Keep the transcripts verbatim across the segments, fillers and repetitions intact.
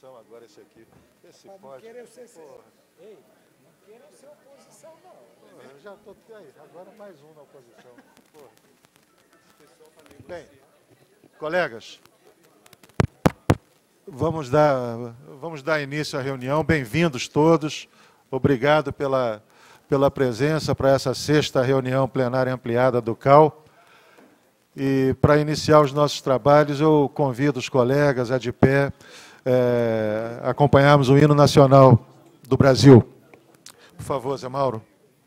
oposição agora esse aqui. Esse Não pode. querer ser, Porra. ei, não querer ser oposição, não. Porra, eu já estou aí, agora mais um na oposição. Porra. Bem, colegas, vamos dar, vamos dar início à reunião. Bem-vindos todos. Obrigado pela, pela presença para essa sexta reunião plenária ampliada do C A U. E para iniciar os nossos trabalhos, eu convido os colegas a de pé é, acompanharmos o hino nacional do Brasil. Por favor, Zé Mauro.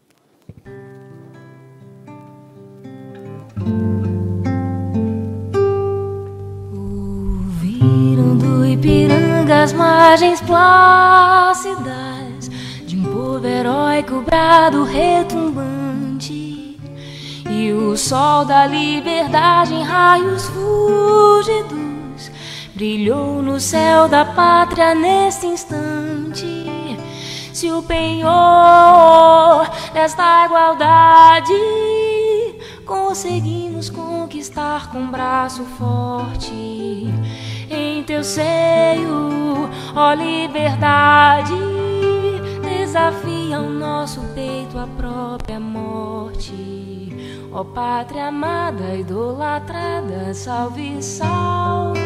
Ouviram do Ipiranga as margens plácidas de um povo heróico brado retumbante, e o sol da liberdade em raios fúlgidos brilhou no céu da pátria neste instante. Se o penhor desta igualdade conseguimos conquistar com braço forte, em teu seio, ó liberdade, desafia o nosso peito a própria morte. Ó pátria amada, idolatrada, salve, salve.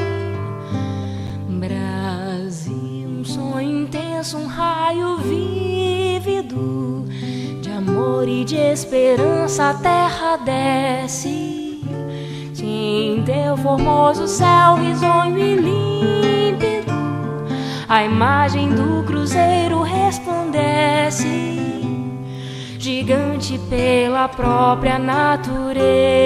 Brasil, um sonho intenso, um raio vívido de amor e de esperança a terra desce. Em teu formoso céu risonho e límpido, a imagem do cruzeiro resplandece. Gigante pela própria natureza,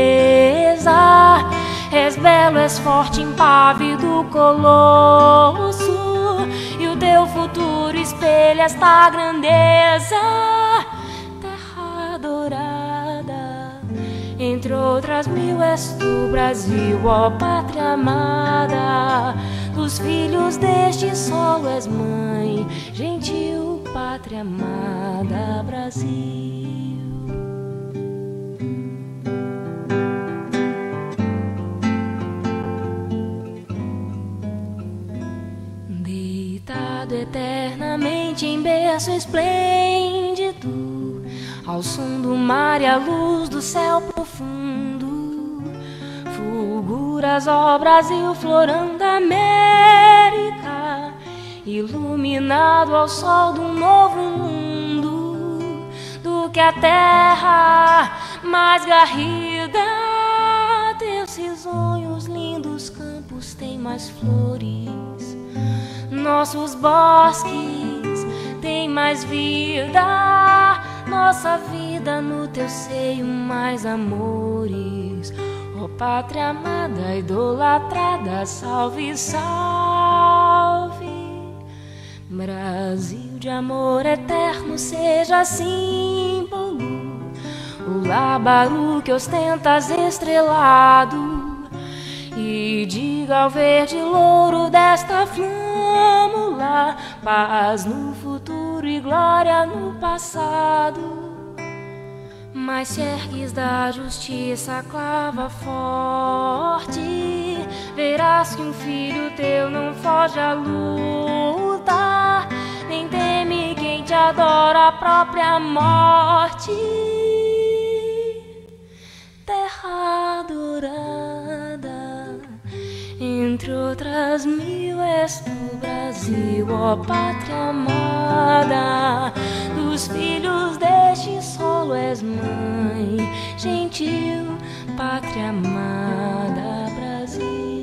és belo, és forte, impávido colosso, e o teu futuro espelha esta grandeza. Terra dourada, entre outras mil, és tu, Brasil, ó pátria amada. Dos filhos deste solo és mãe, gentil pátria amada, Brasil. Deitado eternamente em berço esplêndido, ao som do mar e à luz do céu profundo, fulguras, ó Brasil, florão da América, iluminado ao sol de um novo mundo, do que a terra mais garrida. Teus risonhos, lindos campos têm mais flores, nossos bosques têm mais vida, nossa vida no teu seio mais amores. Ó pátria amada, idolatrada, salve, salve. Brasil de amor eterno, seja símbolo, o lábaro que ostentas estrelado, e diga ao verde louro desta flâmula, paz no futuro e glória no passado. Mas se ergues da justiça a clava forte, verás que um filho teu não foge à luta, nem teme quem te adora a própria morte. Terra dourada, entre outras mil, és tu, Brasil, ó pátria amada. Dos filhos deste solo és mãe, gentil pátria amada, Brasil.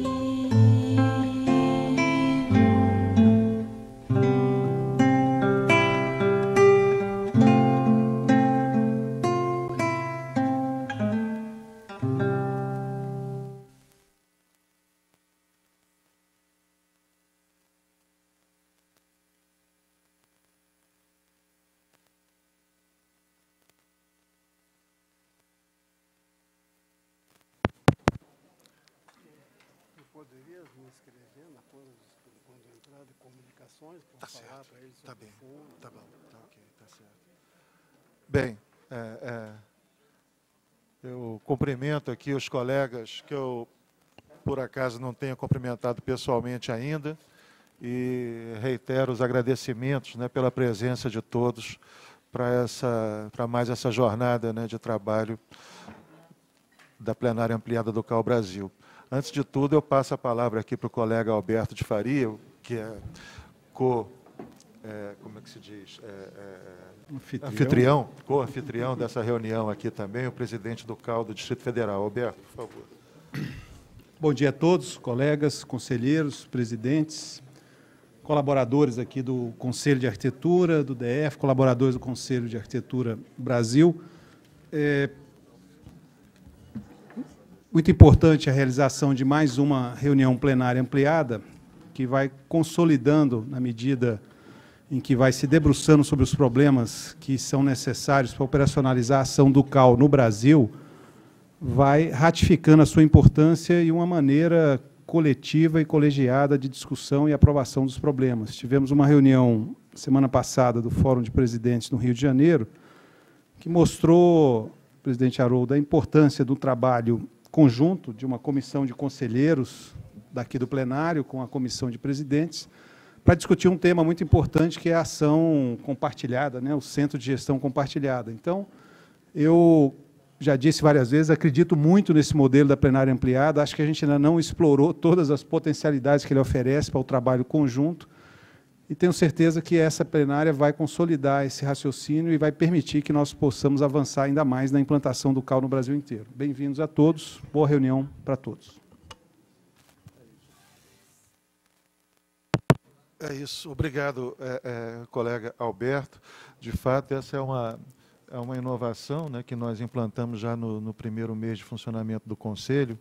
Poderia me inscrever na coisa quando entrar de comunicações para Tá falar certo. para eles Tá sobre bem. o fundo. Tá bom. Tá ok. Tá certo. Bem, é, é, eu cumprimento aqui os colegas que eu, por acaso, não tenho cumprimentado pessoalmente ainda, e reitero os agradecimentos, né, pela presença de todos para essa, para mais essa jornada, né, de trabalho da plenária ampliada do C A U Brasil. Antes de tudo, eu passo a palavra aqui para o colega Alberto de Faria, que é co, é, como é que se diz? É, é, anfitrião, anfitrião, co-anfitrião dessa reunião aqui também, o presidente do C A U do Distrito Federal. Alberto, por favor. Bom dia a todos, colegas, conselheiros, presidentes, colaboradores aqui do Conselho de Arquitetura, do D F, colaboradores do Conselho de Arquitetura Brasil. É muito importante a realização de mais uma reunião plenária ampliada, que vai consolidando, na medida em que vai se debruçando sobre os problemas que são necessários para operacionalizar a ação do C A U no Brasil, vai ratificando a sua importância e uma maneira coletiva e colegiada de discussão e aprovação dos problemas. Tivemos uma reunião semana passada do Fórum de Presidentes no Rio de Janeiro, que mostrou, presidente Haroldo, a importância do trabalho conjunto de uma comissão de conselheiros daqui do plenário com a comissão de presidentes, para discutir um tema muito importante, que é a ação compartilhada, né, o Centro de Gestão Compartilhada. Então, eu já disse várias vezes, acredito muito nesse modelo da plenária ampliada, acho que a gente ainda não explorou todas as potencialidades que ele oferece para o trabalho conjunto, e tenho certeza que essa plenária vai consolidar esse raciocínio e vai permitir que nós possamos avançar ainda mais na implantação do C A U no Brasil inteiro. Bem-vindos a todos, boa reunião para todos. É isso, obrigado, é, é, colega Alberto. De fato, essa é uma... É uma inovação, né, que nós implantamos já no, no primeiro mês de funcionamento do Conselho,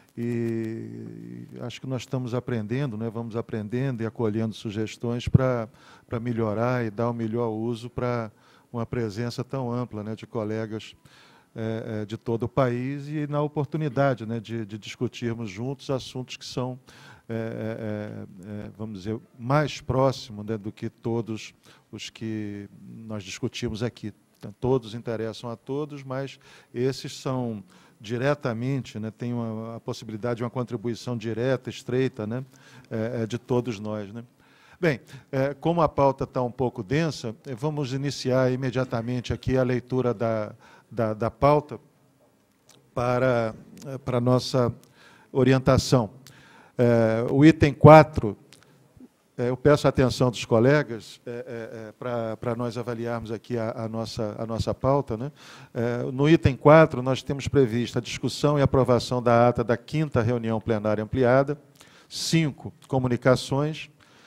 e acho que nós estamos aprendendo, né, vamos aprendendo e acolhendo sugestões para para melhorar e dar o melhor uso para uma presença tão ampla, né, de colegas é, de todo o país, e na oportunidade, né, de, de discutirmos juntos assuntos que são, é, é, é, vamos dizer, mais próximos, né, do que todos os que nós discutimos aqui. Então, todos interessam a todos, mas esses são diretamente, né, têm uma, a possibilidade de uma contribuição direta, estreita, né, é, de todos nós, né. Bem, é, como a pauta está um pouco densa, vamos iniciar imediatamente aqui a leitura da, da, da pauta para, para a nossa orientação. É, o item quatro... Eu peço a atenção dos colegas é, é, para, para nós avaliarmos aqui a, a, nossa, a nossa pauta, né? É, no item quatro, nós temos previsto a discussão e aprovação da ata da quinta reunião plenária ampliada. cinco, comunicações.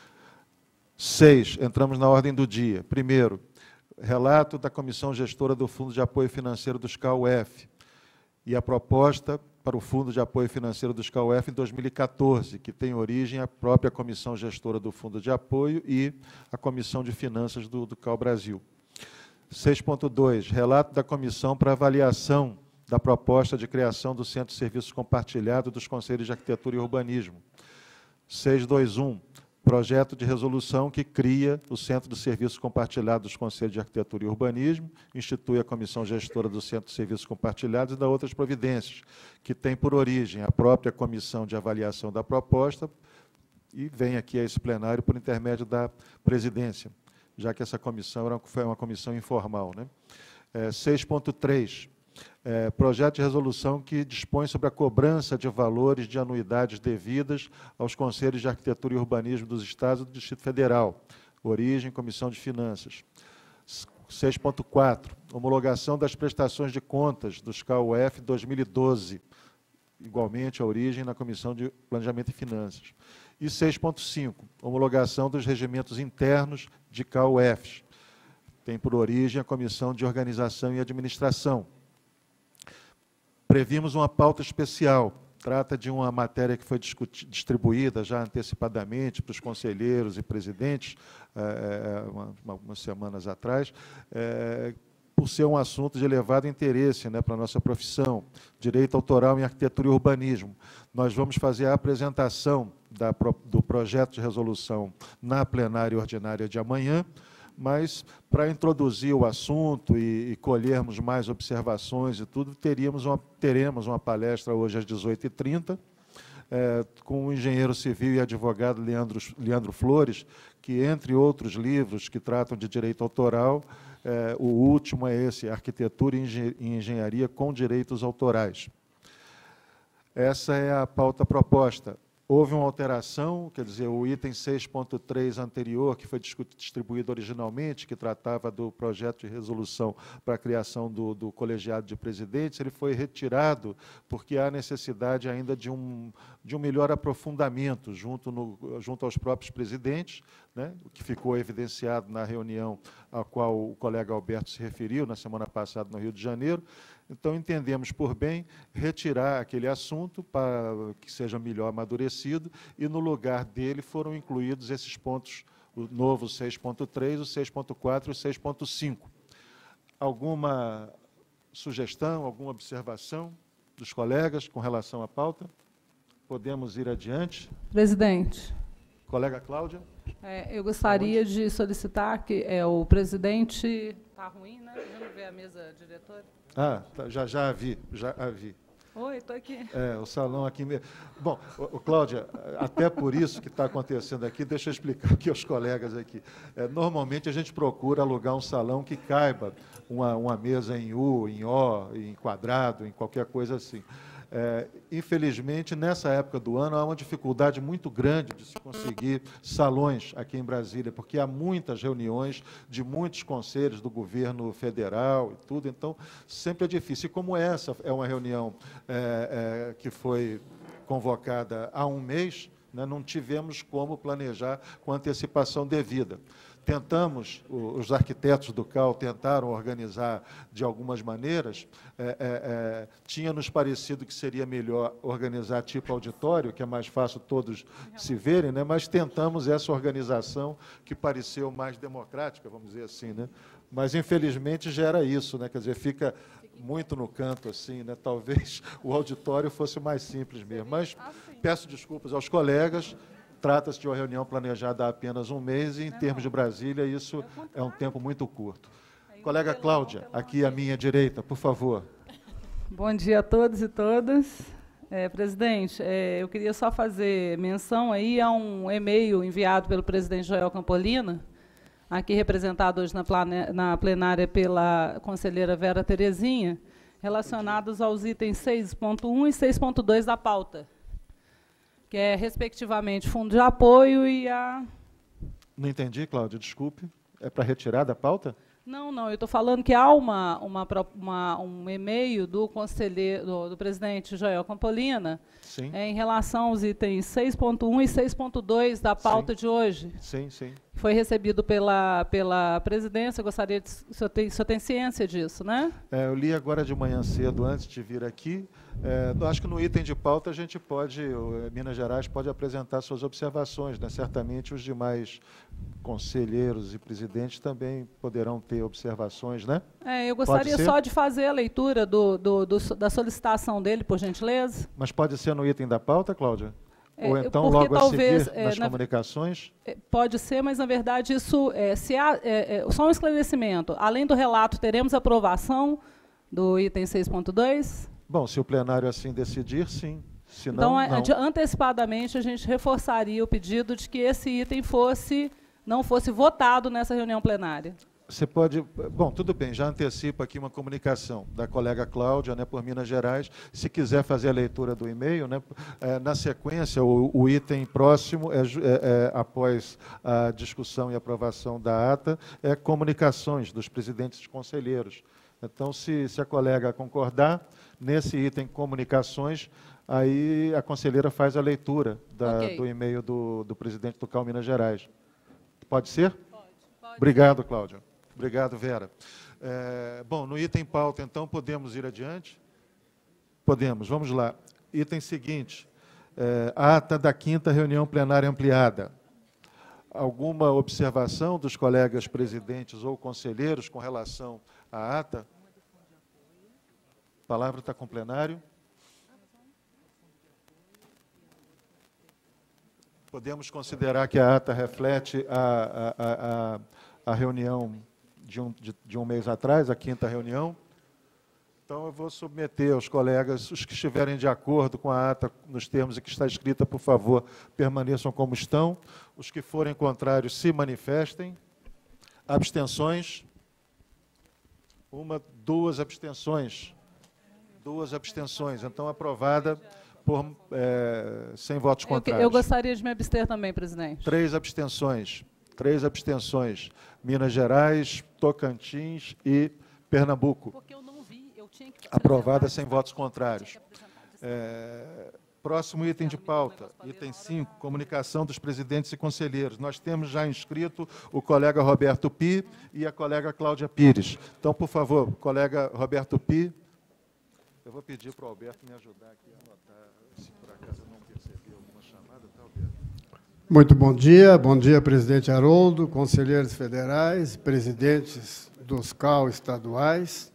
seis, entramos na ordem do dia. Primeiro, relato da Comissão Gestora do Fundo de Apoio Financeiro dos C A U F e a proposta para o Fundo de Apoio Financeiro dos C A U F em dois mil e quatorze, que tem origem a própria Comissão Gestora do Fundo de Apoio e a Comissão de Finanças do, do C A U Brasil. seis ponto dois, relato da Comissão para avaliação da proposta de criação do Centro de Serviços Compartilhado dos Conselhos de Arquitetura e Urbanismo. seis ponto vinte e um, projeto de resolução que cria o Centro de Serviços Compartilhados dos Conselhos de Arquitetura e Urbanismo, institui a Comissão Gestora do Centro de Serviços Compartilhados e dá outras providências, que tem por origem a própria Comissão de Avaliação da Proposta e vem aqui a esse plenário por intermédio da presidência, já que essa comissão era, foi uma comissão informal, né? É, seis ponto três, É, projeto de resolução que dispõe sobre a cobrança de valores de anuidades devidas aos Conselhos de Arquitetura e Urbanismo dos Estados e do Distrito Federal. Origem, Comissão de Finanças. seis ponto quatro, homologação das prestações de contas dos C A U F dois mil e doze. Igualmente, a origem na Comissão de Planejamento e Finanças. E seis ponto cinco, homologação dos regimentos internos de C A U Fs. Tem por origem a Comissão de Organização e Administração. Previmos uma pauta especial, trata de uma matéria que foi distribuída já antecipadamente para os conselheiros e presidentes, é, uma, umas semanas atrás, é, por ser um assunto de elevado interesse, né, para a nossa profissão, direito autoral em arquitetura e urbanismo. Nós vamos fazer a apresentação da, do projeto de resolução na plenária ordinária de amanhã, mas, para introduzir o assunto e, e colhermos mais observações e tudo, teríamos uma, teremos uma palestra hoje às dezoito e trinta, é, com o engenheiro civil e advogado Leandro, Leandro Flores, que, entre outros livros que tratam de direito autoral, é, o último é esse, Arquitetura e Engenharia com Direitos Autorais. Essa é a pauta proposta. Houve uma alteração, quer dizer, o item seis ponto três anterior, que foi distribuído originalmente, que tratava do projeto de resolução para a criação do, do colegiado de presidentes, ele foi retirado porque há necessidade ainda de um, de um melhor aprofundamento junto, no, junto aos próprios presidentes, né, o que ficou evidenciado na reunião a qual o colega Alberto se referiu na semana passada no Rio de Janeiro. Então, entendemos por bem retirar aquele assunto para que seja melhor amadurecido e, no lugar dele, foram incluídos esses pontos, o novo seis ponto três, o seis ponto quatro e o seis ponto cinco. Alguma sugestão, alguma observação dos colegas com relação à pauta? Podemos ir adiante? Presidente. Colega Cláudia? É, eu gostaria Aonde? de solicitar que é, o presidente... Está ruim, né? Vamos ver a mesa diretora. Ah, tá, já, já a vi, já a vi. Oi, estou aqui. É, o salão aqui mesmo. Bom, o, o Cláudia, até por isso que está acontecendo aqui, deixa eu explicar aqui aos colegas aqui. É, normalmente a gente procura alugar um salão que caiba uma, uma mesa em U, em O, em quadrado, em qualquer coisa assim. É, infelizmente, nessa época do ano, há uma dificuldade muito grande de se conseguir salões aqui em Brasília, porque há muitas reuniões de muitos conselhos do governo federal e tudo, então sempre é difícil. E como essa é uma reunião é, é, que foi convocada há um mês, né, não tivemos como planejar com antecipação devida. Tentamos, os arquitetos do C A U tentaram organizar de algumas maneiras, é, é, é, tinha nos parecido que seria melhor organizar tipo auditório, que é mais fácil todos se verem, né, mas tentamos essa organização que pareceu mais democrática, vamos dizer assim, né, mas infelizmente gera isso, né, quer dizer, fica muito no canto assim, né, talvez o auditório fosse mais simples mesmo, mas peço desculpas aos colegas. Trata-se de uma reunião planejada há apenas um mês e, em termos de Brasília, isso é um tempo muito curto. Colega Cláudia, aqui à minha direita, por favor. Bom dia a todos e todas. É, presidente, é, eu queria só fazer menção aí a um e-mail enviado pelo presidente Joel Campolina, aqui representado hoje na, plane, na plenária pela conselheira Vera Terezinha, relacionados aos itens seis ponto um e seis ponto dois da pauta, que é, respectivamente, fundo de apoio e a... Não entendi, Cláudia, desculpe. É para retirar da pauta? Não, não, eu estou falando que há uma, uma, uma, um e-mail do conselheiro, do, do presidente Joel Campolina, sim, é, em relação aos itens seis ponto um e seis ponto dois da pauta, sim, de hoje. Sim, sim. Foi recebido pela, pela presidência, eu gostaria de... O senhor tem, o senhor tem ciência disso, né? É, eu li agora de manhã cedo, antes de vir aqui. É, acho que no item de pauta a gente pode, o, Minas Gerais pode apresentar suas observações, né? Certamente os demais conselheiros e presidentes também poderão ter observações, né? É, eu gostaria só de fazer a leitura do, do, do, da solicitação dele, por gentileza. Mas pode ser no item da pauta, Cláudia? É, Ou então porque, logo talvez, a seguir é, nas na, comunicações? É, pode ser, mas, na verdade, isso é, se há, é, é, só um esclarecimento. Além do relato, teremos aprovação do item seis ponto dois? Bom, se o plenário assim decidir, sim. Se não, então, não. antecipadamente, a gente reforçaria o pedido de que esse item fosse, não fosse votado nessa reunião plenária. Você pode... Bom, tudo bem, já antecipa aqui uma comunicação da colega Cláudia, né, por Minas Gerais. Se quiser fazer a leitura do e-mail, né, é, na sequência, o, o item próximo, é, é, é, após a discussão e aprovação da ata, é comunicações dos presidentes de conselheiros. Então, se, se a colega concordar, nesse item comunicações, aí a conselheira faz a leitura da, okay. do e-mail do, do presidente do C A U Minas Gerais. Pode ser? Pode. Pode. Obrigado, Cláudia. Obrigado, Vera. É, bom, no item pauta, então, podemos ir adiante? Podemos, vamos lá. Item seguinte, é, ata da quinta reunião plenária ampliada. Alguma observação dos colegas presidentes ou conselheiros com relação à ata? A palavra está com o plenário. Podemos considerar que a ata reflete a, a, a, a reunião de um, de, de um mês atrás, a quinta reunião. Então, eu vou submeter aos colegas, os que estiverem de acordo com a ata, nos termos em que está escrita, por favor, permaneçam como estão. Os que forem contrários, se manifestem. Abstenções? Uma, duas abstenções. Duas abstenções. Então, aprovada por, é, sem votos contrários. Eu, eu gostaria de me abster também, presidente. Três abstenções. Três abstenções. Minas Gerais, Tocantins e Pernambuco. Porque eu não vi, eu tinha que aprovada sem votos contrários. É, próximo item de pauta, item cinco, comunicação dos presidentes e conselheiros. Nós temos já inscrito o colega Roberto Pi e a colega Cláudia Pires. Então, por favor, colega Roberto Pi, eu vou pedir para o Alberto me ajudar aqui a anotar, se por acaso eu não percebi alguma chamada, tá, Alberto? Muito bom dia, bom dia, presidente Haroldo, conselheiros federais, presidentes dos C A U estaduais.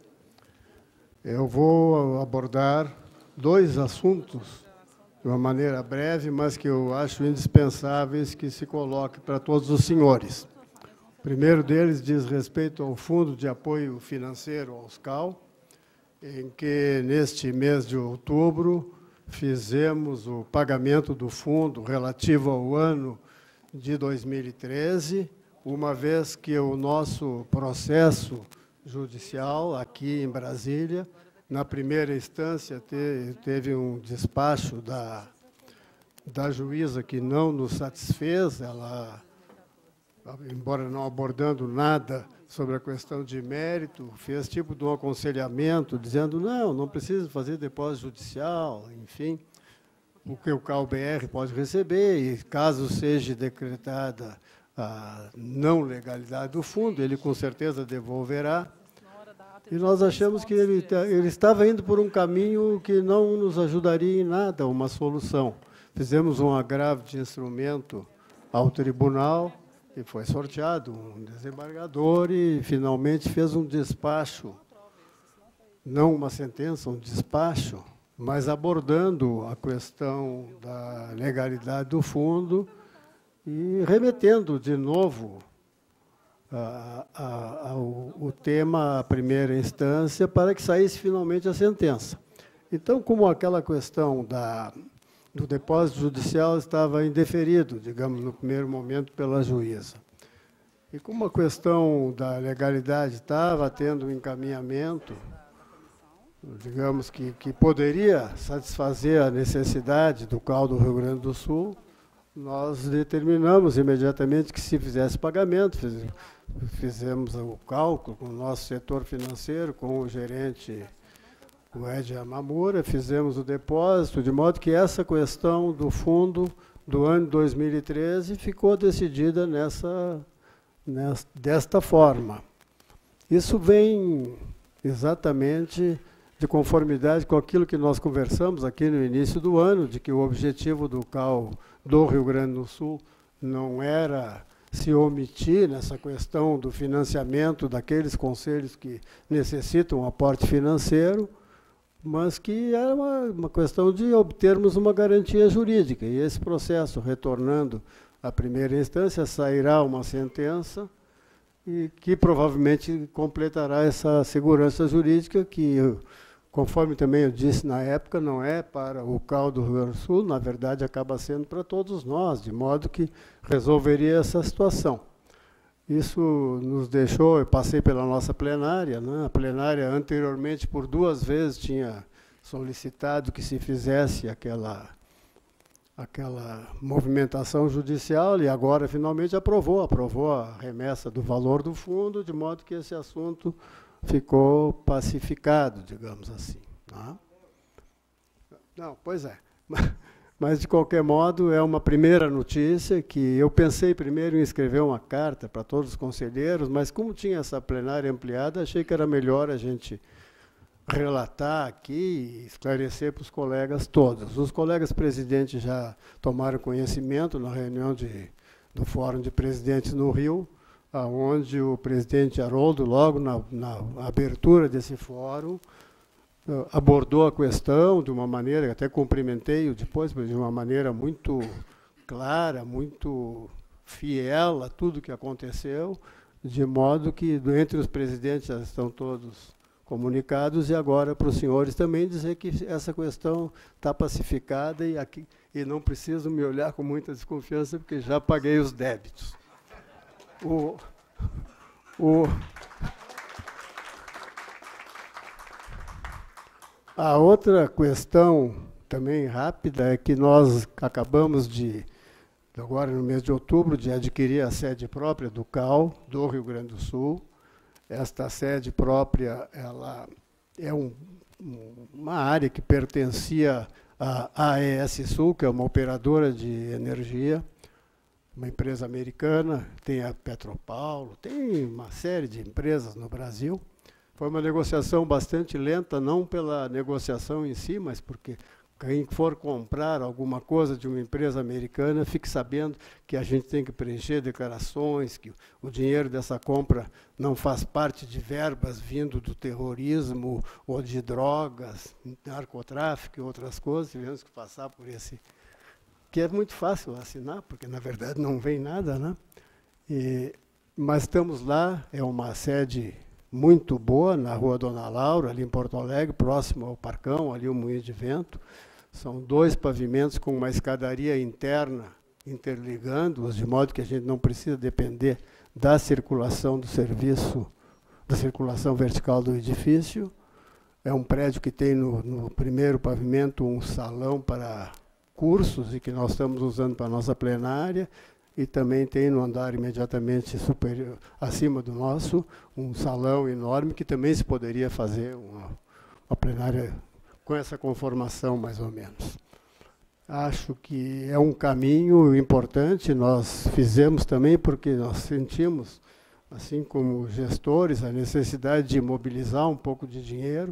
Eu vou abordar dois assuntos de uma maneira breve, mas que eu acho indispensáveis que se coloque para todos os senhores. O primeiro deles diz respeito ao Fundo de Apoio Financeiro aos C A U, em que, neste mês de outubro, fizemos o pagamento do fundo relativo ao ano de dois mil e treze, uma vez que o nosso processo judicial aqui em Brasília, na primeira instância, te, teve um despacho da, da juíza que não nos satisfez, ela, embora não abordando nada sobre a questão de mérito, fez tipo de um aconselhamento, dizendo, não, não precisa fazer depósito judicial, enfim, o que o C A U B R pode receber, e caso seja decretada a não legalidade do fundo, ele com certeza devolverá. E nós achamos que ele, ele estava indo por um caminho que não nos ajudaria em nada, uma solução. Fizemos um agravo de instrumento ao tribunal, e foi sorteado um desembargador e finalmente fez um despacho, não uma sentença, um despacho, mas abordando a questão da legalidade do fundo e remetendo de novo a, a, a, o, o tema à primeira instância para que saísse finalmente a sentença. Então, como aquela questão da, do depósito judicial estava indeferido, digamos, no primeiro momento pela juíza, e como a questão da legalidade estava tendo um encaminhamento, digamos, que, que poderia satisfazer a necessidade do C A U do Rio Grande do Sul, nós determinamos imediatamente que se fizesse pagamento, fiz, fizemos o cálculo com o nosso setor financeiro, com o gerente, o Ed Amamura, fizemos o depósito, de modo que essa questão do fundo do ano dois mil e treze ficou decidida nessa, nessa, desta forma. Isso vem exatamente de conformidade com aquilo que nós conversamos aqui no início do ano, de que o objetivo do C A U do Rio Grande do Sul não era se omitir nessa questão do financiamento daqueles conselhos que necessitam um aporte financeiro, mas que era uma, uma questão de obtermos uma garantia jurídica. E esse processo, retornando à primeira instância, sairá uma sentença e que provavelmente completará essa segurança jurídica que, conforme também eu disse na época, não é para o C A U do Rio Grande do Sul, na verdade acaba sendo para todos nós, de modo que resolveria essa situação. Isso nos deixou, eu passei pela nossa plenária, né? A plenária anteriormente por duas vezes tinha solicitado que se fizesse aquela, aquela movimentação judicial e agora finalmente aprovou, aprovou a remessa do valor do fundo, de modo que esse assunto ficou pacificado, digamos assim. Tá? Não, pois é. Mas, de qualquer modo, é uma primeira notícia que eu pensei primeiro em escrever uma carta para todos os conselheiros, mas como tinha essa plenária ampliada, achei que era melhor a gente relatar aqui e esclarecer para os colegas todos. Os colegas presidentes já tomaram conhecimento na reunião de, do Fórum de Presidentes no Rio, onde o presidente Haroldo, logo na, na abertura desse fórum, abordou a questão de uma maneira, até cumprimentei-o depois, mas de uma maneira muito clara, muito fiel a tudo que aconteceu, de modo que, entre os presidentes, já estão todos comunicados, e agora para os senhores também dizer que essa questão está pacificada e, aqui, e não preciso me olhar com muita desconfiança, porque já paguei os débitos. O, o, a outra questão, também rápida, é que nós acabamos de, agora no mês de outubro, de adquirir a sede própria do C A U, do Rio Grande do Sul. Esta sede própria, ela é um, uma área que pertencia à A E S Sul, que é uma operadora de energia, uma empresa americana, tem a Petropaulo, tem uma série de empresas no Brasil. Foi uma negociação bastante lenta, não pela negociação em si, mas porque quem for comprar alguma coisa de uma empresa americana, fique sabendo que a gente tem que preencher declarações, que o dinheiro dessa compra não faz parte de verbas vindo do terrorismo ou de drogas, narcotráfico e outras coisas, tivemos que passar por esse... que é muito fácil assinar, porque, na verdade, não vem nada, né? E, mas estamos lá, é uma sede muito boa, na Rua Dona Laura, ali em Porto Alegre, próximo ao Parcão, ali o Moinho de Vento. São dois pavimentos com uma escadaria interna interligando-os, de modo que a gente não precisa depender da circulação do serviço, da circulação vertical do edifício. É um prédio que tem no, no primeiro pavimento um salão para cursos e que nós estamos usando para a nossa plenária, e também tem no andar imediatamente superior, acima do nosso, um salão enorme que também se poderia fazer uma, uma plenária com essa conformação, mais ou menos. Acho que é um caminho importante, nós fizemos também porque nós sentimos, assim como gestores, a necessidade de mobilizar um pouco de dinheiro.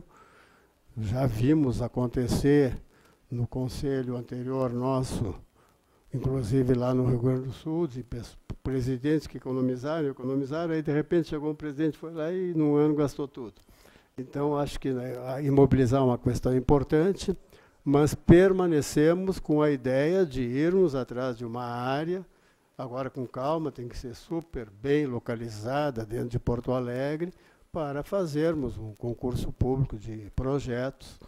Já vimos acontecer no conselho anterior nosso, inclusive lá no Rio Grande do Sul, de presidentes que economizaram, economizaram, aí de repente chegou um presidente, foi lá e num ano gastou tudo. Então, acho que, né, imobilizar é uma questão importante, mas permanecemos com a ideia de irmos atrás de uma área, agora com calma, tem que ser super bem localizada dentro de Porto Alegre, para fazermos um concurso público de projetos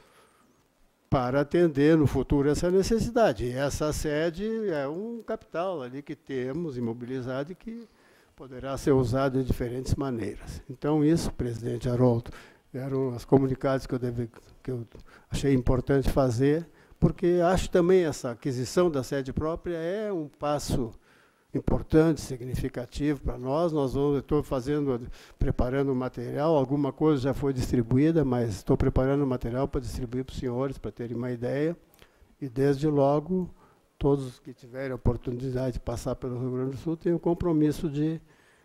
para atender no futuro essa necessidade. E essa sede é um capital ali que temos imobilizado e que poderá ser usado de diferentes maneiras. Então, isso, presidente Haroldo, eram os comunicados que eu, deve, que eu achei importante fazer, porque acho também essa aquisição da sede própria é um passo importante, significativo para nós. Nós vamos, estou fazendo, preparando o material, alguma coisa já foi distribuída, mas estou preparando o material para distribuir para os senhores, para terem uma ideia, e desde logo, todos que tiverem a oportunidade de passar pelo Rio Grande do Sul têm o compromisso de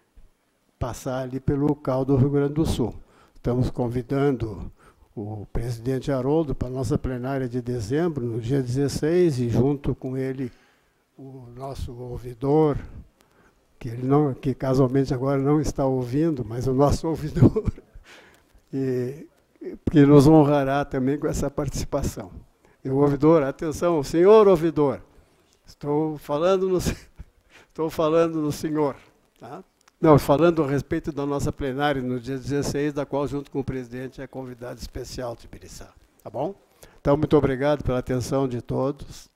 passar ali pelo C A U do Rio Grande do Sul. Estamos convidando o presidente Haroldo para a nossa plenária de dezembro, no dia dezesseis, e junto com ele o nosso ouvidor, que, ele não, que casualmente agora não está ouvindo, mas o nosso ouvidor, e, que nos honrará também com essa participação. E o ouvidor, atenção, senhor ouvidor, estou falando no, estou falando no senhor, tá? Não, falando a respeito da nossa plenária no dia dezesseis, da qual, junto com o presidente, é convidado especial de Ibiriçá. Tá bom? Então, muito obrigado pela atenção de todos.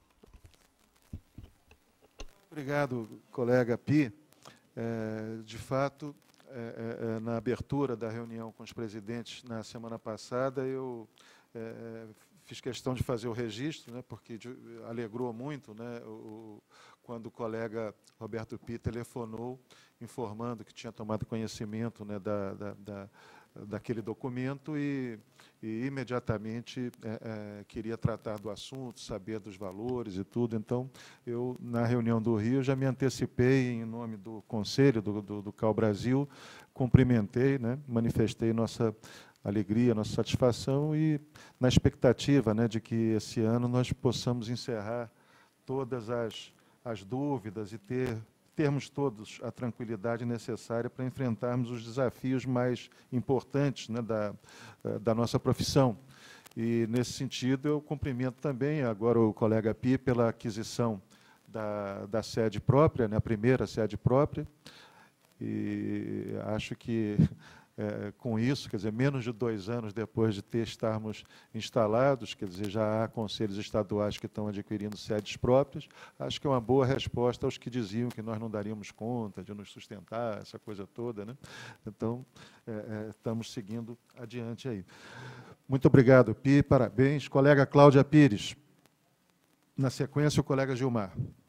Obrigado, colega Pi. É, de fato, é, é, na abertura da reunião com os presidentes na semana passada, eu é, fiz questão de fazer o registro, né, porque de, alegrou muito, né, o, quando o colega Roberto Pi telefonou informando que tinha tomado conhecimento, né, da, da, da, daquele documento e, e imediatamente é, é, queria tratar do assunto, saber dos valores e tudo. Então, eu, na reunião do Rio, já me antecipei em nome do Conselho do, do, do C A U Brasil, cumprimentei, né, manifestei nossa alegria, nossa satisfação e na expectativa, né, de que esse ano nós possamos encerrar todas as, as dúvidas e ter termos todos a tranquilidade necessária para enfrentarmos os desafios mais importantes, né, da, da nossa profissão. E, nesse sentido, eu cumprimento também agora o colega Pi pela aquisição da, da sede própria, né, a primeira sede própria, e acho que é, com isso, quer dizer, menos de dois anos depois de ter estarmos instalados, quer dizer, já há conselhos estaduais que estão adquirindo sedes próprias. Acho que é uma boa resposta aos que diziam que nós não daríamos conta de nos sustentar, essa coisa toda, né? Então, é, é, estamos seguindo adiante aí. Muito obrigado, Pi, parabéns. Colega Cláudia Pires. Na sequência, o colega Gilmar.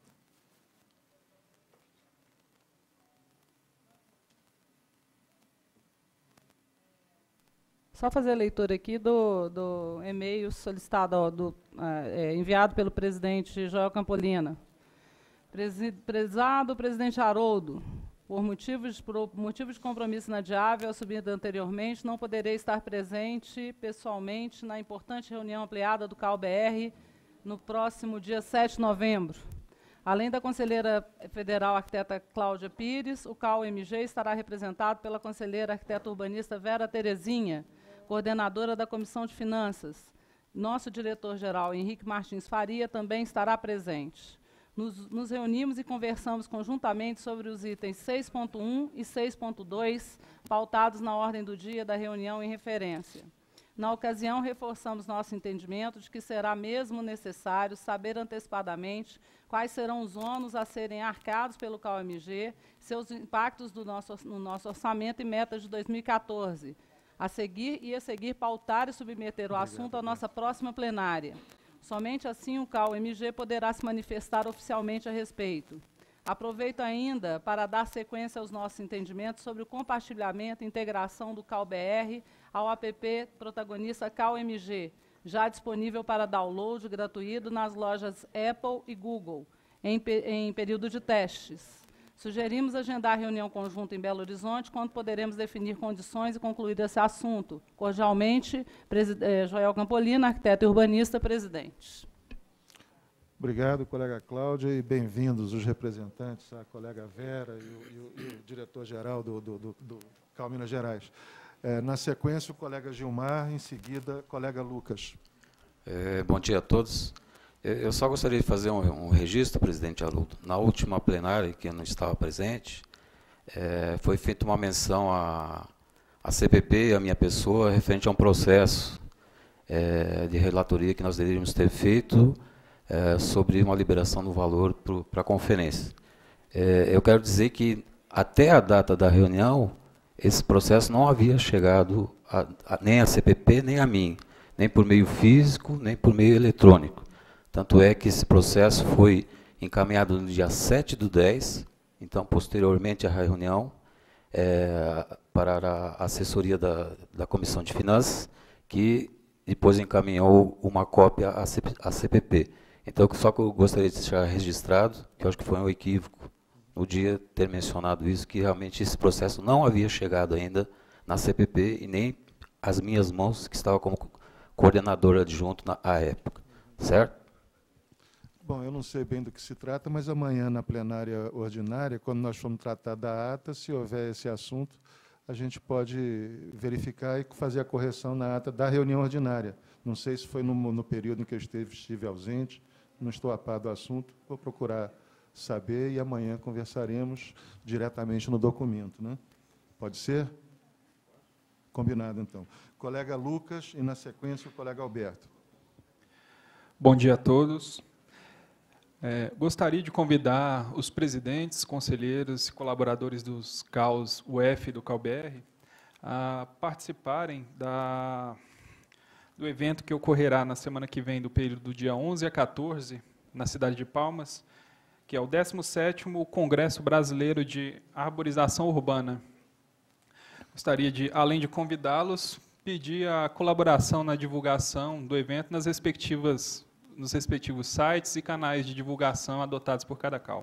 Só fazer a leitura aqui do, do e-mail solicitado, ó, do, é, enviado pelo presidente Joel Campolina. Presi, prezado presidente Haroldo, por motivos, por motivos de compromisso inadiável, assumido anteriormente, não poderei estar presente pessoalmente na importante reunião ampliada do C A U B R no próximo dia sete de novembro. Além da conselheira federal arquiteta Cláudia Pires, o C A U M G estará representado pela conselheira arquiteta urbanista Vera Terezinha, coordenadora da Comissão de Finanças. Nosso diretor-geral, Henrique Martins Faria, também estará presente. Nos, nos reunimos e conversamos conjuntamente sobre os itens seis ponto um e seis ponto dois, pautados na ordem do dia da reunião em referência. Na ocasião, reforçamos nosso entendimento de que será mesmo necessário saber antecipadamente quais serão os ônus a serem arcados pelo C A U M G, seus impactos do nosso, no nosso orçamento e metas de dois mil e quatorze, a seguir e a seguir pautar e submeter o assunto à nossa próxima plenária. Somente assim o C A U M G poderá se manifestar oficialmente a respeito. Aproveito ainda para dar sequência aos nossos entendimentos sobre o compartilhamento e integração do C A U B R ao app protagonista C A U M G, já disponível para download gratuito nas lojas Apple e Google, em, em período de testes. Sugerimos agendar reunião conjunta em Belo Horizonte, quando poderemos definir condições e concluir esse assunto. Cordialmente, eh, Joel Campolina, arquiteto e urbanista, presidente. Obrigado, colega Cláudia, e bem-vindos os representantes, a colega Vera e o, e o, e o diretor-geral do, do, do, do C A U Minas Gerais. É, na sequência, o colega Gilmar, em seguida, colega Lucas. É, bom dia a todos. Eu só gostaria de fazer um, um registro, presidente Haroldo. Na última plenária, que eu não estava presente, é, foi feita uma menção à, à C P P, à minha pessoa, referente a um processo é, de relatoria que nós deveríamos ter feito é, sobre uma liberação do valor para a conferência. É, eu quero dizer que, até a data da reunião, esse processo não havia chegado a, a, nem à C P P, nem a mim, nem por meio físico, nem por meio eletrônico. Tanto é que esse processo foi encaminhado no dia sete do dez, então, posteriormente à reunião, é, para a assessoria da, da Comissão de Finanças, que depois encaminhou uma cópia à C P P. Então, só que eu gostaria de deixar registrado, que eu acho que foi um equívoco, no dia ter mencionado isso, que realmente esse processo não havia chegado ainda na C P P e nem as minhas mãos, que estava como coordenadora adjunto na à época. Certo? Bom, eu não sei bem do que se trata, mas amanhã, na plenária ordinária, quando nós formos tratar da ata, se houver esse assunto, a gente pode verificar e fazer a correção na ata da reunião ordinária. Não sei se foi no, no período em que eu esteve, estive ausente, não estou a par do assunto, vou procurar saber e amanhã conversaremos diretamente no documento, né? Pode ser? Combinado, então. Colega Lucas e, na sequência, o colega Alberto. Bom dia a todos. É, gostaria de convidar os presidentes, conselheiros e colaboradores dos C A Us U F e do C A U B R a participarem da, do evento que ocorrerá na semana que vem, do período do dia onze a quatorze, na cidade de Palmas, que é o décimo sétimo Congresso Brasileiro de Arborização Urbana. Gostaria de, além de convidá-los, pedir a colaboração na divulgação do evento nas respectivas nos respectivos sites e canais de divulgação adotados por cada C A U.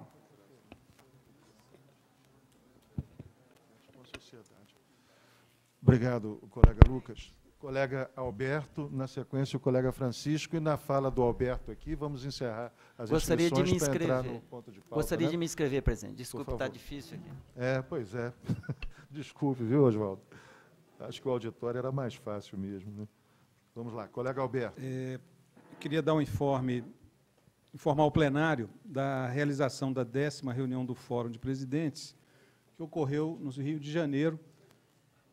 Obrigado, colega Lucas. Colega Alberto, na sequência o colega Francisco, e na fala do Alberto aqui, vamos encerrar as Gostaria inscrições de me para entrar inscrever. no ponto de pauta. Gostaria né? de me inscrever, presidente. Desculpe, está favor. difícil aqui. É, pois é. Desculpe, viu, Oswaldo? Acho que o auditório era mais fácil mesmo. Né? Vamos lá, colega Alberto. É, queria dar um informe, informar o plenário da realização da décima reunião do Fórum de Presidentes, que ocorreu no Rio de Janeiro,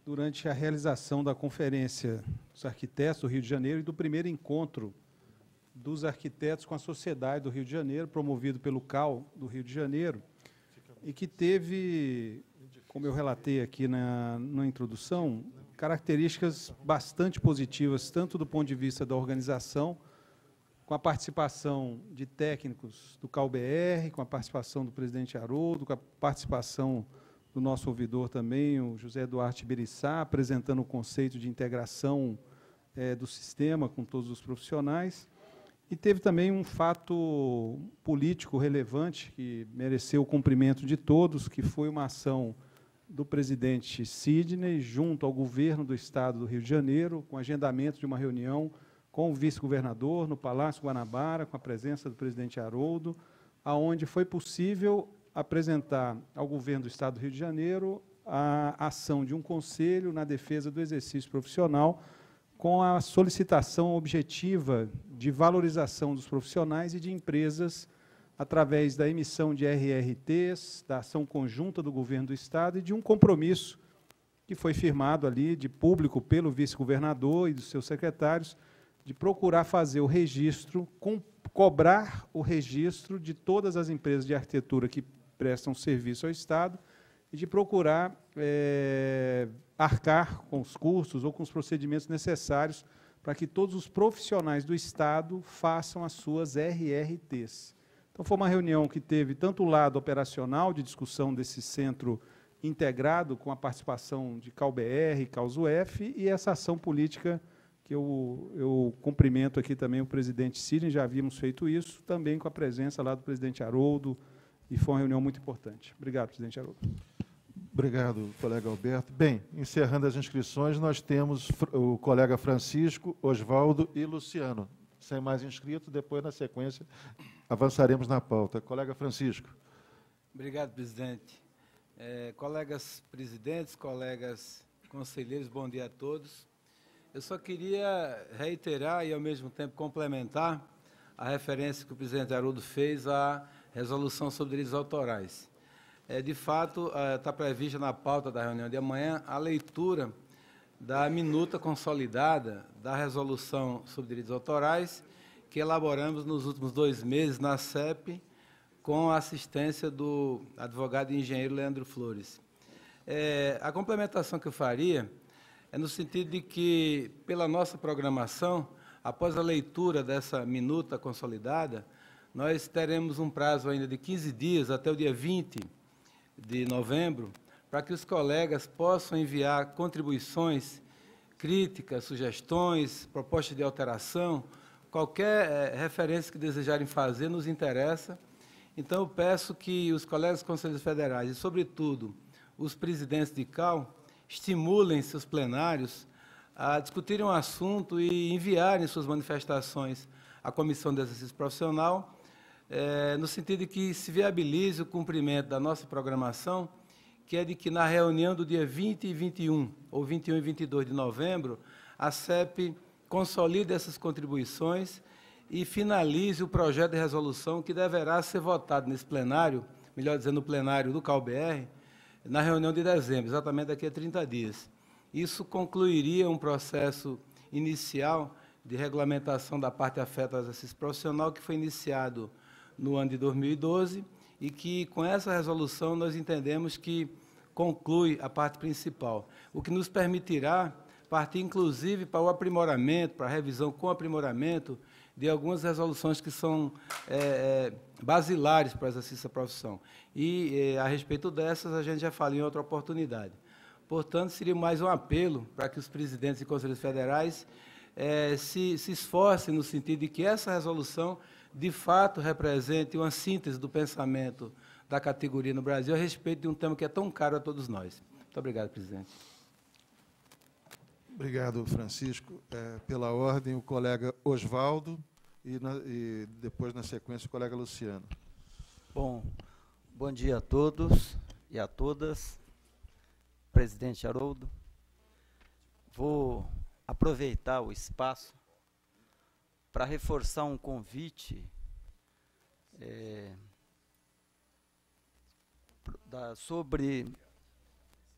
durante a realização da Conferência dos Arquitetos do Rio de Janeiro e do primeiro encontro dos arquitetos com a sociedade do Rio de Janeiro, promovido pelo C A U do Rio de Janeiro, e que teve, como eu relatei aqui na, na introdução, características bastante positivas, tanto do ponto de vista da organização, com a participação de técnicos do C A U B R, com a participação do presidente Haroldo, com a participação do nosso ouvidor também, o José Duarte Beriçá, apresentando o conceito de integração é, do sistema com todos os profissionais. E teve também um fato político relevante, que mereceu o cumprimento de todos, que foi uma ação do presidente Sidney, junto ao governo do Estado do Rio de Janeiro, com agendamento de uma reunião com o vice-governador no Palácio Guanabara, com a presença do presidente Haroldo, aonde foi possível apresentar ao governo do Estado do Rio de Janeiro a ação de um conselho na defesa do exercício profissional, com a solicitação objetiva de valorização dos profissionais e de empresas através da emissão de R R Ts, da ação conjunta do governo do Estado e de um compromisso que foi firmado ali, de público, pelo vice-governador e dos seus secretários, de procurar fazer o registro, com, cobrar o registro de todas as empresas de arquitetura que prestam serviço ao Estado e de procurar é, arcar com os custos ou com os procedimentos necessários para que todos os profissionais do Estado façam as suas R R Ts. Então, foi uma reunião que teve tanto o lado operacional de discussão desse centro integrado, com a participação de C A U B R, C A U S U F, e essa ação política que eu, eu cumprimento aqui também o presidente Sidney, já havíamos feito isso, também com a presença lá do presidente Haroldo, e foi uma reunião muito importante. Obrigado, presidente Haroldo. Obrigado, colega Alberto. Bem, encerrando as inscrições, nós temos o colega Francisco, Osvaldo e Luciano. Sem mais inscritos, depois, na sequência, avançaremos na pauta. Colega Francisco. Obrigado, presidente. É, colegas presidentes, colegas conselheiros, bom dia a todos. Eu só queria reiterar e, ao mesmo tempo, complementar a referência que o presidente Haroldo fez à resolução sobre direitos autorais. É, de fato, está prevista na pauta da reunião de amanhã a leitura da minuta consolidada da resolução sobre direitos autorais que elaboramos nos últimos dois meses na C E P, com a assistência do advogado e engenheiro Leandro Flores. É, a complementação que eu faria é no sentido de que, pela nossa programação, após a leitura dessa minuta consolidada, nós teremos um prazo ainda de quinze dias, até o dia vinte de novembro, para que os colegas possam enviar contribuições, críticas, sugestões, propostas de alteração, qualquer é, referência que desejarem fazer nos interessa. Então, eu peço que os colegas conselheiros federais e, sobretudo, os presidentes de C A U, estimulem seus plenários a discutirem um assunto e enviarem suas manifestações à Comissão de Exercício Profissional, é, no sentido de que se viabilize o cumprimento da nossa programação, que é de que, na reunião do dia vinte e vinte e um, ou vinte e um e vinte e dois de novembro, a C E P consolide essas contribuições e finalize o projeto de resolução que deverá ser votado nesse plenário, melhor dizendo, no plenário do C A U B R, na reunião de dezembro, exatamente daqui a trinta dias. Isso concluiria um processo inicial de regulamentação da parte afeta ao exercício profissional, que foi iniciado no ano de dois mil e doze, e que, com essa resolução, nós entendemos que conclui a parte principal, o que nos permitirá partir, inclusive, para o aprimoramento, para a revisão com aprimoramento de algumas resoluções que são é, basilares para o exercício da profissão. E, é, a respeito dessas, a gente já falou em outra oportunidade. Portanto, seria mais um apelo para que os presidentes e conselheiros federais é, se, se esforcem no sentido de que essa resolução, de fato, represente uma síntese do pensamento da categoria no Brasil a respeito de um tema que é tão caro a todos nós. Muito obrigado, presidente. Obrigado, Francisco. É, pela ordem, o colega Osvaldo e, na, e depois, na sequência, o colega Luciano. Bom, bom dia a todos e a todas. Presidente Haroldo, vou aproveitar o espaço para reforçar um convite é, da, sobre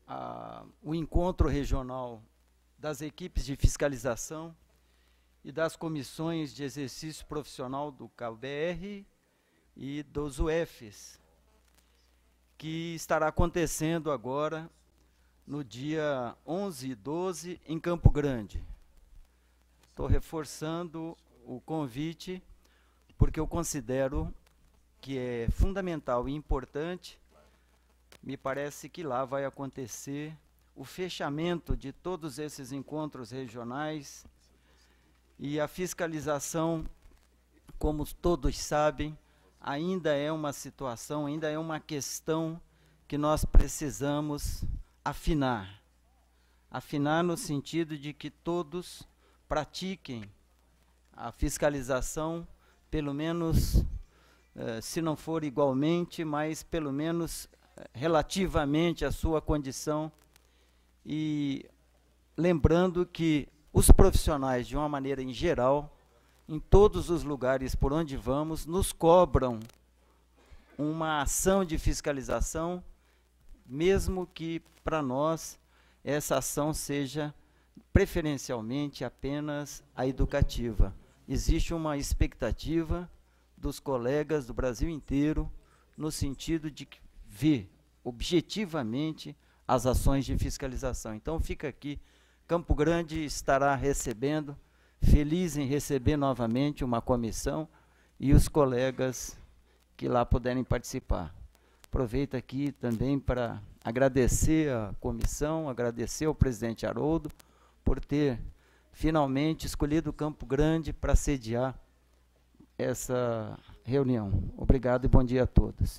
a, o encontro regional das equipes de fiscalização e das comissões de exercício profissional do C A U B R e dos U Fs, que estará acontecendo agora no dia onze e doze em Campo Grande. Estou reforçando o convite porque eu considero que é fundamental e importante. Me parece que lá vai acontecer o fechamento de todos esses encontros regionais e a fiscalização, como todos sabem, ainda é uma situação, ainda é uma questão que nós precisamos afinar. Afinar no sentido de que todos pratiquem a fiscalização, pelo menos, eh, se não for igualmente, mas pelo menos eh, relativamente à sua condição. E lembrando que os profissionais, de uma maneira em geral, em todos os lugares por onde vamos, nos cobram uma ação de fiscalização, mesmo que para nós essa ação seja preferencialmente apenas a educativa. Existe uma expectativa dos colegas do Brasil inteiro no sentido de ver objetivamente as ações de fiscalização. Então fica aqui, Campo Grande estará recebendo, feliz em receber novamente uma comissão e os colegas que lá puderem participar. Aproveito aqui também para agradecer a comissão, agradecer ao presidente Haroldo por ter finalmente escolhido Campo Grande para sediar essa reunião. Obrigado e bom dia a todos.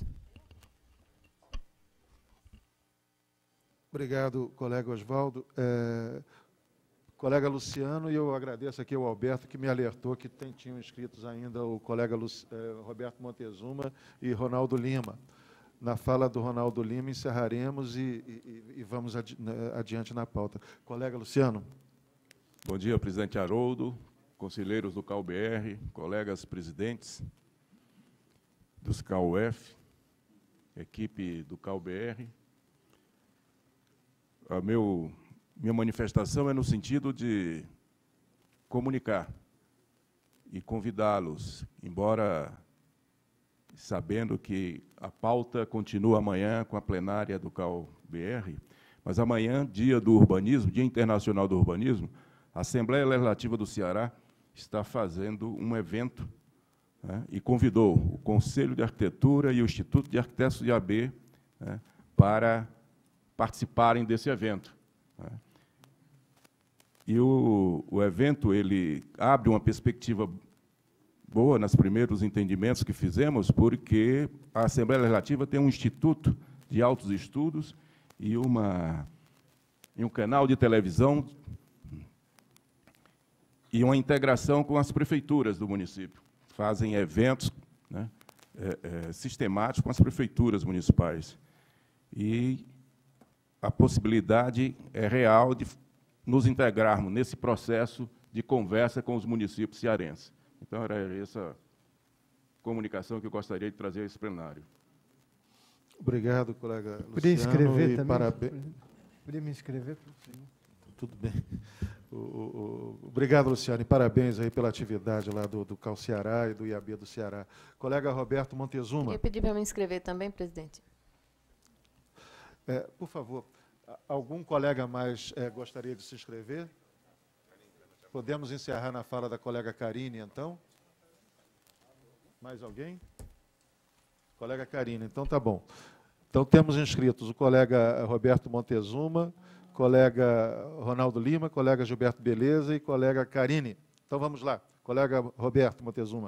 Obrigado, colega Oswaldo. É, colega Luciano, e eu agradeço aqui ao Alberto, que me alertou que tem, tinham inscritos ainda o colega Luci, é, Roberto Montezuma e Ronaldo Lima. Na fala do Ronaldo Lima, encerraremos e, e, e vamos adi, adiante na pauta. Colega Luciano. Bom dia, presidente Haroldo, conselheiros do C A U B R, colegas presidentes dos C A U F, equipe do C A U B R. A meu, minha manifestação é no sentido de comunicar e convidá-los, embora sabendo que a pauta continua amanhã com a plenária do C A U B R, mas amanhã, dia do urbanismo, Dia Internacional do Urbanismo, a Assembleia Legislativa do Ceará está fazendo um evento, né, e convidou o Conselho de Arquitetura e o Instituto de Arquitetos de A B, né, para participarem desse evento. Né. E o, o evento ele abre uma perspectiva boa nos primeiros entendimentos que fizemos, porque a Assembleia Legislativa tem um instituto de altos estudos e, uma, e um canal de televisão e uma integração com as prefeituras do município. Fazem eventos, né, é, é, sistemáticos com as prefeituras municipais. E a possibilidade é real de nos integrarmos nesse processo de conversa com os municípios cearenses. Então, era essa comunicação que eu gostaria de trazer a esse plenário. Obrigado, colega Luciano. Podia inscrever também? Parabéns. Podia me inscrever? Tudo bem. O, o, o, obrigado, Luciano, e parabéns aí pela atividade lá do, do C A U Ceará e do I A B do Ceará. Colega Roberto Montezuma. Eu pedi para me inscrever também, presidente. É, por favor, algum colega mais é, gostaria de se inscrever? Podemos encerrar na fala da colega Karine, então? Mais alguém? Colega Karine, então tá bom. Então temos inscritos o colega Roberto Montezuma, colega Ronaldo Lima, colega Gilberto Beleza e colega Karine. Então vamos lá. Colega Roberto Montezuma.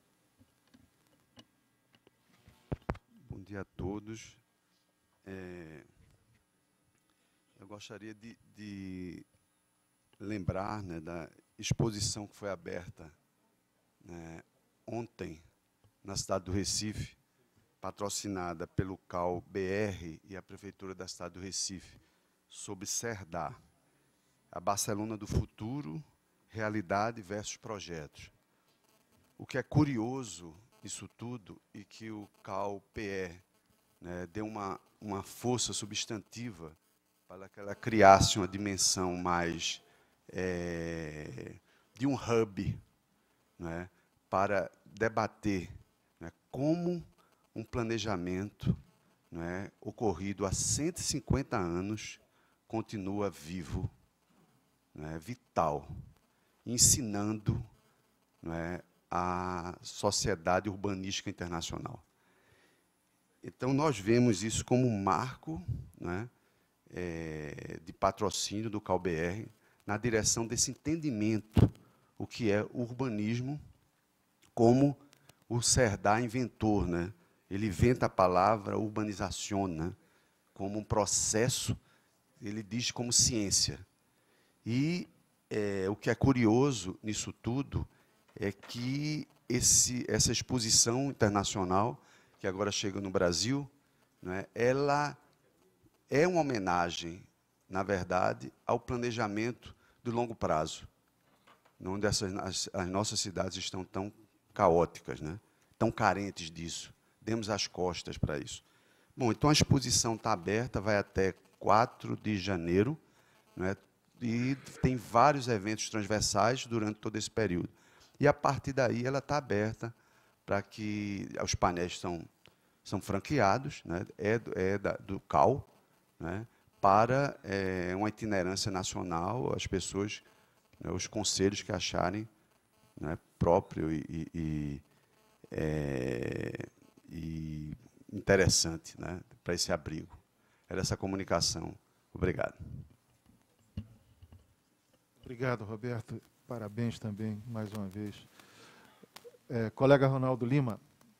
Bom dia a todos. É, eu gostaria de, de lembrar, né, da exposição que foi aberta, né, ontem na cidade do Recife, patrocinada pelo C A U B R e a Prefeitura da cidade do Recife, sobre Cerdá, a Barcelona do futuro, realidade versus projetos. O que é curioso isso tudo e que o C A U P E, né, deu uma, uma força substantiva para para que ela criasse uma dimensão mais é, de um hub, né, para debater, né, como um planejamento, né, ocorrido há cento e cinquenta anos continua vivo, né, vital, ensinando, né, a sociedade urbanística internacional. Então, nós vemos isso como um marco, né, é, de patrocínio do C A U B R na direção desse entendimento, o que é o urbanismo, como o Cerdá inventor, né? Ele inventa a palavra urbanização, né, como um processo, ele diz como ciência. E é, o que é curioso nisso tudo é que esse, essa exposição internacional, que agora chega no Brasil, né, ela é uma homenagem, na verdade, ao planejamento do longo prazo, onde essas, as, as nossas cidades estão tão caóticas, né, tão carentes disso. Demos as costas para isso. Bom, então a exposição está aberta, vai até quatro de janeiro, né, e tem vários eventos transversais durante todo esse período. E, a partir daí, ela está aberta para que os painéis são, são franqueados, né, é, é da, do C A U, né, para é, uma itinerância nacional, as pessoas, né, os conselhos que acharem, né, próprio e, e, e, é, e interessante, né, para esse abrigo. Era essa comunicação. Obrigado. Obrigado, Roberto. Parabéns também, mais uma vez. É, colega Ronaldo Lima.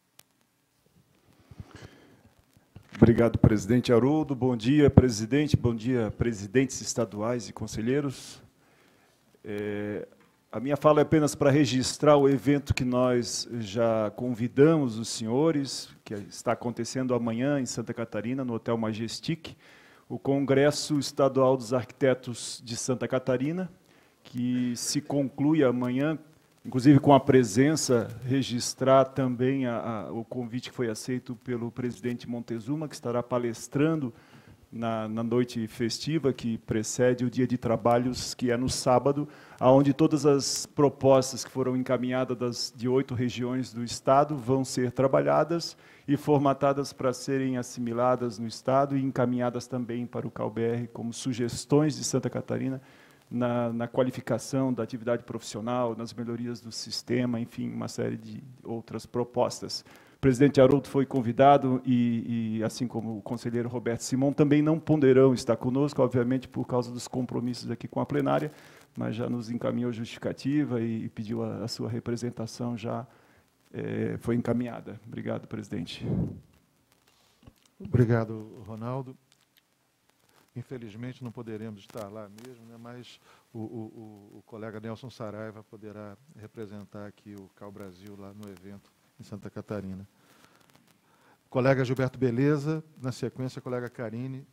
Obrigado, presidente Haroldo. Bom dia, presidente. Bom dia, presidentes estaduais e conselheiros. É, a minha fala é apenas para registrar o evento que nós já convidamos os senhores, que está acontecendo amanhã em Santa Catarina, no Hotel Majestic, o Congresso Estadual dos Arquitetos de Santa Catarina, que se conclui amanhã, inclusive com a presença, registrar também a, a, o convite que foi aceito pelo presidente Montezuma, que estará palestrando na, na noite festiva, que precede o dia de trabalhos, que é no sábado, onde todas as propostas que foram encaminhadas das, de oito regiões do Estado vão ser trabalhadas e formatadas para serem assimiladas no Estado e encaminhadas também para o C A U B R como sugestões de Santa Catarina, Na, na qualificação da atividade profissional, nas melhorias do sistema, enfim, uma série de outras propostas. O presidente Haroldo foi convidado e, e, assim como o conselheiro Roberto Simão, também não poderão estar conosco, obviamente, por causa dos compromissos aqui com a plenária, mas já nos encaminhou justificativa e, e pediu a, a sua representação, já é, foi encaminhada. Obrigado, presidente. Obrigado, Ronaldo. Infelizmente, não poderemos estar lá mesmo, né, mas o, o, o colega Nelson Saraiva poderá representar aqui o C A U Brasil lá no evento em Santa Catarina. Colega Gilberto Beleza, na sequência, colega Karine.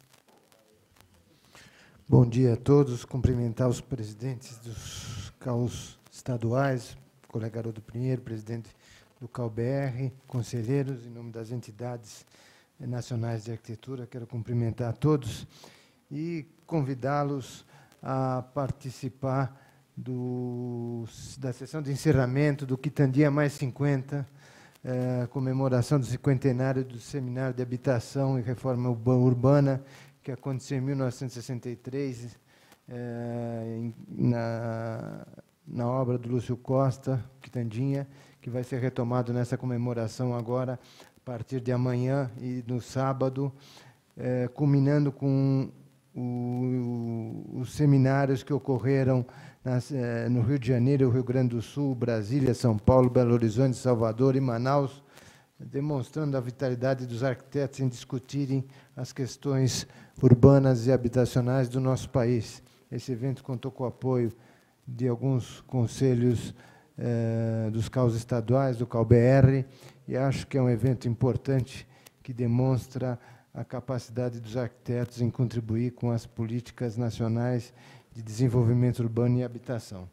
Bom dia a todos. Cumprimentar os presidentes dos C A Us estaduais, colega Haroldo Pinheiro, presidente do C A U B R, conselheiros, em nome das entidades nacionais de arquitetura, quero cumprimentar a todos e convidá-los a participar do, da sessão de encerramento do Quitandia Mais cinquenta, eh, comemoração do cinquentenário do Seminário de Habitação e Reforma Urbana, que aconteceu em mil novecentos e sessenta e três, eh, em, na, na obra do Lúcio Costa, Quitandinha, que vai ser retomado nessa comemoração agora, a partir de amanhã e no sábado, eh, culminando com O, os seminários que ocorreram nas, eh, no Rio de Janeiro, Rio Grande do Sul, Brasília, São Paulo, Belo Horizonte, Salvador e Manaus, demonstrando a vitalidade dos arquitetos em discutirem as questões urbanas e habitacionais do nosso país. Esse evento contou com o apoio de alguns conselhos eh, dos C A Us estaduais, do C A U B R, e acho que é um evento importante que demonstra a capacidade dos arquitetos em contribuir com as políticas nacionais de desenvolvimento urbano e habitação.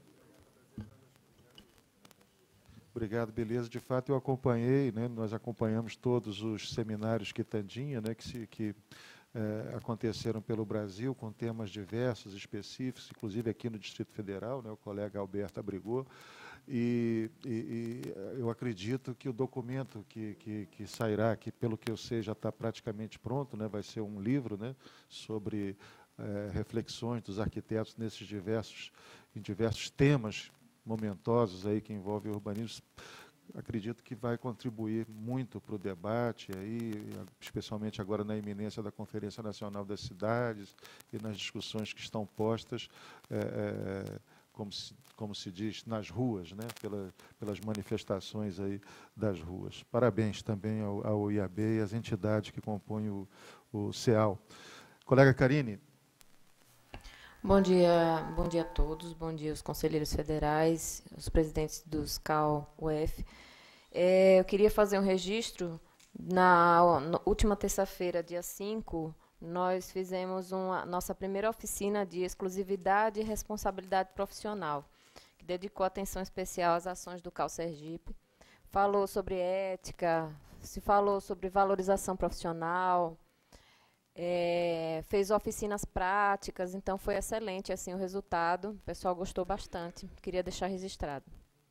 Obrigado, beleza. De fato, eu acompanhei, né, nós acompanhamos todos os seminários Quitandinha, né, que, se, que eh, aconteceram pelo Brasil, com temas diversos, específicos, inclusive aqui no Distrito Federal, né, o colega Alberto abrigou, e, e, e eu acredito que o documento que, que, que sairá, que pelo que eu sei já está praticamente pronto, né, vai ser um livro, né, sobre eh, reflexões dos arquitetos nesses diversos, em diversos temas momentosos aí que envolvem o urbanismo. Acredito que vai contribuir muito para o debate, aí, especialmente agora na iminência da Conferência Nacional das Cidades e nas discussões que estão postas, é, é, como, se, como se diz, nas ruas, né, pela, pelas manifestações aí das ruas. Parabéns também ao, ao I A B e às entidades que compõem o, o CEAL. Colega Karine. Bom dia, bom dia a todos, bom dia aos conselheiros federais, os presidentes dos C A U-U F. É, eu queria fazer um registro. Na, na última terça-feira, dia cinco, nós fizemos uma, nossa primeira oficina de exclusividade e responsabilidade profissional, que dedicou atenção especial às ações do C A U Sergipe. Falou sobre ética, se falou sobre valorização profissional, É, fez oficinas práticas, então foi excelente assim, o resultado. O pessoal gostou bastante. Queria deixar registrado.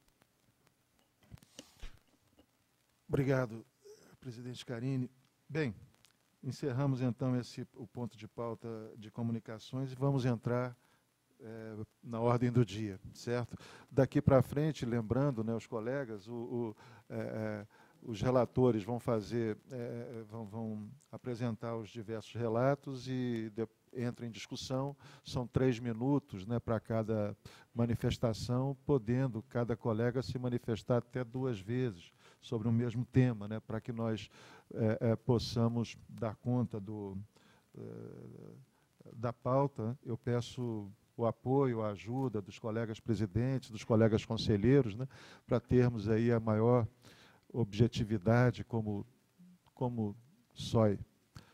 Obrigado, presidente Karine. Bem, encerramos então esse, o ponto de pauta de comunicações e vamos entrar é, na ordem do dia, certo? Daqui para frente, lembrando, né, os colegas, o, o, é, é, os relatores vão fazer, é, vão, vão apresentar os diversos relatos e de, entra em discussão. São três minutos, né, para cada manifestação, podendo cada colega se manifestar até duas vezes sobre o mesmo tema, né, para que nós é, é, possamos dar conta do, é, da pauta. Eu peço o apoio, a ajuda dos colegas presidentes, dos colegas conselheiros, né, para termos aí a maior objetividade como, como S O I.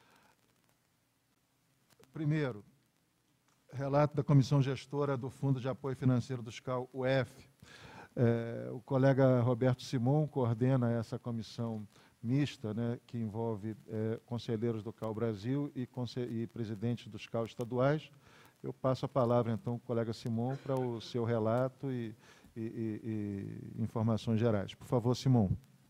Primeiro, relato da Comissão Gestora do Fundo de Apoio Financeiro do C A U-U F. É, o colega Roberto Simon coordena essa comissão mista, né, que envolve é, conselheiros do C A U Brasil e, e presidentes dos C A U estaduais. Eu passo a palavra, então, ao colega Simon para o seu relato e, e, e, e informações gerais. Por favor, Simon.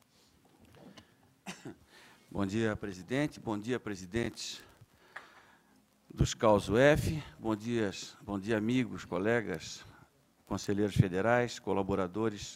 Bom dia, presidente. Bom dia, presidentes dos C A U-U F. Bom dia, bom dia, amigos, colegas, conselheiros federais, colaboradores.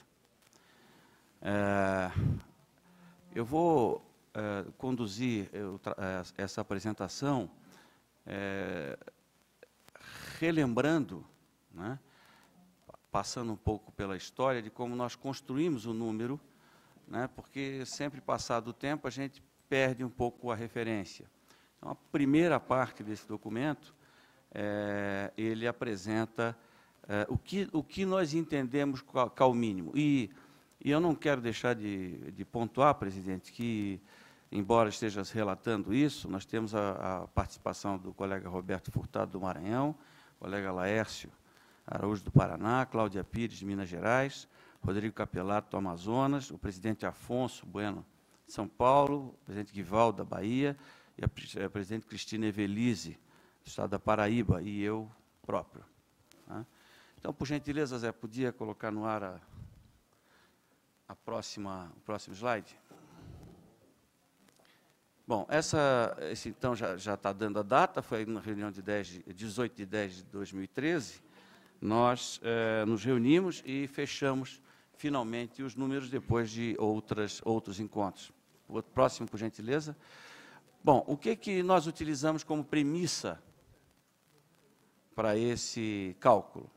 É, eu vou é, conduzir eu, essa apresentação é, relembrando, né, passando um pouco pela história de como nós construímos o número, né, porque sempre passado o tempo a gente perde um pouco a referência. Então, a primeira parte desse documento, é, ele apresenta é, o, que, o que nós entendemos C A U mínimo. E, e eu não quero deixar de, de pontuar, presidente, que, embora esteja relatando isso, nós temos a, a participação do colega Roberto Furtado, do Maranhão, colega Laércio Araújo, do Paraná, Cláudia Pires, de Minas Gerais, Rodrigo Capelato, do Amazonas, o presidente Afonso Bueno, de São Paulo, o presidente Guivaldo, da Bahia, e a, a presidente Cristina Evelise, do estado da Paraíba, e eu próprio. Tá? Então, por gentileza, Zé, podia colocar no ar a, a próxima, o próximo slide? Bom, essa, esse, então, já está dando a data, foi na reunião de dez, dezoito de dez de dois mil e treze, nós eh, nos reunimos e fechamos, finalmente, os números depois de outras, outros encontros. O próximo, por gentileza. Bom, o que, que nós utilizamos como premissa para esse cálculo?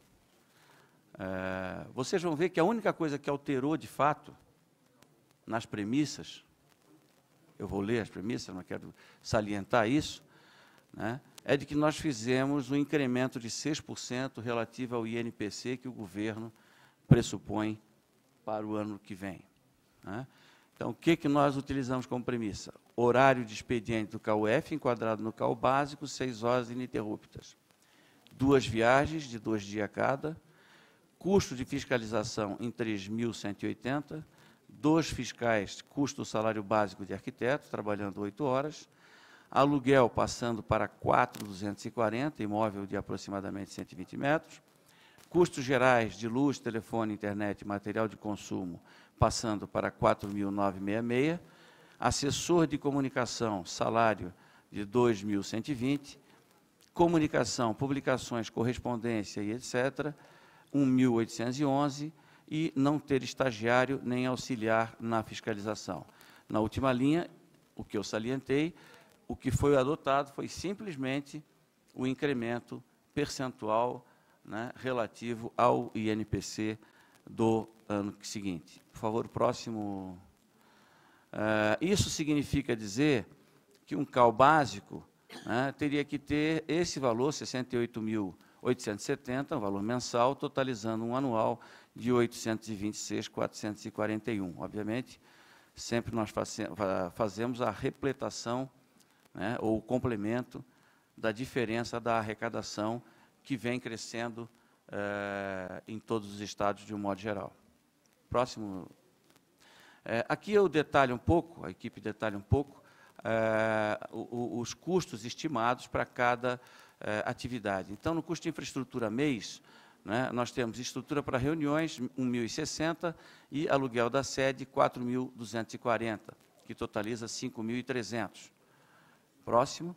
É, vocês vão ver que a única coisa que alterou, de fato, nas premissas, eu vou ler as premissas, não quero salientar isso, né, é de que nós fizemos um incremento de seis por cento relativo ao I N P C que o governo pressupõe para o ano que vem. Né? Então, o que, que nós utilizamos como premissa? Horário de expediente do C A U F, enquadrado no C A U básico, seis horas ininterruptas. Duas viagens, de dois dias cada, custo de fiscalização em três mil cento e oitenta, dois fiscais, custo do salário básico de arquiteto, trabalhando oito horas, aluguel passando para quatro mil duzentos e quarenta, imóvel de aproximadamente cento e vinte metros, custos gerais de luz, telefone, internet e material de consumo passando para quatro mil novecentos e sessenta e seis, assessor de comunicação, salário de dois mil cento e vinte, comunicação, publicações, correspondência e etcétera, um mil oitocentos e onze, e não ter estagiário nem auxiliar na fiscalização. Na última linha, o que eu salientei, o que foi adotado foi simplesmente o incremento percentual, né, relativo ao I N P C do ano seguinte. Por favor, o próximo. Uh, isso significa dizer que um C A U básico, né, teria que ter esse valor, sessenta e oito mil oitocentos e setenta, um valor mensal, totalizando um anual de oitocentos e vinte e seis mil quatrocentos e quarenta e um. Obviamente, sempre nós fazemos a repletação, né, ou o complemento da diferença da arrecadação que vem crescendo eh, em todos os estados de um modo geral. Próximo. Eh, aqui eu detalho um pouco, a equipe detalha um pouco, eh, o, o, os custos estimados para cada eh, atividade. Então, no custo de infraestrutura mês, né, nós temos estrutura para reuniões, um mil e sessenta, e aluguel da sede, quatro mil duzentos e quarenta, que totaliza cinco mil e trezentos. Próximo.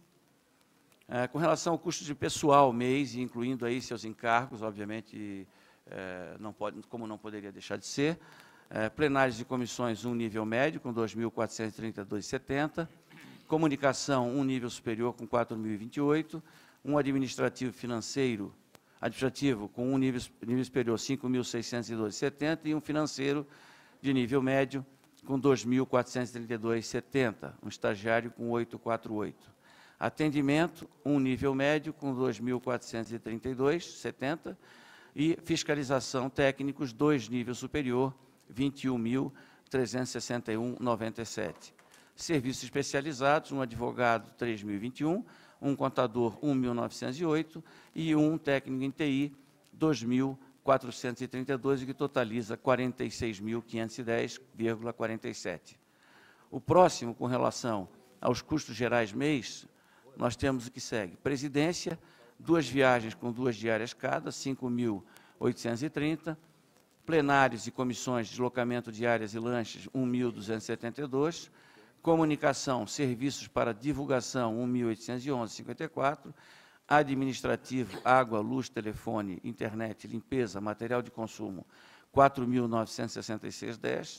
É, com relação ao custo de pessoal mês, incluindo aí seus encargos, obviamente, é, não pode, como não poderia deixar de ser, é, plenários de comissões, um nível médio, com dois mil quatrocentos e trinta e dois vírgula setenta, comunicação, um nível superior, com quatro mil e vinte e oito, um administrativo financeiro, administrativo, com um nível, nível superior, cinco mil seiscentos e doze vírgula setenta, e um financeiro de nível médio, com dois mil quatrocentos e trinta e dois vírgula setenta, um estagiário com oito mil quatrocentos e quarenta e oito. Atendimento, um nível médio, com dois mil quatrocentos e trinta e dois vírgula setenta, e fiscalização técnicos, dois nível superior, vinte e um mil trezentos e sessenta e um vírgula noventa e sete. Serviços especializados, um advogado, três mil e vinte e um, um contador, um mil novecentos e oito, e um técnico em T I, dois mil quatrocentos e trinta e dois, que totaliza quarenta e seis mil quinhentos e dez vírgula quarenta e sete. O próximo, com relação aos custos gerais mês, nós temos o que segue. Presidência, duas viagens com duas diárias cada, cinco mil oitocentos e trinta. Plenários e comissões, deslocamento diárias e lanches, um mil duzentos e setenta e dois. Comunicação, serviços para divulgação, um mil oitocentos e onze vírgula cinquenta e quatro. Administrativo, água, luz, telefone, internet, limpeza, material de consumo, quatro mil novecentos e sessenta e seis vírgula dez.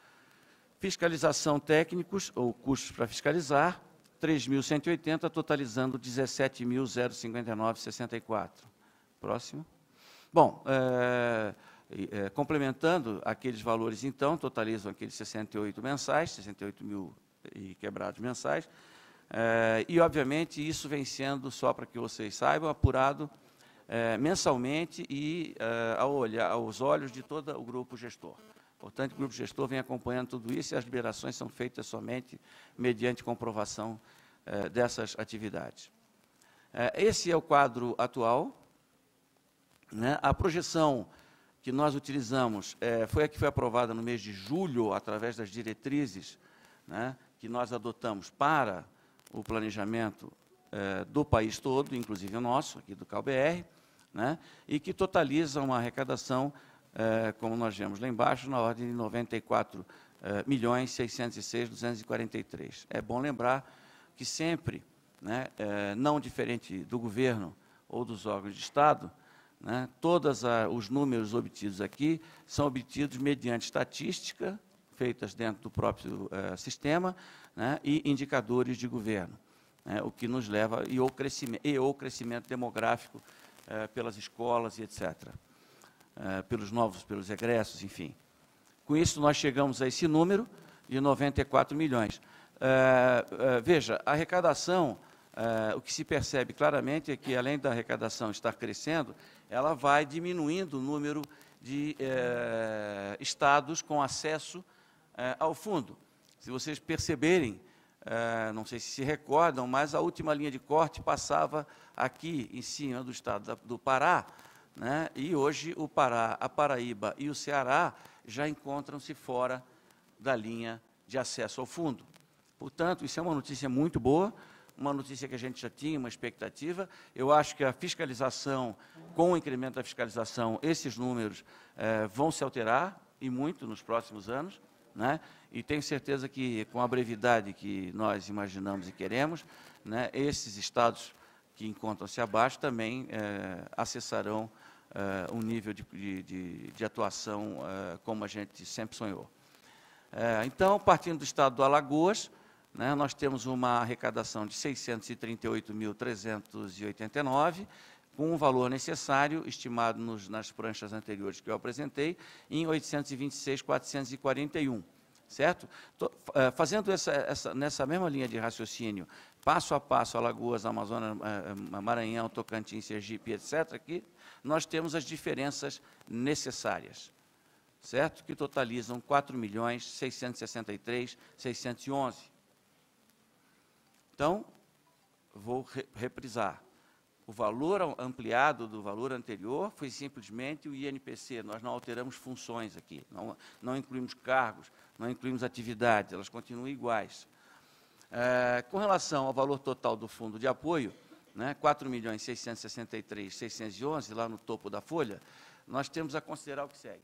Fiscalização técnicos, ou custos para fiscalizar, três mil cento e oitenta, totalizando dezessete mil cinquenta e nove vírgula sessenta e quatro. Próximo. Bom, é, é, complementando aqueles valores, então, totalizam aqueles sessenta e oito mensais, sessenta e oito mil e quebrados mensais, é, e, obviamente, isso vem sendo, só para que vocês saibam, apurado é, mensalmente e é, ao olhar, aos olhos de todo o grupo gestor. Portanto, o grupo gestor vem acompanhando tudo isso e as liberações são feitas somente mediante comprovação eh, dessas atividades. Eh, esse é o quadro atual, né? A projeção que nós utilizamos eh, foi a que foi aprovada no mês de julho, através das diretrizes, né, que nós adotamos para o planejamento eh, do país todo, inclusive o nosso, aqui do C A U B R, né, e que totaliza uma arrecadação, É, como nós vemos lá embaixo, na ordem de noventa e quatro milhões seiscentos e seis mil duzentos e quarenta e três. É bom lembrar que sempre, né, é, não diferente do governo ou dos órgãos de Estado, né, todos os números obtidos aqui são obtidos mediante estatística, feitas dentro do próprio é, sistema, né, e indicadores de governo, né, o que nos leva, e o crescimento, e o crescimento demográfico é, pelas escolas e etcétera. Uh, pelos novos, pelos egressos, enfim. Com isso, nós chegamos a esse número de noventa e quatro milhões. Uh, uh, veja, a arrecadação, uh, o que se percebe claramente é que, além da arrecadação estar crescendo, ela vai diminuindo o número de uh, estados com acesso uh, ao fundo. Se vocês perceberem, uh, não sei se se recordam, mas a última linha de corte passava aqui, em cima do estado da, do Pará, né? E hoje o Pará, a Paraíba e o Ceará já encontram-se fora da linha de acesso ao fundo. Portanto, isso é uma notícia muito boa, uma notícia que a gente já tinha, uma expectativa. Eu acho que a fiscalização, com o incremento da fiscalização, esses números eh, vão se alterar, e muito, nos próximos anos, né? E tenho certeza que, com a brevidade que nós imaginamos e queremos, né, esses estados que encontram-se abaixo também eh, acessarão eh, um nível de, de, de atuação eh, como a gente sempre sonhou. Eh, então, partindo do estado do Alagoas, né, nós temos uma arrecadação de seiscentos e trinta e oito mil trezentos e oitenta e nove, com um valor necessário, estimado nos, nas pranchas anteriores que eu apresentei, em oitocentos e vinte e seis mil quatrocentos e quarenta e um. Certo? Tô, uh, fazendo essa, essa, nessa mesma linha de raciocínio, passo a passo, Alagoas, Amazonas, uh, Maranhão, Tocantins, Sergipe, etcétera, aqui, nós temos as diferenças necessárias, certo? Que totalizam quatro milhões seiscentos e sessenta e três mil seiscentos e onze. Então, vou re reprisar. O valor ampliado do valor anterior foi simplesmente o I N P C. Nós não alteramos funções aqui, não, não incluímos cargos, não incluímos atividades, elas continuam iguais. É, com relação ao valor total do fundo de apoio, né, quatro milhões seiscentos e sessenta e três mil seiscentos e onze, lá no topo da folha, nós temos a considerar o que segue.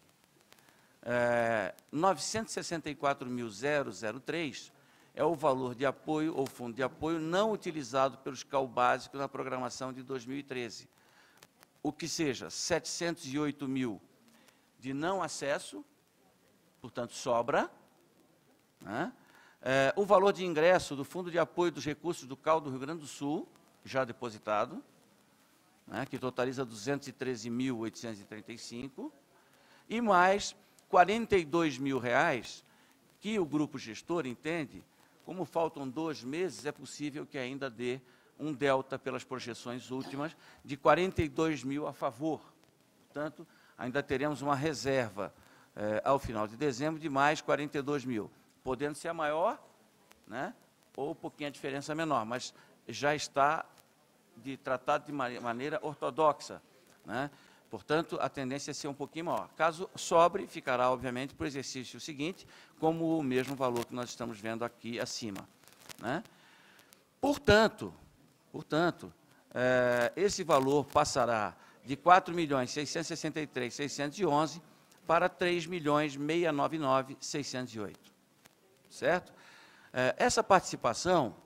É, novecentos e sessenta e quatro mil três é o valor de apoio, ou fundo de apoio, não utilizado pelos C A U básicos na programação de dois mil e treze. O que seja, setecentos e oito mil de não acesso, portanto, sobra. Né? É, o valor de ingresso do Fundo de Apoio dos Recursos do C A U do Rio Grande do Sul, já depositado, né, que totaliza duzentos e treze mil oitocentos e trinta e cinco, e mais quarenta e dois mil reais, que o grupo gestor entende. Como faltam dois meses, é possível que ainda dê um delta pelas projeções últimas de quarenta e dois mil a favor. Portanto, ainda teremos uma reserva eh, ao final de dezembro de mais quarenta e dois mil, podendo ser a maior, né, ou um pouquinho a diferença menor, mas já está de, tratado de maneira ortodoxa, né? Portanto, a tendência é ser um pouquinho maior. Caso sobre, ficará, obviamente, para o exercício seguinte, como o mesmo valor que nós estamos vendo aqui acima. Né? Portanto, portanto eh, esse valor passará de quatro milhões seiscentos e sessenta e três mil seiscentos e onze para três milhões seiscentos e noventa e nove mil seiscentos e oito. Certo? Eh, essa participação...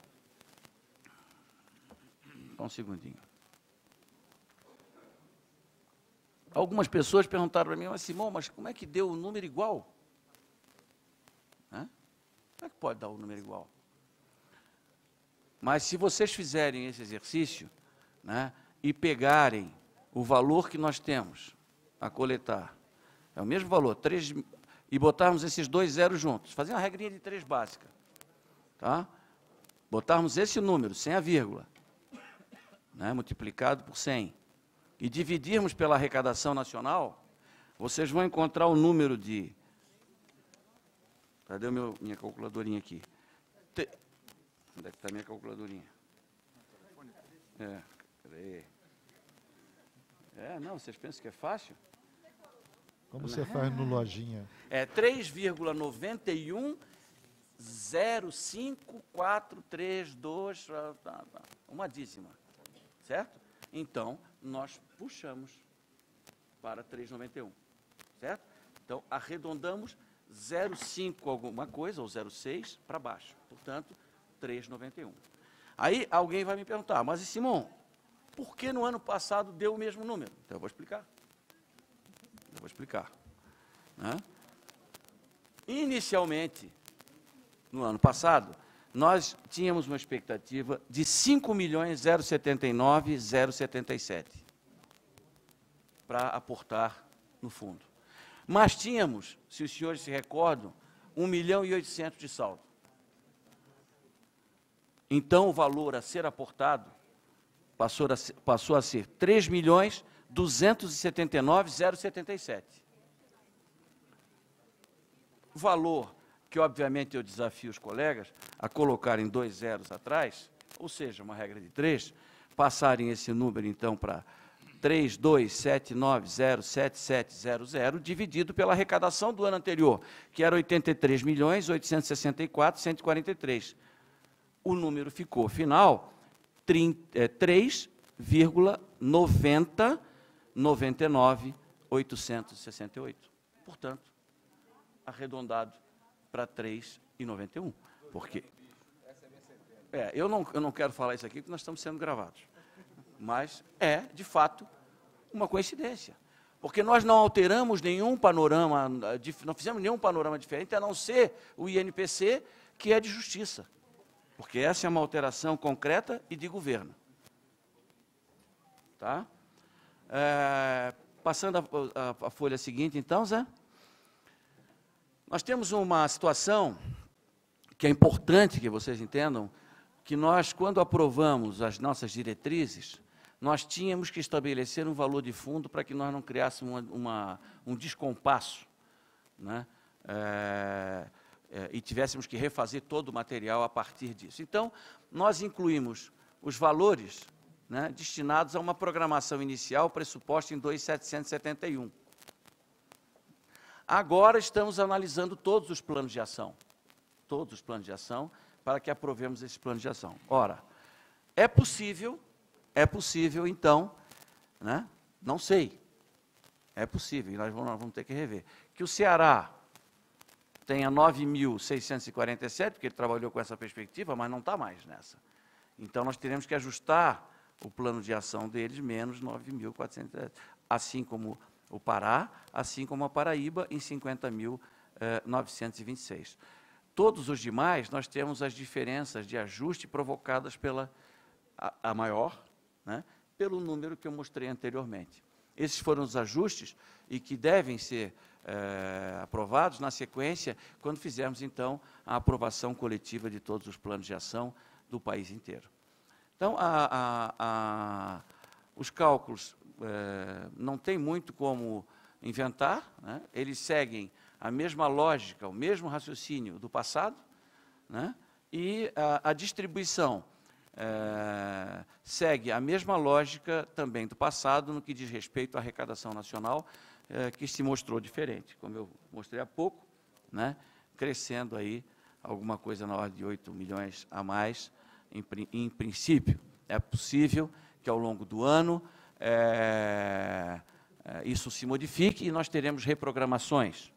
Só um segundinho. Algumas pessoas perguntaram para mim, mas Simão, mas como é que deu o número igual? Hã? Como é que pode dar o número igual? Mas se vocês fizerem esse exercício, né, e pegarem o valor que nós temos a coletar, é o mesmo valor, três, e botarmos esses dois zeros juntos, fazer uma regrinha de três básica, tá? Botarmos esse número, sem a vírgula, né, multiplicado por cem, e dividirmos pela arrecadação nacional, vocês vão encontrar o número de... Cadê o meu, minha calculadorinha aqui? Te, onde é que está a minha calculadorinha? É, peraí. É, não, vocês pensam que é fácil? Como você faz no Lojinha? É três vírgula nove um zero cinco quatro três dois, uma dízima, certo? Então, nós puxamos para três vírgula noventa e um, certo? Então, arredondamos zero vírgula cinco alguma coisa, ou zero vírgula seis, para baixo. Portanto, três vírgula noventa e um. Aí, alguém vai me perguntar, mas, Simão, por que no ano passado deu o mesmo número? Então, eu vou explicar. Eu vou explicar. Né? Inicialmente, no ano passado, nós tínhamos uma expectativa de cinco milhões setenta e nove mil setenta e sete para aportar no fundo. Mas tínhamos, se os senhores se recordam, um milhão e oitocentos de saldo. Então, o valor a ser aportado passou a ser, passou a ser três milhões duzentos e setenta e nove mil setenta e sete. Valor que, obviamente, eu desafio os colegas a colocarem dois zeros atrás, ou seja, uma regra de três, passarem esse número, então, para três dois sete nove zero sete sete zero zero, dividido pela arrecadação do ano anterior, que era oitenta e três milhões oitocentos e sessenta e quatro mil cento e quarenta e três. O número ficou final três vírgula noventa noventa e nove oitocentos e sessenta e oito. Portanto, arredondado para três vírgula noventa e um. Por quê? É, eu, não, eu não quero falar isso aqui porque nós estamos sendo gravados. Mas é, de fato, uma coincidência. Porque nós não alteramos nenhum panorama, não fizemos nenhum panorama diferente, a não ser o I N P C, que é de justiça. Porque essa é uma alteração concreta e de governo. Tá? É, passando a, a, a folha seguinte, então, Zé. Nós temos uma situação que é importante que vocês entendam, que nós, quando aprovamos as nossas diretrizes, nós tínhamos que estabelecer um valor de fundo para que nós não criássemos uma, uma, um descompasso, né? É, é, e tivéssemos que refazer todo o material a partir disso. Então, nós incluímos os valores, né, destinados a uma programação inicial pressuposta em dois mil setecentos e setenta e um. Agora estamos analisando todos os planos de ação, todos os planos de ação, para que aprovemos esses planos de ação. Ora, é possível, é possível, então, né, não sei, é possível, e nós vamos, nós vamos ter que rever, que o Ceará tenha nove mil seiscentos e quarenta e sete, porque ele trabalhou com essa perspectiva, mas não está mais nessa. Então, nós teremos que ajustar o plano de ação deles, menos nove mil quatrocentos e sete, assim como o Pará, assim como a Paraíba, em cinquenta mil novecentos e vinte e seis. Todos os demais, nós temos as diferenças de ajuste provocadas pela a, a maior, né, pelo número que eu mostrei anteriormente. Esses foram os ajustes e que devem ser é, aprovados na sequência, quando fizermos, então, a aprovação coletiva de todos os planos de ação do país inteiro. Então, a, a, a, os cálculos é, não tem muito como inventar, né? Eles seguem a mesma lógica, o mesmo raciocínio do passado, né? E a, a distribuição é, segue a mesma lógica também do passado no que diz respeito à arrecadação nacional, é, que se mostrou diferente, como eu mostrei há pouco, né? Crescendo aí alguma coisa na ordem de oito milhões a mais, em, em princípio. É possível que ao longo do ano é, é, isso se modifique e nós teremos reprogramações.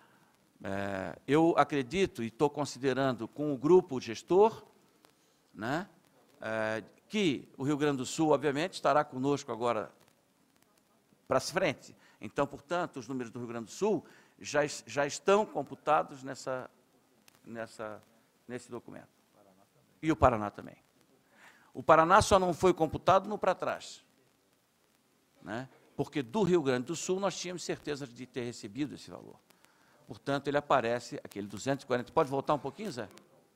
É, eu acredito e estou considerando com o grupo gestor, né, é, que o Rio Grande do Sul, obviamente, estará conosco agora para frente. Então, portanto, os números do Rio Grande do Sul já, já estão computados nessa, nessa, nesse documento. E o Paraná também. O Paraná só não foi computado no para trás, né, porque do Rio Grande do Sul nós tínhamos certeza de ter recebido esse valor. Portanto, ele aparece, aquele duzentos e quarenta. Pode voltar um pouquinho, Zé?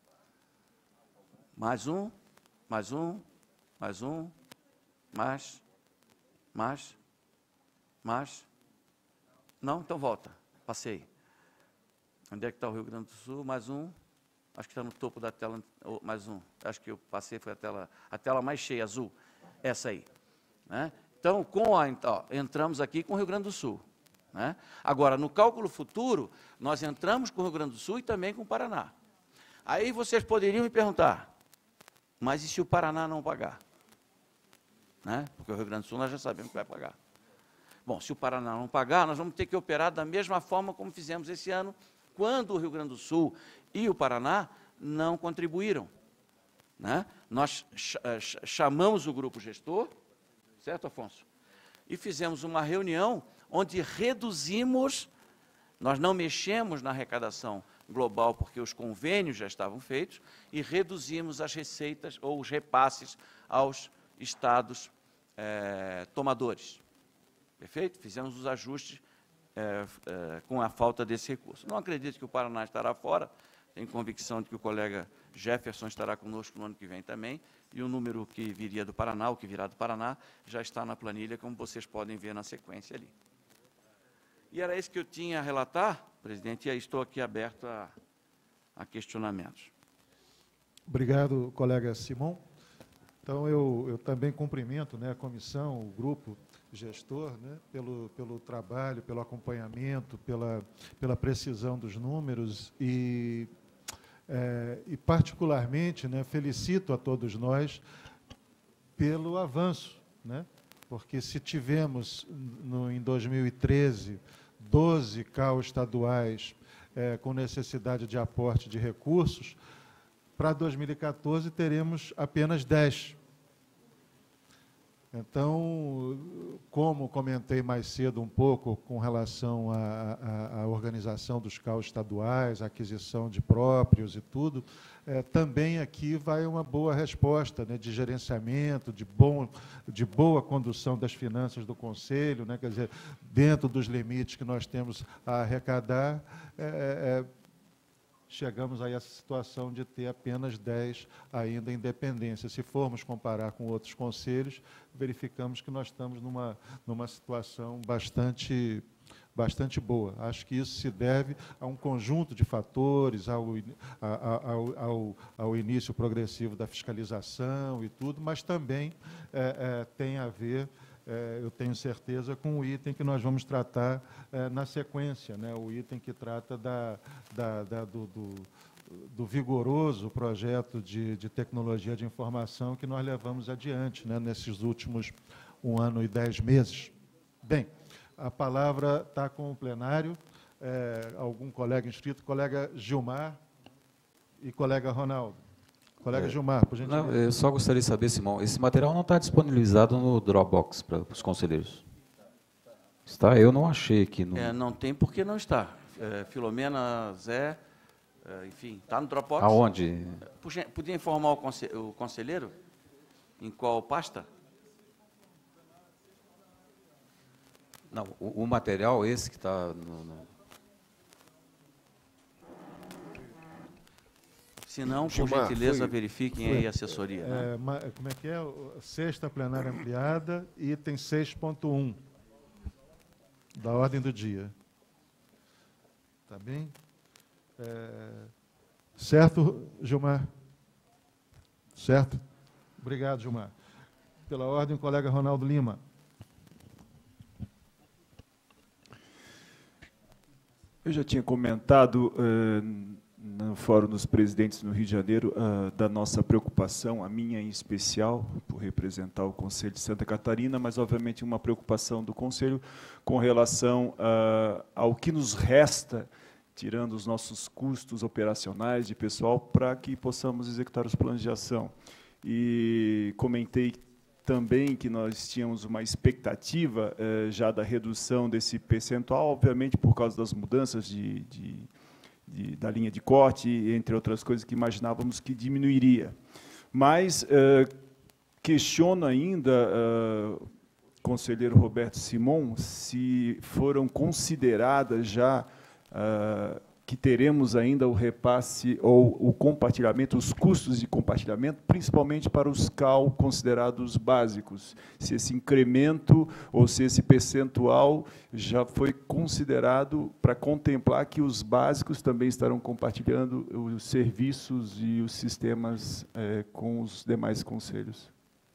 Mais um, mais um, mais um, mais, mais, mais. Não? Então volta. Passei. Onde é que está o Rio Grande do Sul? Mais um. Acho que está no topo da tela. Oh, mais um. Acho que eu passei, foi a tela, a tela mais cheia, azul. Essa aí. Né? Então, com a, ó, entramos aqui com o Rio Grande do Sul. Né? Agora, no cálculo futuro, nós entramos com o Rio Grande do Sul e também com o Paraná. Aí vocês poderiam me perguntar, mas e se o Paraná não pagar? Né? Porque o Rio Grande do Sul nós já sabemos que vai pagar. Bom, se o Paraná não pagar, nós vamos ter que operar da mesma forma como fizemos esse ano, quando o Rio Grande do Sul e o Paraná não contribuíram. Né? Nós chamamos o grupo gestor, certo, Afonso? E fizemos uma reunião onde reduzimos, nós não mexemos na arrecadação global, porque os convênios já estavam feitos, e reduzimos as receitas ou os repasses aos estados é, tomadores. Perfeito? Fizemos os ajustes é, é, com a falta desse recurso. Não acredito que o Paraná estará fora, tenho convicção de que o colega Jefferson estará conosco no ano que vem também, e o número que viria do Paraná, o que virá do Paraná, já está na planilha, como vocês podem ver na sequência ali. E era isso que eu tinha a relatar, presidente, e aí estou aqui aberto a, a questionamentos. Obrigado, colega Simão. Então, eu, eu também cumprimento, né, a comissão, o grupo gestor, né, pelo, pelo trabalho, pelo acompanhamento, pela, pela precisão dos números e, é, e particularmente, né, felicito a todos nós pelo avanço, né? Porque se tivemos, no, em dois mil e treze, doze C A U estaduais é, com necessidade de aporte de recursos, para dois mil e quatorze teremos apenas dez. Então, como comentei mais cedo um pouco com relação à, à, à organização dos C A U estaduais, a aquisição de próprios e tudo, é, também aqui vai uma boa resposta, né, de gerenciamento, de, bom, de boa condução das finanças do Conselho, né, quer dizer, dentro dos limites que nós temos a arrecadar, é, é, chegamos a essa situação de ter apenas dez ainda em dependência. Se formos comparar com outros conselhos, verificamos que nós estamos numa, numa situação bastante, bastante boa. Acho que isso se deve a um conjunto de fatores, ao, ao, ao, ao início progressivo da fiscalização e tudo, mas também é, é, tem a ver, É, eu tenho certeza, com o item que nós vamos tratar é, na sequência, né? O item que trata da, da, da, do, do, do vigoroso projeto de, de tecnologia de informação que nós levamos adiante, né, nesses últimos um ano e dez meses. Bem, a palavra está com o plenário. É, algum colega inscrito, colega Gilmar e colega Ronaldo. Colega É, Gilmar, por gentileza. Não, eu só gostaria de saber, Simão, esse material não está disponibilizado no Dropbox para os conselheiros? Está? Eu não achei aqui. No... É, não tem porque não está. É, Filomena, Zé, é, enfim, está no Dropbox? Aonde? Podia, podia informar o, conse o conselheiro? Em qual pasta? Não, o, o material esse que está no... no... Se não, por Gilmar, gentileza, foi, verifiquem foi, aí a assessoria. É, né? Como é que é? Sexta plenária ampliada, item seis ponto um, da ordem do dia. Está bem? É, certo, Gilmar? Certo? Obrigado, Gilmar. Pela ordem, o colega Ronaldo Lima. Eu já tinha comentado uh, no Fórum dos Presidentes no Rio de Janeiro uh, da nossa preocupação, a minha em especial, por representar o Conselho de Santa Catarina, mas, obviamente, uma preocupação do Conselho com relação uh, ao que nos resta, tirando os nossos custos operacionais de pessoal, para que possamos executar os planos de ação. E comentei também que nós tínhamos uma expectativa eh, já da redução desse percentual, obviamente por causa das mudanças de, de, de, da linha de corte, entre outras coisas que imaginávamos que diminuiria. Mas eh, questiono ainda, eh, conselheiro Roberto Simon, se foram consideradas já eh, que teremos ainda o repasse ou o compartilhamento, os custos de compartilhamento, principalmente para os C A U considerados básicos. Se esse incremento ou se esse percentual já foi considerado para contemplar que os básicos também estarão compartilhando os serviços e os sistemas eh, com os demais conselhos.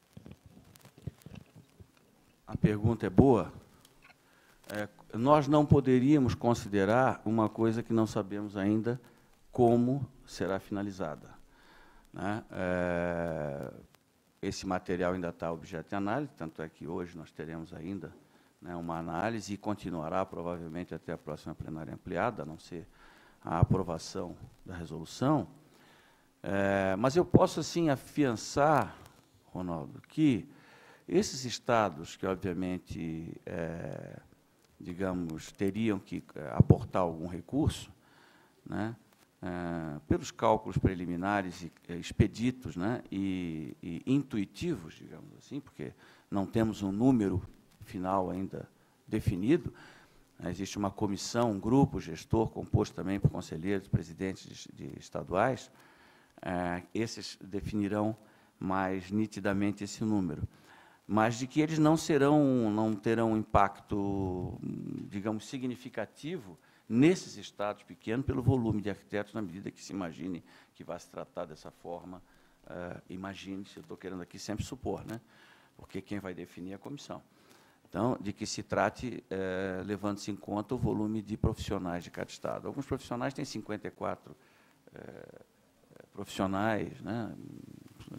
A pergunta é boa. É, nós não poderíamos considerar uma coisa que não sabemos ainda como será finalizada. Né? É, esse material ainda está objeto de análise, tanto é que hoje nós teremos ainda, né, uma análise e continuará provavelmente até a próxima plenária ampliada, a não ser a aprovação da resolução. É, mas eu posso, assim, afiançar, Ronaldo, que esses estados que, obviamente, é, digamos, teriam que aportar algum recurso, né, é, pelos cálculos preliminares e, é, expeditos, né, e, e intuitivos, digamos assim, porque não temos um número final ainda definido. Existe uma comissão, um grupo gestor, composto também por conselheiros, presidentes de, de estaduais. É, esses definirão mais nitidamente esse número, mas de que eles não serão, não terão impacto, digamos, significativo nesses estados pequenos pelo volume de arquitetos, na medida que se imagine que vai se tratar dessa forma. Uh, imagine-se, eu estou querendo aqui sempre supor, né? Porque quem vai definir é a comissão. Então, de que se trate, eh, levando-se em conta o volume de profissionais de cada estado. Alguns profissionais têm cinquenta e quatro eh, profissionais, né?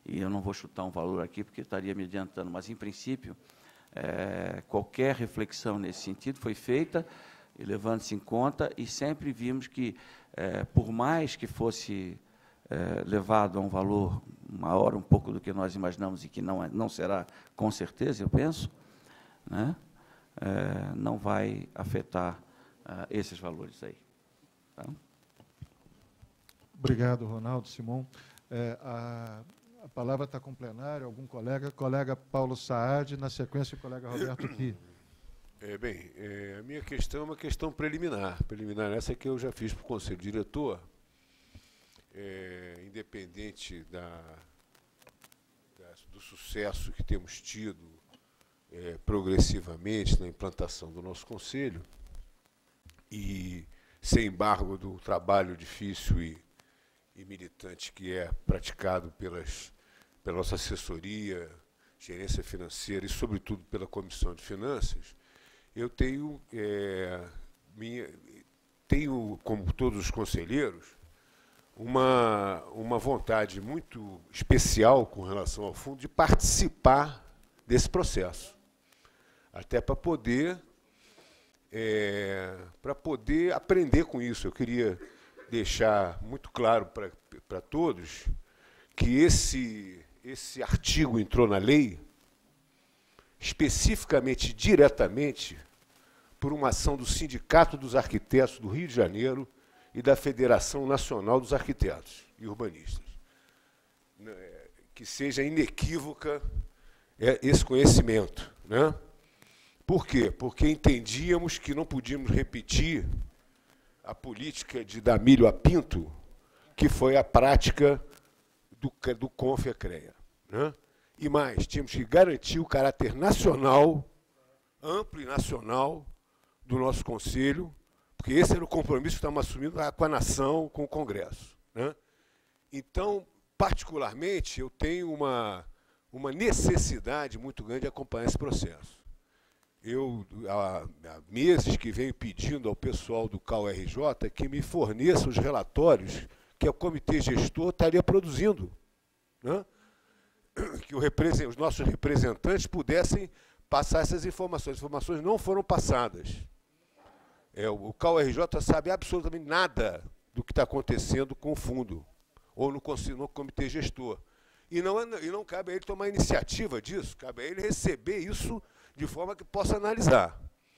e eu não vou chutar um valor aqui, porque estaria me adiantando, mas, em princípio, é, qualquer reflexão nesse sentido foi feita, e levando-se em conta, e sempre vimos que, é, por mais que fosse é, levado a um valor maior um pouco do que nós imaginamos, e que não, é, não será, com certeza, eu penso, né, é, não vai afetar uh, esses valores aí. Tá? Obrigado, Ronaldo, Simão. É, a, a palavra está com o plenário, algum colega, colega Paulo Saad, na sequência o colega Roberto Pi. É, bem, é, a minha questão é uma questão preliminar. Preliminar essa que eu já fiz para o Conselho Diretor, é, independente da, da, do sucesso que temos tido é, progressivamente na implantação do nosso Conselho, e sem embargo do trabalho difícil e, e militante que é praticado pelas, pela nossa assessoria, gerência financeira e, sobretudo, pela Comissão de Finanças, eu tenho, é, minha, tenho, como todos os conselheiros, uma, uma vontade muito especial com relação ao fundo de participar desse processo, até para poder, é, para poder aprender com isso. Eu queria deixar muito claro para todos que esse, esse artigo entrou na lei especificamente, diretamente, por uma ação do Sindicato dos Arquitetos do Rio de Janeiro e da Federação Nacional dos Arquitetos e Urbanistas. Que seja inequívoca esse conhecimento, né? Por quê? Porque entendíamos que não podíamos repetir a política de dar milho a pinto, que foi a prática do, do CONFE-CREA, né? E mais, tínhamos que garantir o caráter nacional, amplo e nacional, do nosso Conselho, porque esse era o compromisso que estamos assumindo com a nação, com o Congresso, né? Então, particularmente, eu tenho uma, uma necessidade muito grande de acompanhar esse processo. Eu, há, há meses que venho pedindo ao pessoal do C A U R J que me forneça os relatórios que o Comitê Gestor estaria produzindo, né? Que o represent, os nossos representantes pudessem passar essas informações. As informações não foram passadas. É, o C A U R J sabe absolutamente nada do que está acontecendo com o fundo, ou no, no Comitê Gestor. E não, e não cabe a ele tomar iniciativa disso, cabe a ele receber isso de forma que possa analisar.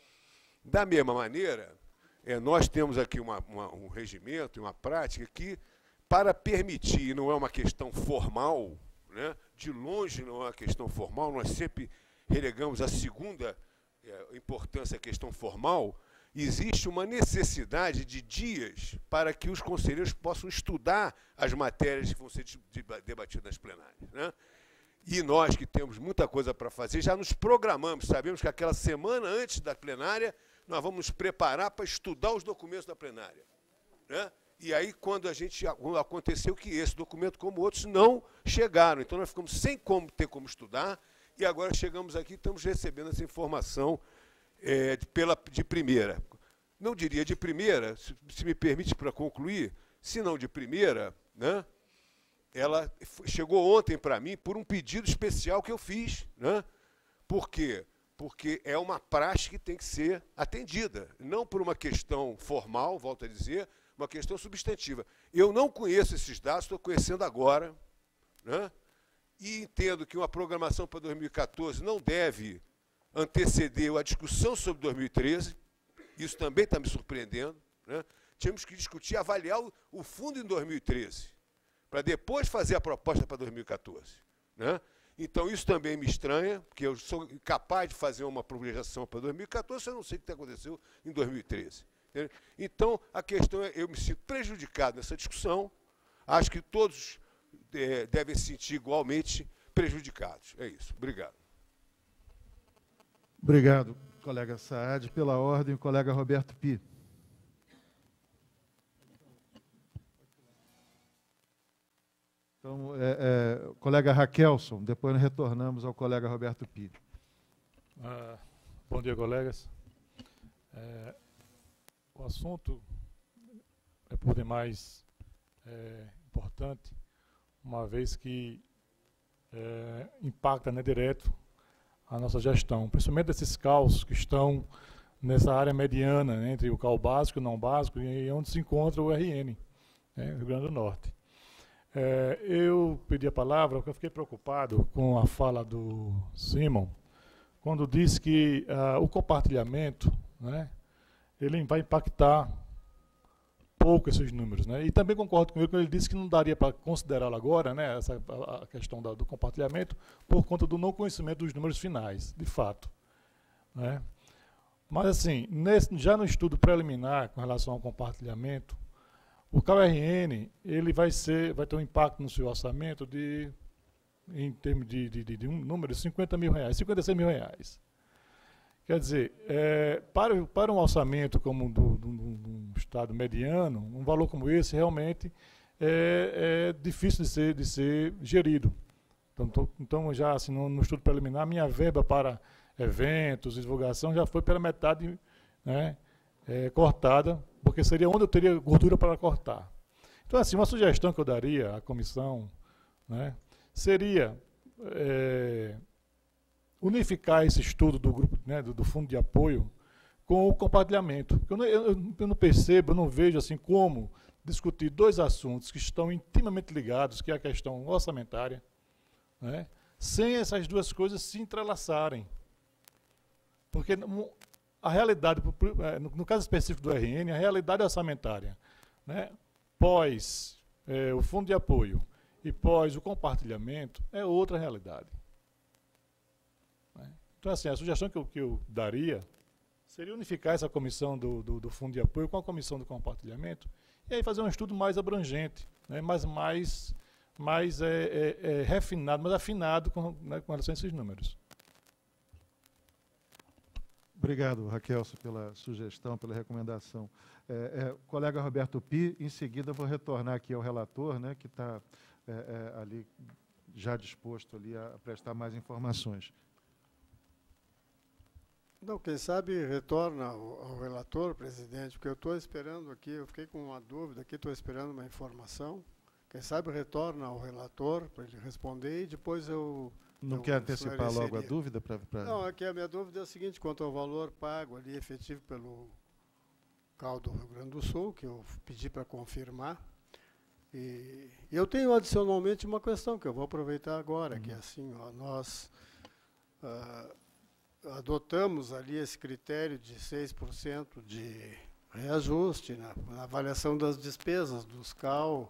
Da mesma maneira, é, nós temos aqui uma, uma, um regimento, uma prática que, para permitir, não é uma questão formal, né, de longe não é uma questão formal, nós sempre relegamos a segunda é, importância à questão formal, existe uma necessidade de dias para que os conselheiros possam estudar as matérias que vão ser debatidas nas plenárias, né? E nós, que temos muita coisa para fazer, já nos programamos, sabemos que aquela semana antes da plenária, nós vamos nos preparar para estudar os documentos da plenária, né? E aí, quando a gente aconteceu que esse documento, como outros, não chegaram. Então, nós ficamos sem como, ter como estudar, e agora chegamos aqui e estamos recebendo essa informação é, de, pela, de primeira. Não diria de primeira, se, se me permite para concluir, se não de primeira, né? Ela chegou ontem para mim por um pedido especial que eu fiz, né? Por quê? Porque é uma praxe que tem que ser atendida, não por uma questão formal, volto a dizer, uma questão substantiva. Eu não conheço esses dados, estou conhecendo agora, né? E entendo que uma programação para dois mil e quatorze não deve anteceder a discussão sobre dois mil e treze, isso também está me surpreendendo, né? Tínhamos que discutir, avaliar o, o fundo em dois mil e treze, para depois fazer a proposta para dois mil e quatorze, né? Então, isso também me estranha, porque eu sou capaz de fazer uma projeção para dois mil e quatorze, eu não sei o que aconteceu em dois mil e treze. Entendeu? Então, a questão é, eu me sinto prejudicado nessa discussão, acho que todos é, devem se sentir igualmente prejudicados. É isso. Obrigado. Obrigado, colega Saad. Pela ordem, o colega Roberto Pi. Então, é, é, colega Raquelson, depois nós retornamos ao colega Roberto Pi. Ah, bom dia, colegas. É, o assunto é, por demais, é, importante, uma vez que é, impacta, né, direto a nossa gestão, principalmente esses C A Us que estão nessa área mediana, né, entre o C A U básico e o não básico, e onde se encontra o R N, né, Rio Grande do Norte. É, eu pedi a palavra porque eu fiquei preocupado com a fala do Simon, quando disse que ah, o compartilhamento, né, ele vai impactar pouco esses números, né? E também concordo com ele quando ele disse que não daria para considerá-lo agora, né, essa, a, a questão da, do compartilhamento, por conta do não conhecimento dos números finais, de fato, né? Mas, assim, nesse, já no estudo preliminar com relação ao compartilhamento, o C A U R N ele vai, ser, vai ter um impacto no seu orçamento de, em termos de, de, de, de um número de cinquenta mil reais, cinquenta e seis mil reais. Quer dizer, é, para, para um orçamento como do, do, do, do Estado mediano, um valor como esse realmente é, é difícil de ser, de ser gerido. Então, tô, então já assim, no, no estudo preliminar, minha verba para eventos, divulgação, já foi pela metade, né, é, cortada, porque seria onde eu teria gordura para cortar. Então, assim, uma sugestão que eu daria à comissão, né, seria é, unificar esse estudo do grupo, né, do, do fundo de apoio com o compartilhamento. Eu não, eu, eu não percebo, eu não vejo assim como discutir dois assuntos que estão intimamente ligados, que é a questão orçamentária, né, sem essas duas coisas se entrelaçarem. Porque a realidade, no caso específico do R N, a realidade orçamentária, né, pós é, o fundo de apoio e pós o compartilhamento, é outra realidade. Né? Então, assim, a sugestão que eu, que eu daria seria unificar essa comissão do, do, do fundo de apoio com a comissão do compartilhamento e aí fazer um estudo mais abrangente, né, mas mais, mais é, é, é, refinado, mais afinado com, né, com relação a esses números. Obrigado, Raquelso, pela sugestão, pela recomendação. É, é, colega Roberto Pi, em seguida vou retornar aqui ao relator, né, que está é, é, ali já disposto ali a prestar mais informações. Não, quem sabe retorna ao, ao relator, presidente, porque eu estou esperando aqui, eu fiquei com uma dúvida aqui, estou esperando uma informação. Quem sabe retorna ao relator para ele responder e depois eu... Não quer antecipar logo a dúvida? Pra, pra... Não, aqui a minha dúvida é a seguinte, quanto ao valor pago ali efetivo pelo C A U do Rio Grande do Sul, que eu pedi para confirmar. E eu tenho adicionalmente uma questão que eu vou aproveitar agora, uhum. que é assim, ó, nós ah, adotamos ali esse critério de seis por cento de reajuste na, na avaliação das despesas dos C A U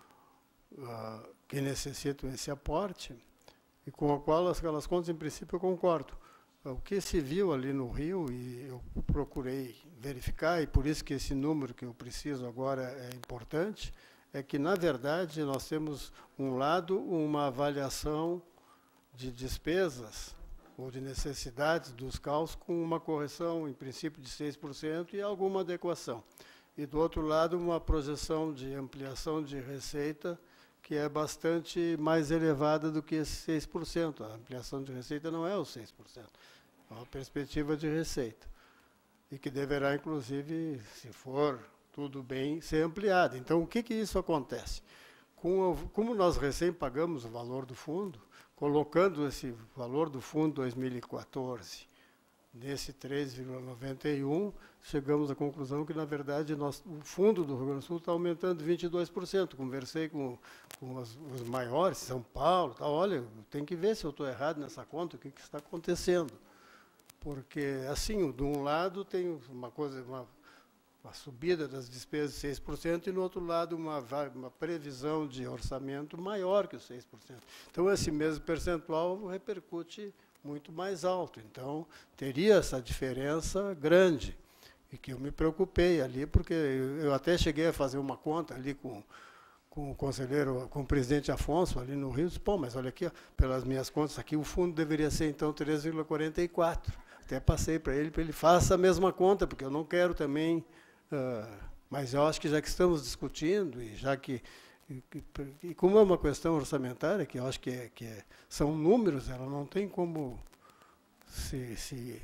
ah, que necessitam esse aporte, e com a qual aquelas contas, em princípio, eu concordo. O que se viu ali no Rio, e eu procurei verificar, e por isso que esse número que eu preciso agora é importante, é que, na verdade, nós temos, um lado, uma avaliação de despesas ou de necessidades dos C A Us com uma correção, em princípio, de seis por cento e alguma adequação. E, do outro lado, uma projeção de ampliação de receita que é bastante mais elevada do que esse seis por cento. A ampliação de receita não é os seis por cento, é uma perspectiva de receita. E que deverá, inclusive, se for tudo bem, ser ampliada. Então, o que, que isso acontece? Com o, como nós recém pagamos o valor do fundo, colocando esse valor do fundo dois mil e quatorze nesse três vírgula noventa e um, chegamos à conclusão que, na verdade, nós, o fundo do Rio Grande do Sul está aumentando vinte e dois por cento. Conversei com, com os, os maiores, São Paulo, tá, olha, tem que ver se eu estou errado nessa conta, o que, que está acontecendo. Porque, assim, de um lado tem uma coisa, uma, uma subida das despesas de seis por cento e, no outro lado, uma, uma previsão de orçamento maior que os seis por cento. Então, esse mesmo percentual repercute muito mais alto. Então, teria essa diferença grande. E que eu me preocupei ali, porque eu até cheguei a fazer uma conta ali com, com o conselheiro, com o presidente Afonso, ali no Rio, disse, pô, mas olha aqui, ó, pelas minhas contas, aqui o fundo deveria ser, então, três vírgula quarenta e quatro. Até passei para ele, para ele faça a mesma conta, porque eu não quero também... Uh, mas eu acho que já que estamos discutindo, e já que... E, e como é uma questão orçamentária, que eu acho que, é, que é, são números, ela não tem como se... se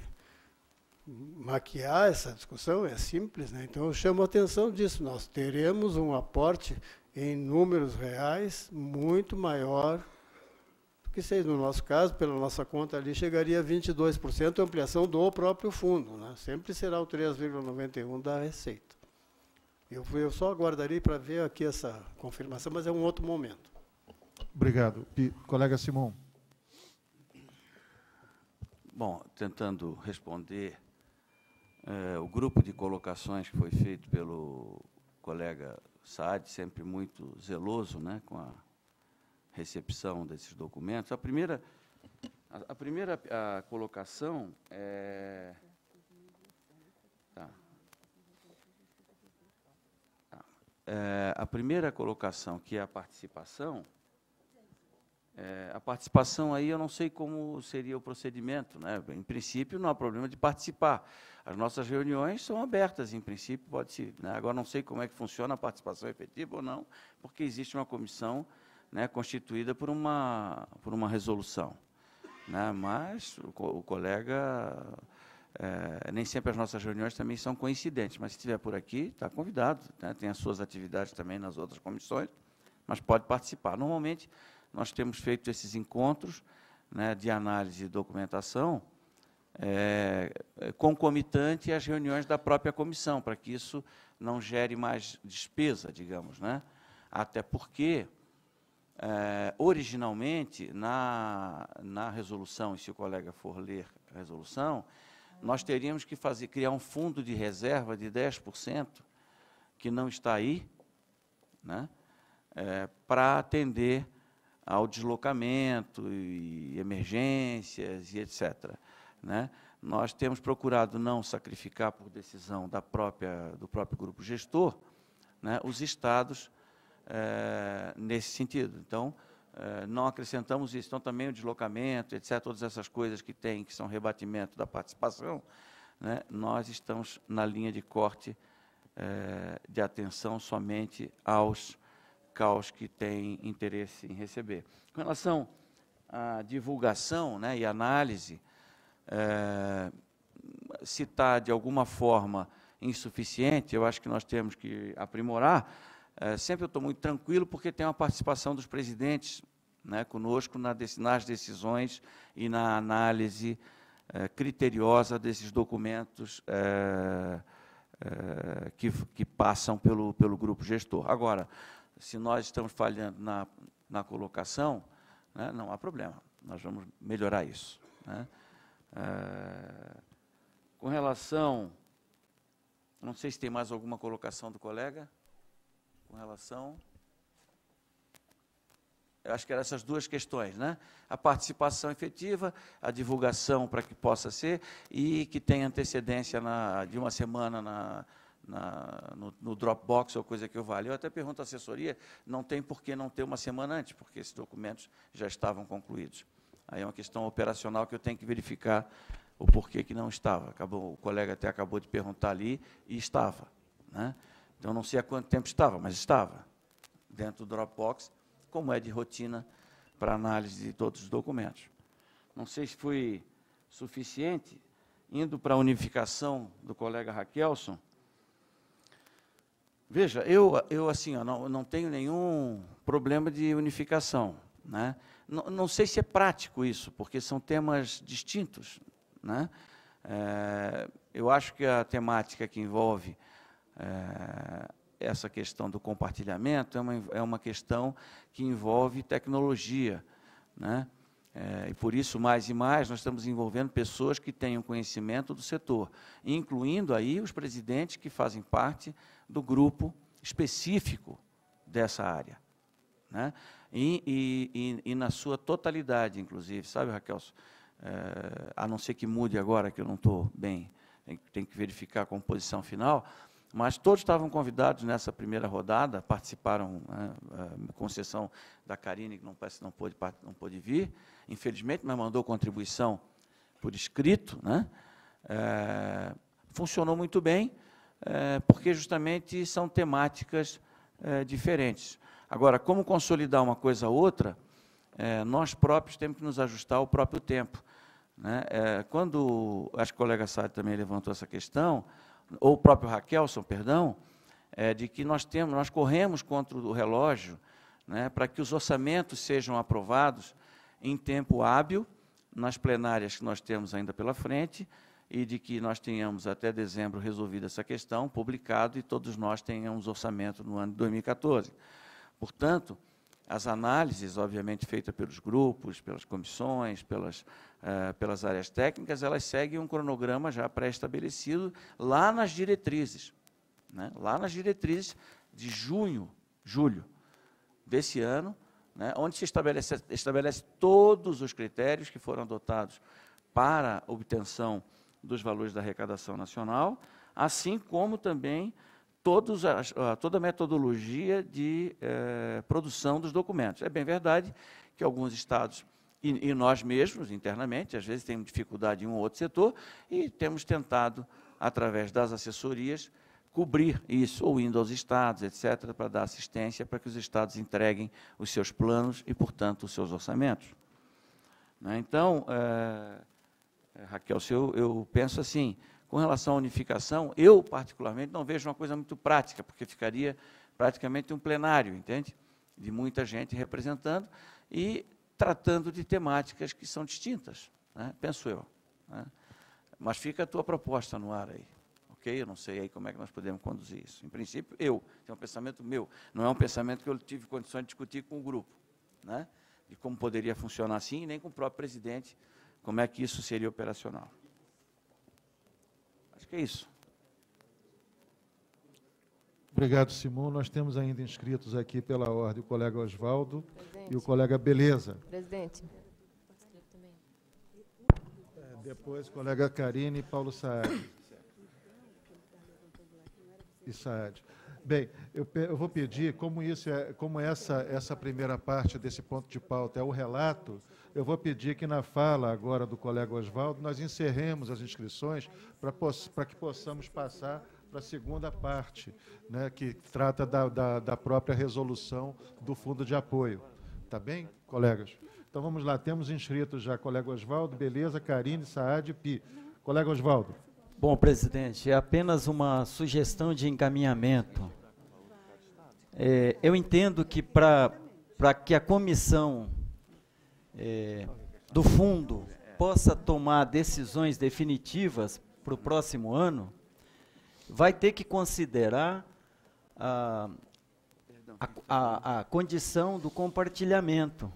maquiar essa discussão, é simples, né? Então eu chamo a atenção disso, nós teremos um aporte em números reais muito maior que seis, no nosso caso, pela nossa conta ali, chegaria a vinte e dois por cento ampliação do próprio fundo, né? Sempre será o três vírgula noventa e um da receita. Eu, eu só aguardarei para ver aqui essa confirmação, mas é um outro momento. Obrigado. E, colega Simão. Bom, tentando responder, é, o grupo de colocações que foi feito pelo colega Saad, sempre muito zeloso, né, com a recepção desses documentos. A primeira, a, a primeira a colocação é... Tá. Tá. É, a primeira colocação, que é a participação, é, a participação aí eu não sei como seria o procedimento, né? Em princípio, não há problema de participar. As nossas reuniões são abertas, em princípio, pode-se, né? Agora, não sei como é que funciona a participação efetiva ou não, porque existe uma comissão, né, constituída por uma, por uma resolução. Né? Mas o, co o colega, é, nem sempre as nossas reuniões também são coincidentes, mas se estiver por aqui, está convidado, né? Tem as suas atividades também nas outras comissões, mas pode participar. Normalmente, nós temos feito esses encontros, né, de análise e documentação, é, concomitante às reuniões da própria comissão, para que isso não gere mais despesa, digamos, né? Até porque, é, originalmente, na, na resolução, e se o colega for ler a resolução, nós teríamos que fazer, criar um fundo de reserva de dez por cento, que não está aí, né, é, para atender ao deslocamento e emergências e etcétera. Né? Nós temos procurado não sacrificar, por decisão da própria, do próprio grupo gestor, né, os estados é, nesse sentido. Então, é, não acrescentamos isso. Então, também o deslocamento, etcétera, todas essas coisas que tem, que são rebatimento da participação, né, nós estamos na linha de corte é, de atenção somente aos C A Os que têm interesse em receber. Com relação à divulgação, né, e análise, é, se está, de alguma forma, insuficiente, eu acho que nós temos que aprimorar. É, sempre eu estou muito tranquilo, porque tem uma participação dos presidentes, né, conosco na, nas decisões e na análise é, criteriosa desses documentos é, é, que, que passam pelo, pelo grupo gestor. Agora, se nós estamos falhando na, na colocação, né, não há problema, nós vamos melhorar isso. Né? É, com relação, não sei se tem mais alguma colocação do colega, com relação, eu acho que eram essas duas questões, né? A participação efetiva, a divulgação para que possa ser, e que tenha antecedência na, de uma semana na... Na, no, no Dropbox ou coisa que eu valha. Eu até pergunto à assessoria, não tem por que não ter uma semana antes, porque esses documentos já estavam concluídos. Aí é uma questão operacional que eu tenho que verificar o porquê que não estava. Acabou, o colega até acabou de perguntar ali, e estava. Né? Então, não sei há quanto tempo estava, mas estava dentro do Dropbox, como é de rotina para análise de todos os documentos. Não sei se foi suficiente. Indo para a unificação do colega Raquelson, veja, eu, eu assim, ó, não, não tenho nenhum problema de unificação. Né? Não, não sei se é prático isso, porque são temas distintos. Né? É, eu acho que a temática que envolve é, essa questão do compartilhamento é uma, é uma questão que envolve tecnologia. Né? É, e, por isso, mais e mais, nós estamos envolvendo pessoas que tenham conhecimento do setor, incluindo aí os presidentes que fazem parte do grupo específico dessa área. Né? E, e, e, e na sua totalidade, inclusive, sabe, Raquel? É, a não ser que mude agora, que eu não estou bem, tem, tem que verificar a composição final, mas todos estavam convidados nessa primeira rodada, participaram, né, com exceção da Karine, que não, parece, não, pôde, não pôde vir, infelizmente, mas mandou contribuição por escrito. Né? É, funcionou muito bem, é, porque justamente são temáticas é, diferentes. Agora, como consolidar uma coisa a outra, é, nós próprios temos que nos ajustar ao próprio tempo. Né? É, quando, acho que o colega Saad também levantou essa questão, ou o próprio Raquelson, perdão, é, de que nós temos, nós corremos contra o relógio, né, para que os orçamentos sejam aprovados em tempo hábil, nas plenárias que nós temos ainda pela frente, e de que nós tenhamos até dezembro resolvida essa questão, publicado, e todos nós tenhamos orçamento no ano de dois mil e quatorze. Portanto, as análises, obviamente, feitas pelos grupos, pelas comissões, pelas, uh, pelas áreas técnicas, elas seguem um cronograma já pré-estabelecido lá nas diretrizes, né? Lá nas diretrizes de junho, julho desse ano, né? Onde se estabelece, estabelece todos os critérios que foram adotados para a obtenção dos valores da arrecadação nacional, assim como também todos a, toda a metodologia de eh, produção dos documentos. É bem verdade que alguns estados, e, e nós mesmos, internamente, às vezes temos dificuldade em um ou outro setor, e temos tentado, através das assessorias, cobrir isso, ou indo aos estados, etcétera, para dar assistência para que os estados entreguem os seus planos e, portanto, os seus orçamentos. Né? Então, eh, Raquel, se eu, eu penso assim, com relação à unificação, eu, particularmente, não vejo uma coisa muito prática, porque ficaria praticamente um plenário, entende? De muita gente representando e tratando de temáticas que são distintas, né? Penso eu. Né? Mas fica a tua proposta no ar aí, ok? Eu não sei aí como é que nós podemos conduzir isso. Em princípio, eu, é um pensamento meu, não é um pensamento que eu tive condições de discutir com o grupo, né? De como poderia funcionar assim, nem com o próprio presidente, como é que isso seria operacional. Acho que é isso. Obrigado, Simão. Nós temos ainda inscritos aqui pela ordem o colega Oswaldo e o colega Beleza. Presidente. É, depois, colega Karine e Paulo Saad. E Saad. Bem, eu, eu vou pedir, como, isso é, como essa, essa primeira parte desse ponto de pauta é o relato, eu vou pedir que na fala agora do colega Oswaldo nós encerremos as inscrições para que possamos passar para a segunda parte, né, que trata da, da, da própria resolução do fundo de apoio. Tá bem, colegas? Então vamos lá, temos inscritos já colega Oswaldo, Beleza, Karine, Saad e Pi. Colega Oswaldo. Bom, presidente, é apenas uma sugestão de encaminhamento. É, eu entendo que para para que a comissão é, do fundo possa tomar decisões definitivas para o próximo ano, vai ter que considerar a, a, a, a condição do compartilhamento,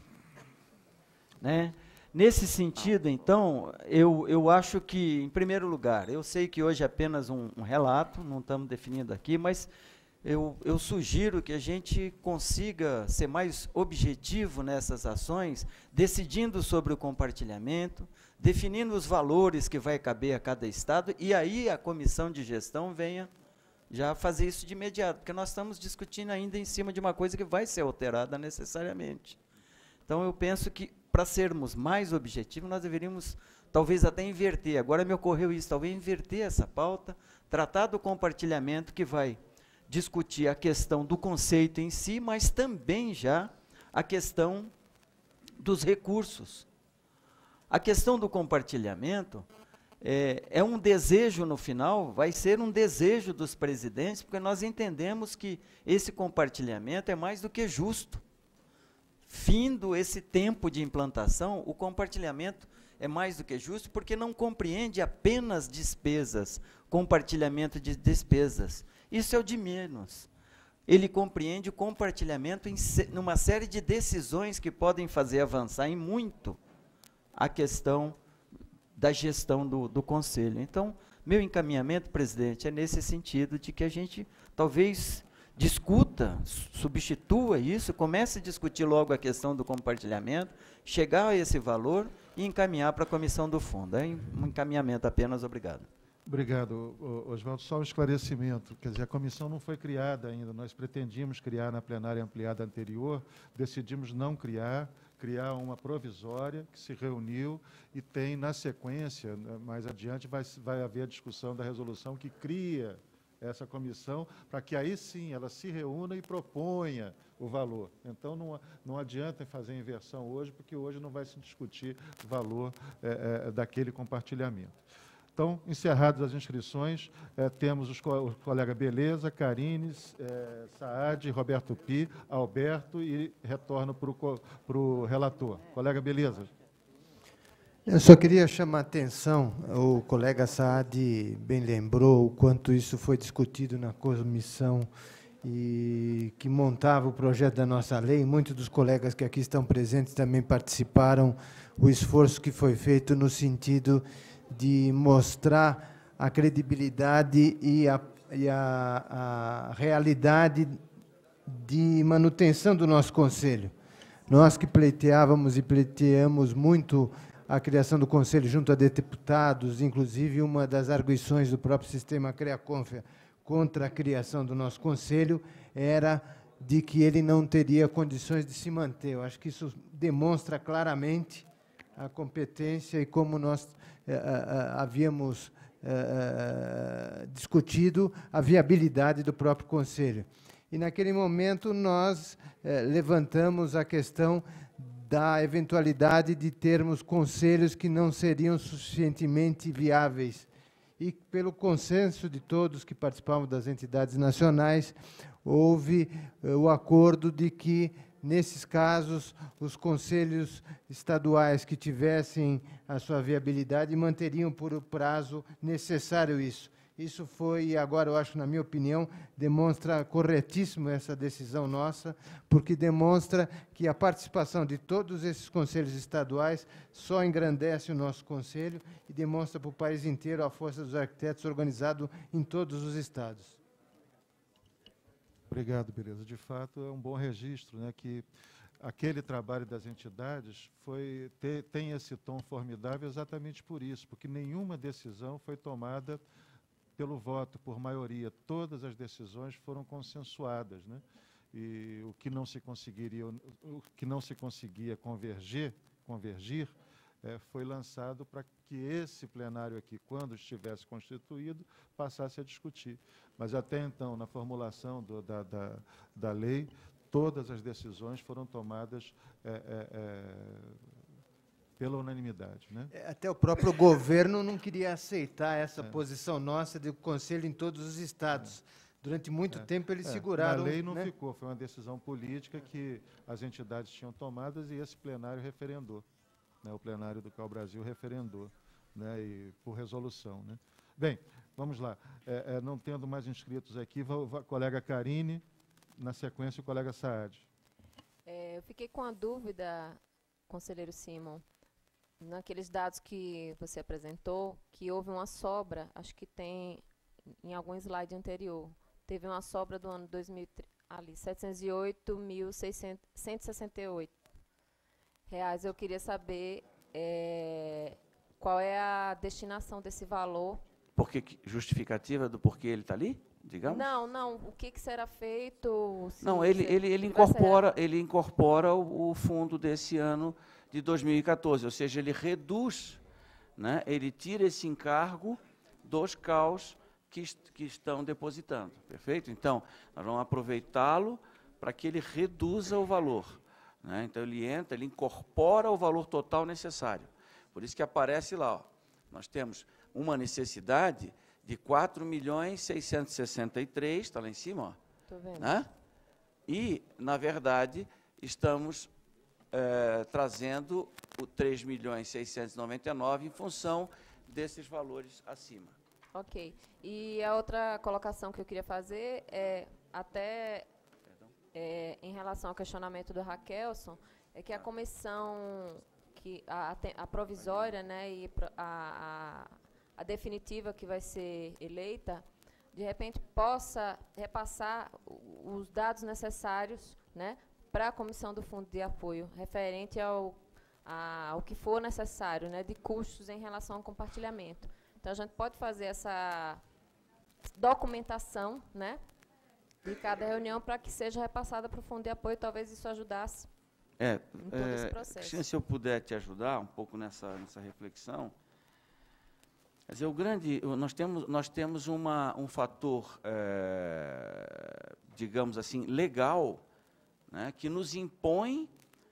né? Nesse sentido, então, eu, eu acho que, em primeiro lugar, eu sei que hoje é apenas um, um relato, não estamos definindo aqui, mas eu, eu sugiro que a gente consiga ser mais objetivo nessas ações, decidindo sobre o compartilhamento, definindo os valores que vai caber a cada estado, e aí a comissão de gestão venha já fazer isso de imediato, porque nós estamos discutindo ainda em cima de uma coisa que vai ser alterada necessariamente. Então, eu penso que, para sermos mais objetivos, nós deveríamos, talvez, até inverter. Agora me ocorreu isso, talvez inverter essa pauta, tratar do compartilhamento, que vai discutir a questão do conceito em si, mas também já a questão dos recursos. A questão do compartilhamento é, é um desejo, no final, vai ser um desejo dos presidentes, porque nós entendemos que esse compartilhamento é mais do que justo. Findo esse tempo de implantação, o compartilhamento é mais do que justo, porque não compreende apenas despesas, compartilhamento de despesas. Isso é o de menos. Ele compreende o compartilhamento em uma série de decisões que podem fazer avançar em muito a questão da gestão do, do Conselho. Então, meu encaminhamento, presidente, é nesse sentido de que a gente talvez discuta, substitua isso, comece a discutir logo a questão do compartilhamento, chegar a esse valor e encaminhar para a comissão do fundo. É um encaminhamento apenas, obrigado. Obrigado, Oswaldo. Só um esclarecimento, quer dizer, a comissão não foi criada ainda, nós pretendíamos criar na plenária ampliada anterior, decidimos não criar, criar uma provisória que se reuniu e tem, na sequência, mais adiante, vai, vai haver a discussão da resolução que cria essa comissão, para que aí sim ela se reúna e proponha o valor. Então, não, não adianta fazer inversão hoje, porque hoje não vai se discutir o valor é, é, daquele compartilhamento. Então, encerradas as inscrições, eh, temos os, co os colegas Beleza, Carines, eh, Saad, Roberto Pi, Alberto, e retorno para o relator. Colega Beleza. Eu só queria chamar a atenção, o colega Saad bem lembrou o quanto isso foi discutido na comissão e que montava o projeto da nossa lei. Muitos dos colegas que aqui estão presentes também participaram, o esforço que foi feito no sentido de mostrar a credibilidade e a, e a, a realidade de manutenção do nosso Conselho. Nós que pleiteávamos e pleiteamos muito a criação do Conselho junto a deputados, inclusive uma das arguições do próprio sistema CREACONFEA contra a criação do nosso Conselho era de que ele não teria condições de se manter. Eu acho que isso demonstra claramente a competência e como nós eh, eh, havíamos eh, discutido a viabilidade do próprio Conselho. E, naquele momento, nós eh, levantamos a questão da eventualidade de termos conselhos que não seriam suficientemente viáveis. E, pelo consenso de todos que participavam das entidades nacionais, houve eh, o acordo de que, nesses casos, os conselhos estaduais que tivessem a sua viabilidade manteriam por o prazo necessário isso. Isso foi, e agora eu acho, na minha opinião, demonstra corretíssimo essa decisão nossa, porque demonstra que a participação de todos esses conselhos estaduais só engrandece o nosso conselho e demonstra para o país inteiro a força dos arquitetos organizado em todos os estados. Obrigado, Beleza. De fato, é um bom registro, né, que aquele trabalho das entidades foi, ter, tem esse tom formidável exatamente por isso, porque nenhuma decisão foi tomada pelo voto por maioria. Todas as decisões foram consensuadas, né? E o que não se conseguiria, o que não se conseguia converger, convergir, é, foi lançado para que esse plenário aqui, quando estivesse constituído, passasse a discutir. Mas até então, na formulação do, da, da, da lei, todas as decisões foram tomadas é, é, é, pela unanimidade, né? Até o próprio governo não queria aceitar essa é. posição nossa de conselho em todos os estados. É. Durante muito é. tempo eles é. seguraram. A lei não né? ficou, foi uma decisão política que as entidades tinham tomadas e esse plenário referendou. Né? O plenário do C A U Brasil referendou, né? E por resolução. Né? Bem, vamos lá. É, é, não tendo mais inscritos aqui, a colega Carine, na sequência o colega Saad. É, eu fiquei com a dúvida, conselheiro Simon, naqueles dados que você apresentou, que houve uma sobra, acho que tem em algum slide anterior, teve uma sobra do ano dois mil, ali, setecentos e oito mil cento e sessenta e oito reais. Eu queria saber é, qual é a destinação desse valor. Porque justificativa do porquê ele está ali, digamos? Não, não. O que, que será feito? Não, ele, ele, ele incorpora, ele incorpora o, o fundo desse ano de dois mil e quatorze, ou seja, ele reduz, né, ele tira esse encargo dos C A Us que, que estão depositando, perfeito? Então, nós vamos aproveitá-lo para que ele reduza o valor. Né? Então, ele entra, ele incorpora o valor total necessário. Por isso que aparece lá, ó, nós temos uma necessidade de quatro milhões seiscentos e sessenta e três, está lá em cima, ó, tô vendo. né? E, na verdade, estamos é, trazendo o três milhões seiscentos e noventa e nove em função desses valores acima. Ok. E a outra colocação que eu queria fazer é, até é, em relação ao questionamento do Raquelson, é que a comissão, que a, a provisória, né, e a, a, a definitiva que vai ser eleita, de repente possa repassar os dados necessários, né, para a comissão do Fundo de Apoio, referente ao, a, ao que for necessário, né, de custos em relação ao compartilhamento. Então, a gente pode fazer essa documentação, né, de cada reunião para que seja repassada para o Fundo de Apoio. Talvez isso ajudasse é, em todo é, esse processo. Cristina, se eu puder te ajudar um pouco nessa, nessa reflexão. Quer dizer, o grande, nós temos, nós temos uma, um fator, é, digamos assim, legal, né, que nos impõe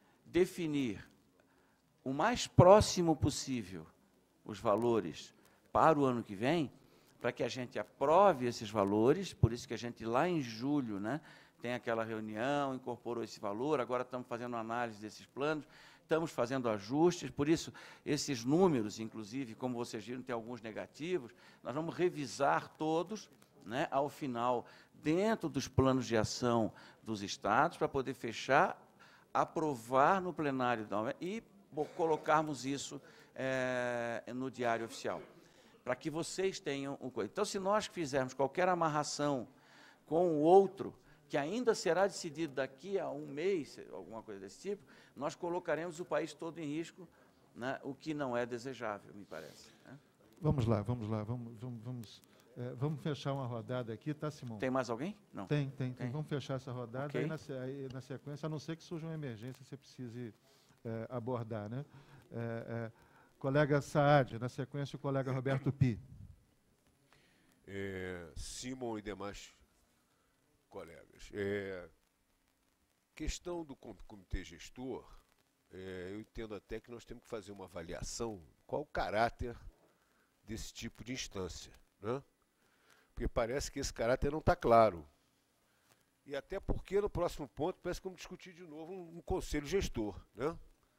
definir o mais próximo possível os valores para o ano que vem, para que a gente aprove esses valores, por isso que a gente lá em julho, né, tem aquela reunião, incorporou esse valor, agora estamos fazendo análise desses planos, estamos fazendo ajustes, por isso esses números, inclusive, como vocês viram, tem alguns negativos, nós vamos revisar todos, né, ao final, dentro dos planos de ação dos estados, para poder fechar, aprovar no plenário da e colocarmos isso é, no Diário Oficial, para que vocês tenham um coisa. Então, se nós fizermos qualquer amarração com o outro, que ainda será decidido daqui a um mês, alguma coisa desse tipo, nós colocaremos o país todo em risco, né, o que não é desejável, me parece. Né? Vamos lá, vamos lá, vamos, vamos, vamos, é, vamos fechar uma rodada aqui, tá, Simão? Tem mais alguém? Não. Tem, tem, tem. tem. Vamos fechar essa rodada, Okay. aí, na, aí na sequência, a não ser que surja uma emergência, você precise é, abordar, né? É, é, colega Saad, na sequência, o colega Roberto Pi. É, Simon e demais colegas. É, questão do comitê gestor, é, eu entendo até que nós temos que fazer uma avaliação qual o caráter desse tipo de instância, né? Porque parece que esse caráter não está claro. E até porque no próximo ponto parece que vamos discutir de novo um, um conselho gestor, né?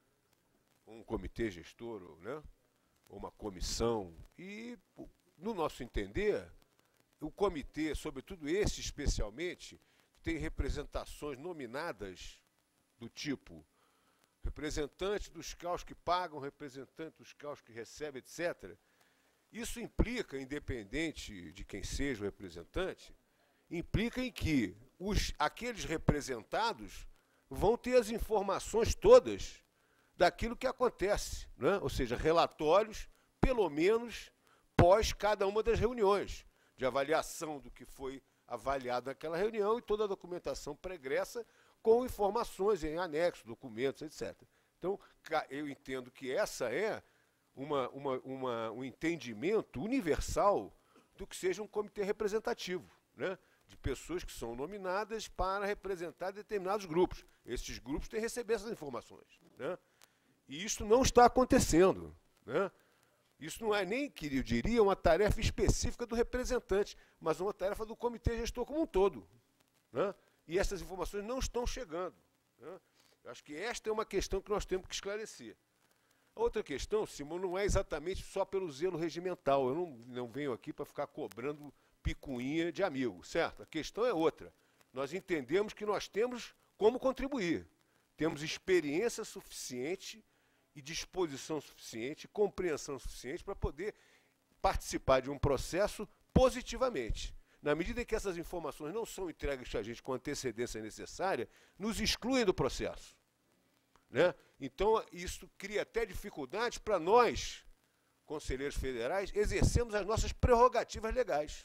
Um comitê gestor, né? Ou uma comissão. E, no nosso entender, o comitê, sobretudo esse especialmente, tem representações nominadas do tipo representante dos C A Us que pagam, representante dos C A Us que recebem, etcétera. Isso implica, independente de quem seja o representante, implica em que os, aqueles representados vão ter as informações todas daquilo que acontece, né? Ou seja, relatórios, pelo menos, pós cada uma das reuniões, de avaliação do que foi avaliado naquela reunião e toda a documentação pregressa com informações em anexo, documentos, etcétera. Então, eu entendo que essa é uma, uma, uma, um entendimento universal do que seja um comitê representativo, né? De pessoas que são nominadas para representar determinados grupos. Esses grupos têm que receber essas informações, né? E isso não está acontecendo, né? Isso não é nem, que eu diria, uma tarefa específica do representante, mas uma tarefa do comitê gestor como um todo, né? E essas informações não estão chegando, né? Eu acho que esta é uma questão que nós temos que esclarecer. A outra questão, Simão, não é exatamente só pelo zelo regimental. Eu não, não venho aqui para ficar cobrando picuinha de amigo, certo? A questão é outra. Nós entendemos que nós temos como contribuir. Temos experiência suficiente e disposição suficiente, compreensão suficiente para poder participar de um processo positivamente. Na medida em que essas informações não são entregues a gente com a antecedência necessária, nos excluem do processo, né? Então, isso cria até dificuldades para nós, conselheiros federais, exercermos as nossas prerrogativas legais,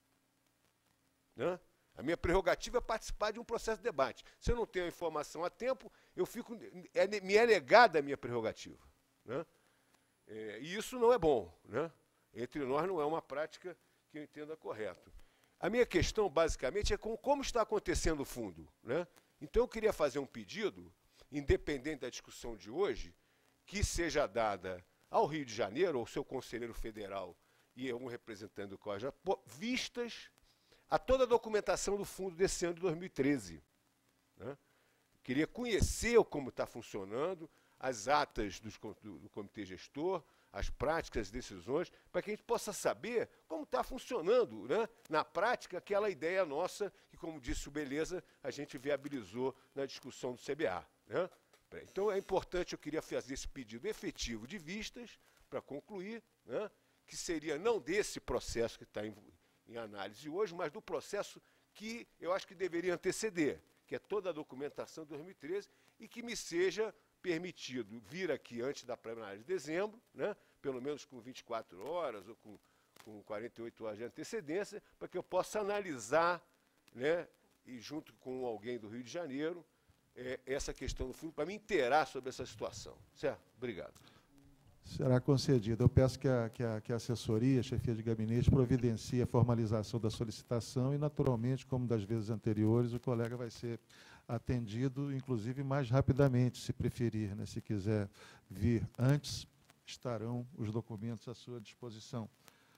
né? A minha prerrogativa é participar de um processo de debate. Se eu não tenho a informação a tempo, eu fico, é, me é negada a minha prerrogativa, né? É, e isso não é bom, né? Entre nós não é uma prática que eu entenda correto. A minha questão, basicamente, é com como está acontecendo o fundo, né? Então, eu queria fazer um pedido, independente da discussão de hoje, que seja dada ao Rio de Janeiro, ao seu conselheiro federal e a um representante do C O A, vistas a toda a documentação do fundo desse ano de dois mil e treze. Né? Queria conhecer como está funcionando, as atas dos, do, do comitê gestor, as práticas, as decisões, para que a gente possa saber como está funcionando, né, na prática, aquela ideia nossa, que, como disse o Beleza, a gente viabilizou na discussão do C B A. Né? Então, é importante, eu queria fazer esse pedido efetivo de vistas, para concluir, né, que seria não desse processo que está em, em análise hoje, mas do processo que eu acho que deveria anteceder, que é toda a documentação de dois mil e treze, e que me seja permitido vir aqui antes da plenária de dezembro, né, pelo menos com vinte e quatro horas ou com, com quarenta e oito horas de antecedência, para que eu possa analisar, né, e junto com alguém do Rio de Janeiro, é, essa questão do fundo, para me inteirar sobre essa situação. Certo? Obrigado. Será concedido. Eu peço que a, que, a, que a assessoria, a chefia de gabinete, providencie a formalização da solicitação e, naturalmente, como das vezes anteriores, o colega vai ser atendido, inclusive, mais rapidamente, se preferir, né? Se quiser vir antes, estarão os documentos à sua disposição.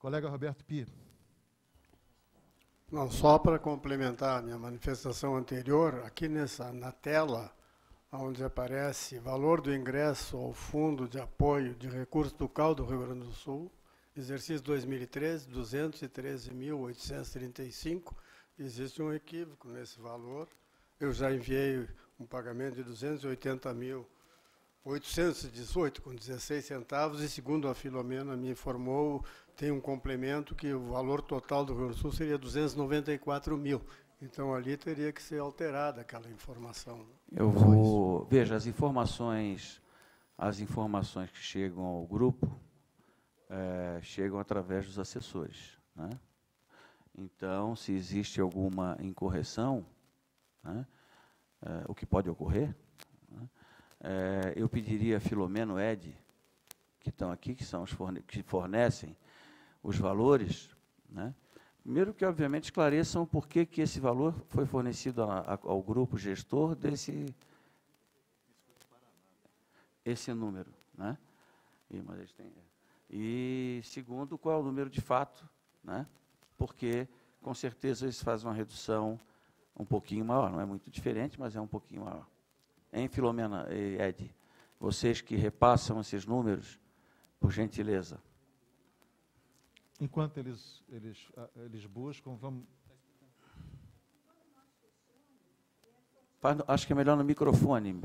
Colega Roberto Pi. Não, só para complementar a minha manifestação anterior, aqui nessa, na tela, onde aparece valor do ingresso ao Fundo de Apoio de Recursos do C A U do Rio Grande do Sul, exercício dois mil e treze, duzentos e treze mil oitocentos e trinta e cinco, existe um equívoco nesse valor. Eu já enviei um pagamento de duzentos e oitenta mil oitocentos e dezoito com dezesseis centavos e, segundo a Filomena me informou, tem um complemento que o valor total do Rio Grande do Sul seria duzentos e noventa e quatro mil. Então, ali teria que ser alterada aquela informação. Eu vou... Veja, as informações, as informações que chegam ao grupo é, chegam através dos assessores, né? Então, se existe alguma incorreção, né, é, o que pode ocorrer, né, é, eu pediria a Filomeno Ed, que estão aqui, que são os forne que fornecem os valores, né, primeiro que, obviamente, esclareçam o porquê que esse valor foi fornecido a, a, ao grupo gestor desse esse número, né? E, mas eles têm, e, segundo, qual é o número de fato, né? Porque, com certeza, eles fazem uma redução um pouquinho maior, não é muito diferente, mas é um pouquinho maior. Hein, Filomena e Ed? Vocês que repassam esses números, por gentileza. Enquanto eles, eles, eles buscam, vamos... Acho que é melhor no microfone.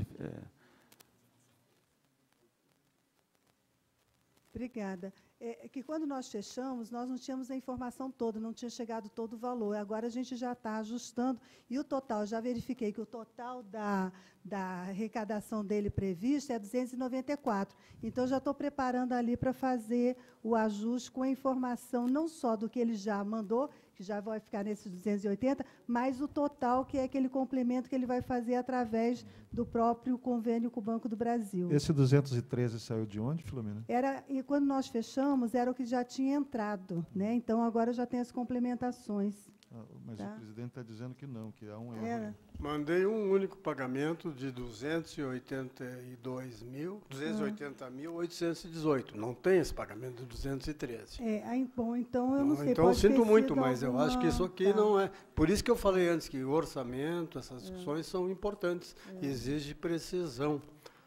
Obrigada. É que quando nós fechamos, nós não tínhamos a informação toda, não tinha chegado todo o valor. Agora a gente já está ajustando. E o total, já verifiquei que o total da, da arrecadação dele prevista é duzentos e noventa e quatro. Então, já estou preparando ali para fazer o ajuste com a informação não só do que ele já mandou, que já vai ficar nesses duzentos e oitenta, mas o total, que é aquele complemento que ele vai fazer através do próprio convênio com o Banco do Brasil. Esse duzentos e treze saiu de onde, Filomena? Era, e quando nós fechamos, era o que já tinha entrado, né? Então, agora já tem as complementações. Ah, mas tá? O presidente está dizendo que não, que há um erro. Era. Mandei um único pagamento de duzentos e oitenta e dois mil, duzentos e oitenta mil oitocentos e dezoito. Não tem esse pagamento de duzentos e treze. É, aí, bom, então eu não, não sei. Então, eu sinto muito, mas alguma... eu acho que isso aqui tá. não é... Por isso que eu falei antes que o orçamento, essas discussões é. são importantes, é. exige precisão.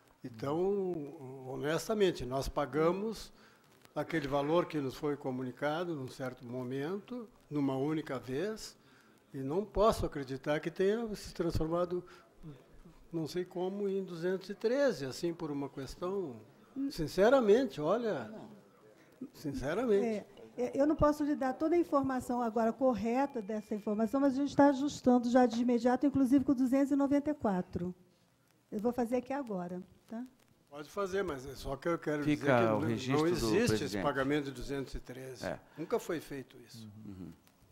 Então, honestamente, nós pagamos aquele valor que nos foi comunicado num certo momento, numa única vez, e não posso acreditar que tenha se transformado, não sei como, em duzentos e treze, assim, por uma questão... Sinceramente, olha... Sinceramente. É, eu não posso lhe dar toda a informação agora correta dessa informação, mas a gente está ajustando já de imediato, inclusive com duzentos e noventa e quatro. Eu vou fazer aqui agora, tá? Pode fazer, mas é só que eu quero Fica dizer que o não, registro não existe do esse pagamento de duzentos e treze. É. Nunca foi feito isso. Uhum.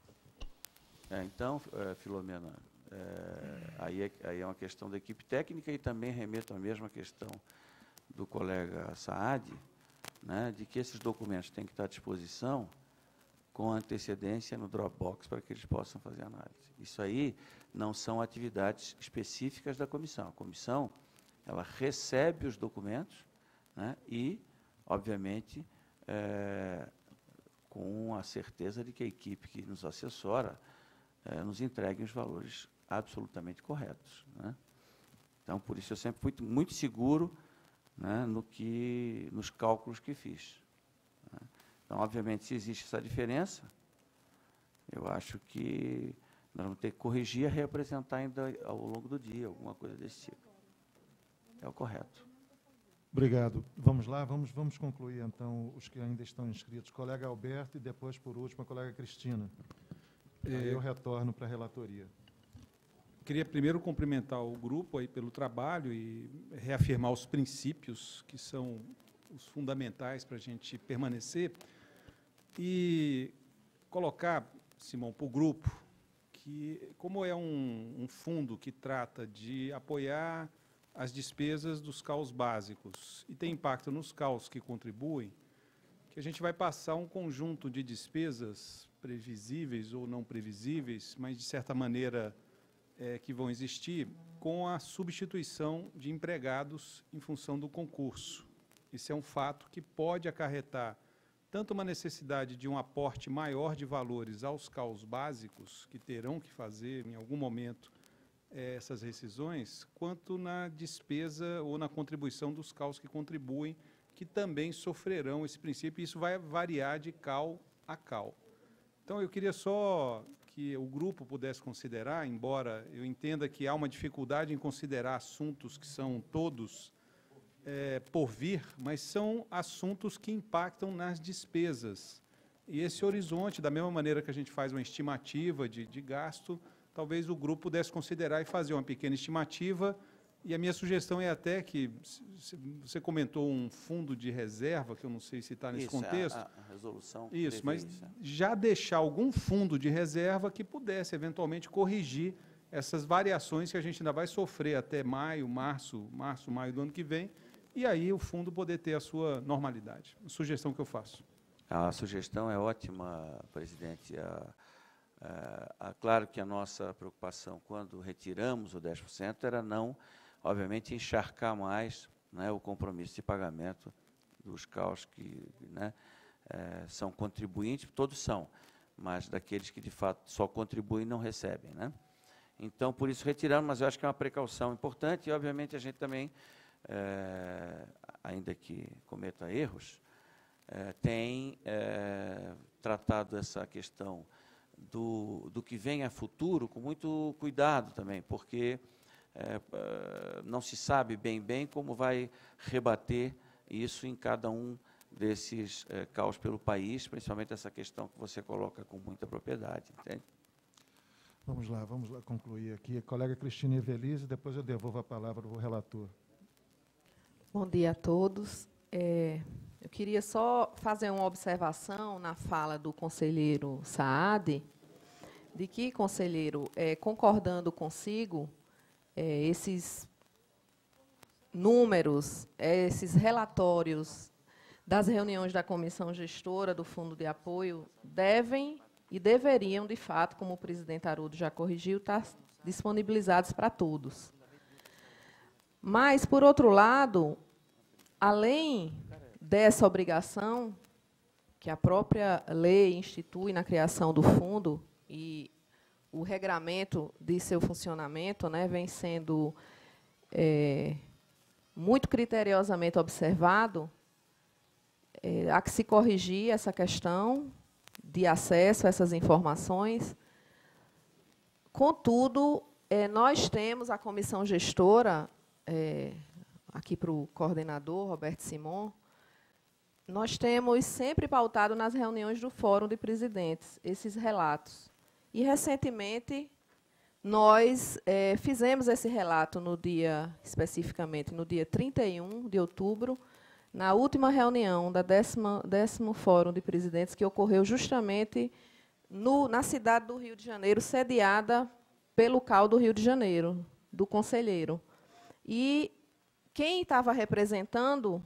É, então, é, Filomena, é, aí, é, aí é uma questão da equipe técnica e também remeto à mesma questão do colega Saad, né, de que esses documentos têm que estar à disposição com antecedência no Dropbox para que eles possam fazer análise. Isso aí não são atividades específicas da comissão. A comissão, ela recebe os documentos, né, e, obviamente, é, com a certeza de que a equipe que nos assessora é, nos entregue os valores absolutamente corretos, né? Então, por isso, eu sempre fui muito seguro, né, no que, nos cálculos que fiz, né? Então, obviamente, se existe essa diferença, eu acho que nós vamos ter que corrigir e reapresentar ainda ao longo do dia, alguma coisa desse tipo. É o correto. Obrigado. Vamos lá, vamos, vamos concluir, então, os que ainda estão inscritos. Colega Alberto e depois, por último, a colega Cristina. É, aí eu retorno para a relatoria. Queria primeiro cumprimentar o grupo aí pelo trabalho e reafirmar os princípios que são os fundamentais para a gente permanecer e colocar, Simão, para o grupo, que como é um, um fundo que trata de apoiar as despesas dos C A Us básicos e tem impacto nos C A Us que contribuem, que a gente vai passar um conjunto de despesas previsíveis ou não previsíveis, mas, de certa maneira, é, que vão existir, com a substituição de empregados em função do concurso. Isso é um fato que pode acarretar tanto uma necessidade de um aporte maior de valores aos C A Us básicos, que terão que fazer, em algum momento, eh, essas rescisões, quanto na despesa ou na contribuição dos C A Us que contribuem, que também sofrerão esse princípio, e isso vai variar de C A U a C A U. Então, eu queria só que o grupo pudesse considerar, embora eu entenda que há uma dificuldade em considerar assuntos que são todos é, por vir, mas são assuntos que impactam nas despesas. E esse horizonte, da mesma maneira que a gente faz uma estimativa de, de gasto, talvez o grupo pudesse considerar e fazer uma pequena estimativa. E a minha sugestão é até que, você comentou um fundo de reserva, que eu não sei se está nesse Isso, contexto. A, a resolução. Isso, mas isso. já deixar algum fundo de reserva que pudesse, eventualmente, corrigir essas variações que a gente ainda vai sofrer até maio, março, março, maio do ano que vem, e aí o fundo poder ter a sua normalidade. A sugestão que eu faço. A sugestão é ótima, presidente. A, a, a, claro que a nossa preocupação, quando retiramos o dez por cento, era não, obviamente, encharcar mais, né, o compromisso de pagamento dos C A Us que, né, é, são contribuintes, todos são, mas daqueles que, de fato, só contribuem e não recebem, né? Então, por isso, retiramos, mas eu acho que é uma precaução importante e, obviamente, a gente também, é, ainda que cometa erros, é, tem é, tratado essa questão do, do que vem a futuro com muito cuidado também, porque é, não se sabe bem bem como vai rebater isso em cada um desses é, C A Us pelo país, principalmente essa questão que você coloca com muita propriedade, entende? Vamos lá, vamos lá concluir aqui. A colega Cristina Evelise, depois eu devolvo a palavra ao relator. Bom dia a todos. É, eu queria só fazer uma observação na fala do conselheiro Saad, de que, conselheiro, é, concordando consigo, é, esses números, é, esses relatórios das reuniões da comissão gestora do Fundo de Apoio devem e deveriam, de fato, como o presidente Haroldo já corrigiu, estar disponibilizados para todos. Mas, por outro lado, além dessa obrigação que a própria lei institui na criação do fundo e o regramento de seu funcionamento, né, vem sendo é, muito criteriosamente observado, é, há que se corrigir essa questão de acesso a essas informações. Contudo, é, nós temos a comissão gestora, é, aqui para o coordenador, Roberto Simon, nós temos sempre pautado nas reuniões do Fórum de Presidentes esses relatos. E, recentemente, nós é, fizemos esse relato no dia, especificamente, no dia trinta e um de outubro, na última reunião da décima, décimo Fórum de Presidentes, que ocorreu justamente no, na cidade do Rio de Janeiro, sediada pelo C A U do Rio de Janeiro, do conselheiro. E quem estava representando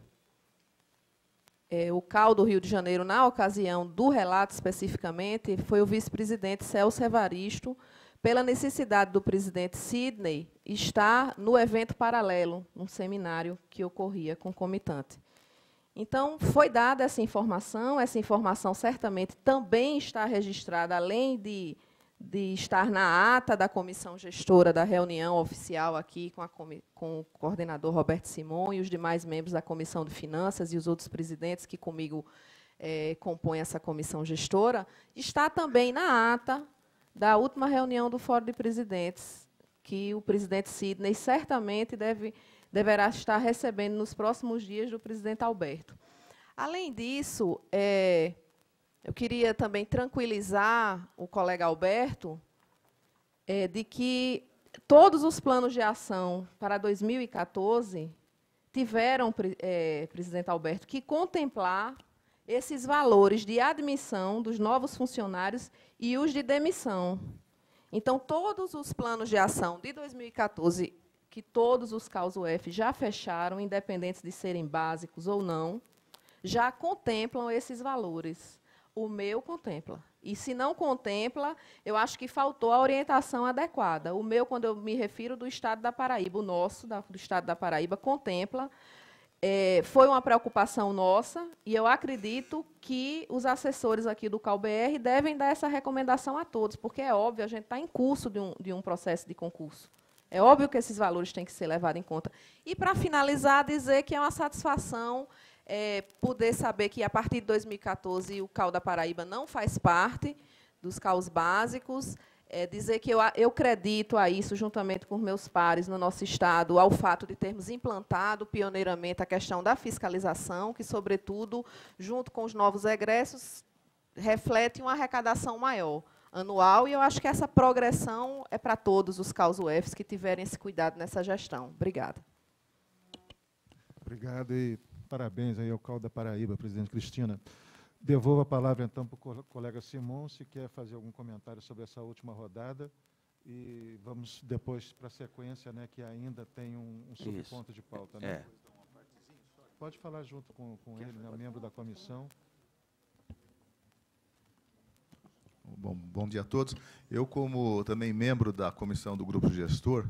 é, o C A U do Rio de Janeiro, na ocasião do relato especificamente, foi o vice-presidente Celso Evaristo, pela necessidade do presidente Sidney estar no evento paralelo, um seminário que ocorria concomitante. Então, foi dada essa informação, essa informação certamente também está registrada, além de, de estar na ata da comissão gestora da reunião oficial aqui com, a, com o coordenador Roberto Simon e os demais membros da Comissão de Finanças e os outros presidentes que comigo é, compõem essa comissão gestora, está também na ata da última reunião do Fórum de Presidentes, que o presidente Sidney certamente deve... deverá estar recebendo nos próximos dias do presidente Alberto. Além disso, é, eu queria também tranquilizar o colega Alberto é, de que todos os planos de ação para dois mil e quatorze tiveram, é, presidente Alberto, que contemplar esses valores de admissão dos novos funcionários e os de demissão. Então, todos os planos de ação de dois mil e quatorze que todos os C A Us U F já fecharam, independentes de serem básicos ou não, já contemplam esses valores. O meu contempla. E, se não contempla, eu acho que faltou a orientação adequada. O meu, quando eu me refiro do Estado da Paraíba, o nosso, da, do Estado da Paraíba, contempla É, foi uma preocupação nossa e eu acredito que os assessores aqui do CalBR devem dar essa recomendação a todos, porque é óbvio, a gente está em curso de um, de um processo de concurso. É óbvio que esses valores têm que ser levados em conta. E, para finalizar, dizer que é uma satisfação é, poder saber que, a partir de dois mil e quatorze, o C A U da Paraíba não faz parte dos C A Us básicos. É, dizer que eu, eu acredito a isso, juntamente com meus pares no nosso Estado, ao fato de termos implantado pioneiramente a questão da fiscalização, que, sobretudo, junto com os novos egressos, reflete uma arrecadação maior, anual, e eu acho que essa progressão é para todos os C A Us U Fs que tiverem esse cuidado nessa gestão. Obrigada. Obrigado e parabéns aí ao C A U da Paraíba, presidente Cristina. Devolvo a palavra, então, para o colega Simon, se quer fazer algum comentário sobre essa última rodada. E vamos depois para a sequência, né, que ainda tem um, um subponto de pauta. Né? É. Pode falar junto com, com ele, né, membro da comissão. Bom, bom dia a todos. Eu, como também membro da comissão do Grupo Gestor,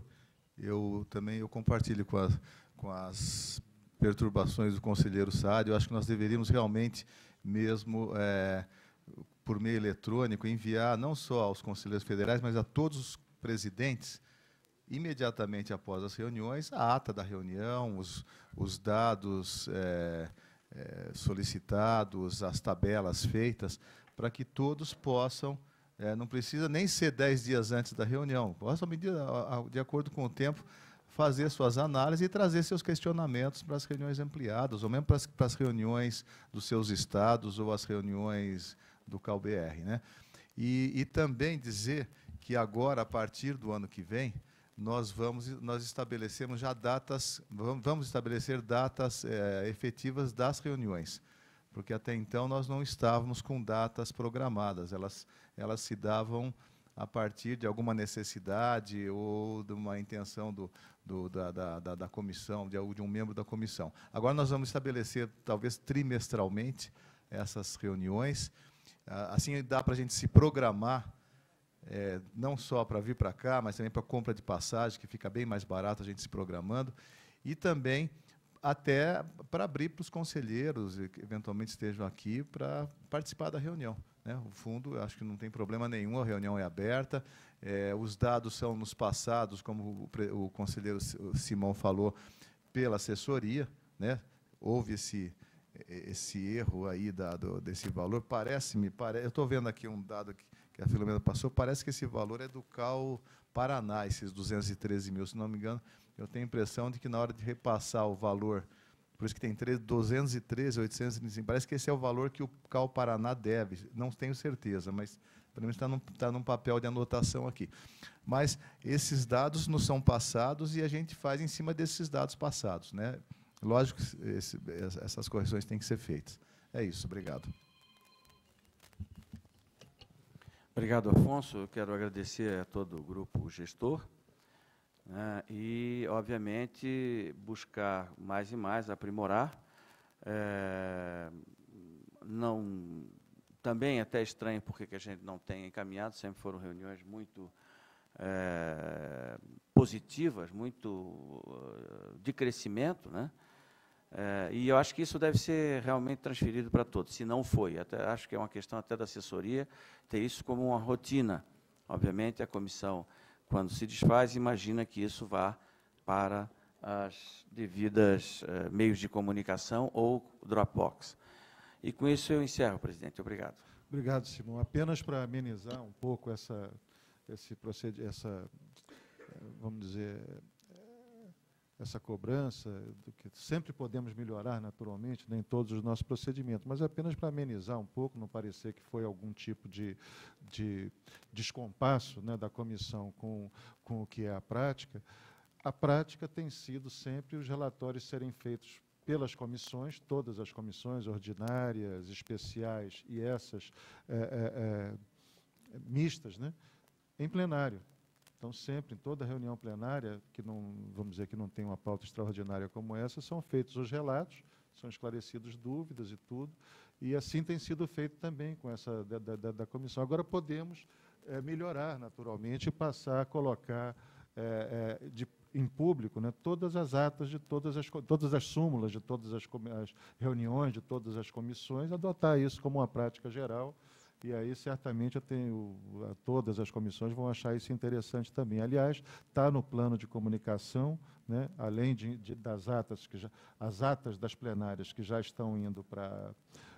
eu também eu compartilho com as, com as perturbações do conselheiro Saad. Eu acho que nós deveríamos realmente mesmo, é, por meio eletrônico, enviar não só aos conselheiros federais, mas a todos os presidentes, imediatamente após as reuniões, a ata da reunião, os, os dados é, é, solicitados, as tabelas feitas, para que todos possam, é, não precisa nem ser dez dias antes da reunião, possam, de acordo com o tempo, fazer suas análises e trazer seus questionamentos para as reuniões ampliadas, ou mesmo para as, para as reuniões dos seus estados ou as reuniões do CalBR, né? E, e também dizer que agora, a partir do ano que vem, nós vamos nós estabelecemos já datas, vamos estabelecer datas é, efetivas das reuniões, porque até então nós não estávamos com datas programadas, elas, elas se davam a partir de alguma necessidade ou de uma intenção do, do, da, da, da, da comissão, de, de um membro da comissão. Agora nós vamos estabelecer, talvez trimestralmente, essas reuniões. Assim dá para a gente se programar, é, não só para vir para cá, mas também para compra de passagem, que fica bem mais barato a gente se programando, e também até para abrir para os conselheiros que eventualmente estejam aqui para participar da reunião. Né? O fundo, eu acho que não tem problema nenhum, a reunião é aberta, é, os dados são nos passados, como o, o conselheiro Simão falou, pela assessoria, né? Houve esse, esse erro aí da, do, desse valor, parece-me, pare, eu estou vendo aqui um dado que, que a Filomena passou, parece que esse valor é do C A U Paraná, esses duzentos e treze mil, se não me engano, eu tenho a impressão de que na hora de repassar o valor, por isso que tem duzentos e treze, oitocentos e vinte e cinco, parece que esse é o valor que o C A U Paraná deve, não tenho certeza, mas pelo menos está num, tá num papel de anotação aqui. Mas esses dados nos são passados e a gente faz em cima desses dados passados, né? Lógico que esse, essas correções têm que ser feitas. É isso, obrigado. Obrigado, Afonso. Eu quero agradecer a todo o grupo gestor, né, e, obviamente, buscar mais e mais, aprimorar. É, não, também até estranho porque que a gente não tem encaminhado, sempre foram reuniões muito é, positivas, muito uh, de crescimento, né? É, e eu acho que isso deve ser realmente transferido para todos, se não foi. Até, acho que é uma questão até da assessoria, ter isso como uma rotina. Obviamente, a comissão, quando se desfaz, imagina que isso vá para as devidas uh, meios de comunicação ou Dropbox. E com isso eu encerro, presidente. Obrigado. Obrigado, Simão. Apenas para amenizar um pouco essa, esse procedimento, essa, vamos dizer, essa cobrança, do que sempre podemos melhorar naturalmente, né, em todos os nossos procedimentos, mas apenas para amenizar um pouco, não parecer que foi algum tipo de, de descompasso, né, da comissão com, com o que é a prática. A prática tem sido sempre os relatórios serem feitos pelas comissões, todas as comissões ordinárias, especiais e essas é, é, é, mistas, né, em plenário. Então, sempre, em toda reunião plenária, que não, vamos dizer que não tem uma pauta extraordinária como essa, são feitos os relatos, são esclarecidas dúvidas e tudo, e assim tem sido feito também com essa da, da, da comissão. Agora podemos é, melhorar naturalmente e passar a colocar é, é, de, em público, né, todas as atas de todas as, todas as súmulas de todas as, as reuniões, de todas as comissões, adotar isso como uma prática geral. E aí, certamente, eu tenho, todas as comissões vão achar isso interessante também. Aliás, está no plano de comunicação, né, além de, de, das atas, que já, as atas das plenárias que já estão indo para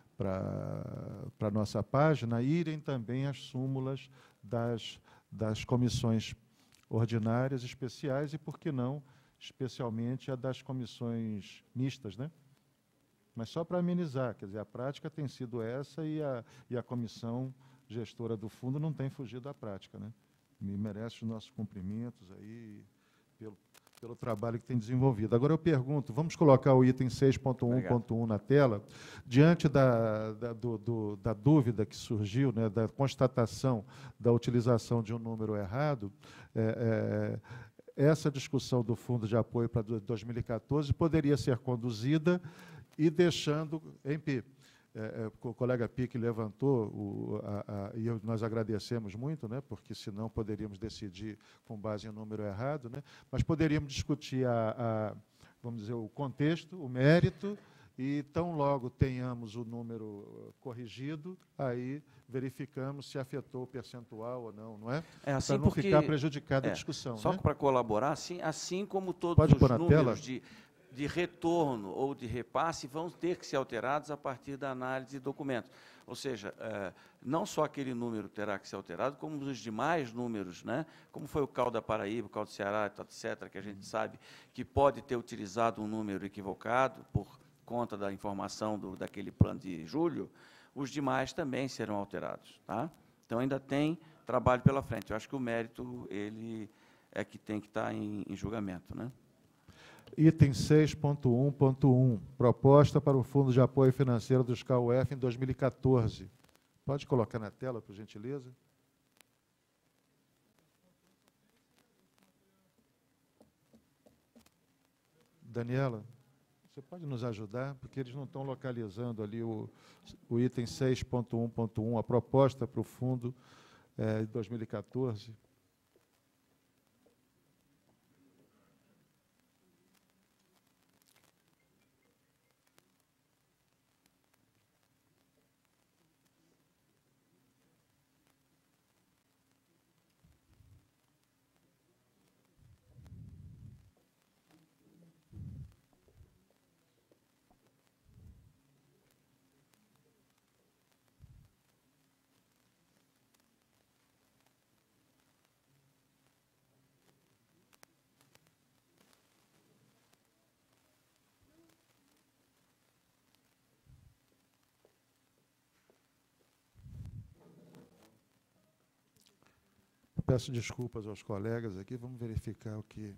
para a nossa página, irem também as súmulas das, das comissões ordinárias, especiais e, por que não, especialmente a das comissões mistas, né? Mas só para amenizar, quer dizer, a prática tem sido essa e a, e a comissão gestora do fundo não tem fugido da prática, né? Me merece os nossos cumprimentos aí pelo, pelo trabalho que tem desenvolvido. Agora eu pergunto, vamos colocar o item seis ponto um ponto um na tela, diante da, da, do, do, da dúvida que surgiu, né, da constatação da utilização de um número errado, é, é, essa discussão do Fundo de Apoio para dois mil e quatorze poderia ser conduzida e deixando em P. É, é, o colega Pique levantou, o, a, a, e eu, nós agradecemos muito, né, porque senão poderíamos decidir com base em um número errado, né, mas poderíamos discutir a, a, vamos dizer, o contexto, o mérito, e tão logo tenhamos o número corrigido, aí verificamos se afetou o percentual ou não, não é? É assim para não porque, ficar prejudicada é, a discussão. Só né? para colaborar, assim, assim como todos Pode os pôr na números tela? de de retorno ou de repasse vão ter que ser alterados a partir da análise de documentos. Ou seja, eh, não só aquele número terá que ser alterado, como os demais números, né? Como foi o C A U da Paraíba, o C A U do Ceará, etcétera, que a gente sabe que pode ter utilizado um número equivocado por conta da informação do, daquele plano de julho, os demais também serão alterados. Tá? Então, ainda tem trabalho pela frente. Eu acho que o mérito ele é que tem que estar em, em julgamento, né? Item seis ponto um ponto um, proposta para o Fundo de Apoio Financeiro dos C A U F em dois mil e quatorze. Pode colocar na tela, por gentileza? Daniela, você pode nos ajudar? Porque eles não estão localizando ali o, o item seis ponto um ponto um, a proposta para o Fundo é, de dois mil e quatorze. Peço desculpas aos colegas aqui, vamos verificar o que...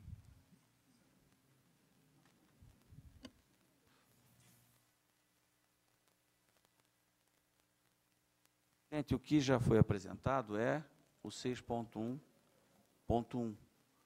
Gente, o que já foi apresentado é o seis ponto um ponto um.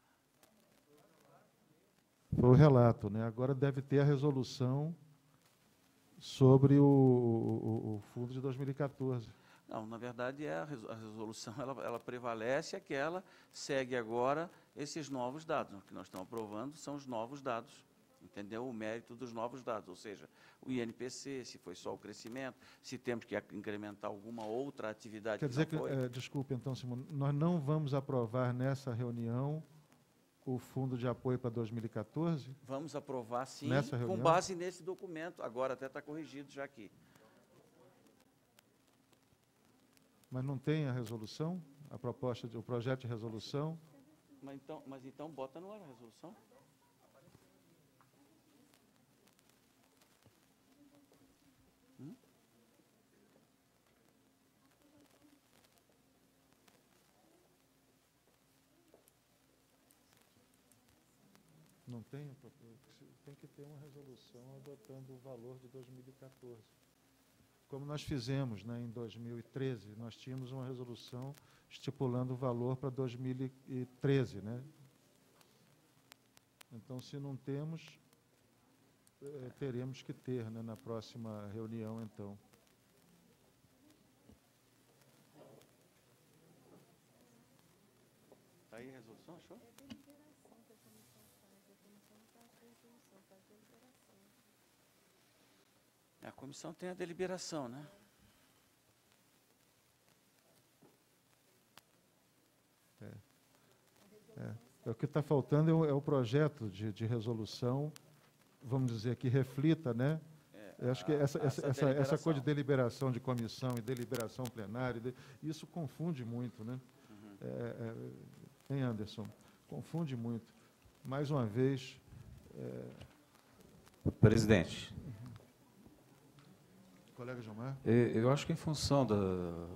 Foi o relato, né? Agora deve ter a resolução sobre o, o, o fundo de dois mil e quatorze. Não, na verdade, é a, resol a resolução ela, ela prevalece, aquela segue agora esses novos dados. O que nós estamos aprovando são os novos dados, entendeu? O mérito dos novos dados, ou seja, o I N P C, se foi só o crescimento, se temos que incrementar alguma outra atividade. Quer que dizer não que, foi. é, desculpe então, Simone, nós não vamos aprovar nessa reunião o fundo de apoio para dois mil e quatorze? Vamos aprovar, sim, nessa com base nesse documento, agora até está corrigido já aqui. Mas não tem a resolução, a proposta, de, o projeto de resolução? Mas então, mas então bota no ar a resolução. Hum? Não tem? Tem que ter uma resolução adotando o valor de dois mil e quatorze. Como nós fizemos, né, em dois mil e treze, nós tínhamos uma resolução estipulando o valor para dois mil e treze. Né? Então, se não temos, eh, teremos que ter, né, na próxima reunião, então. Está aí a resolução, achou? A comissão tem a deliberação, né? É. É. É, o que está faltando é o, é o projeto de, de resolução, vamos dizer, que reflita, né? É, Eu acho que essa, essa, essa, essa coisa de deliberação de comissão e deliberação plenária, de, isso confunde muito, né? Uhum. É, é, hein, Anderson? Confunde muito. Mais uma vez... É... Presidente. Uhum. Colega Gilmar? Eu acho que em função da,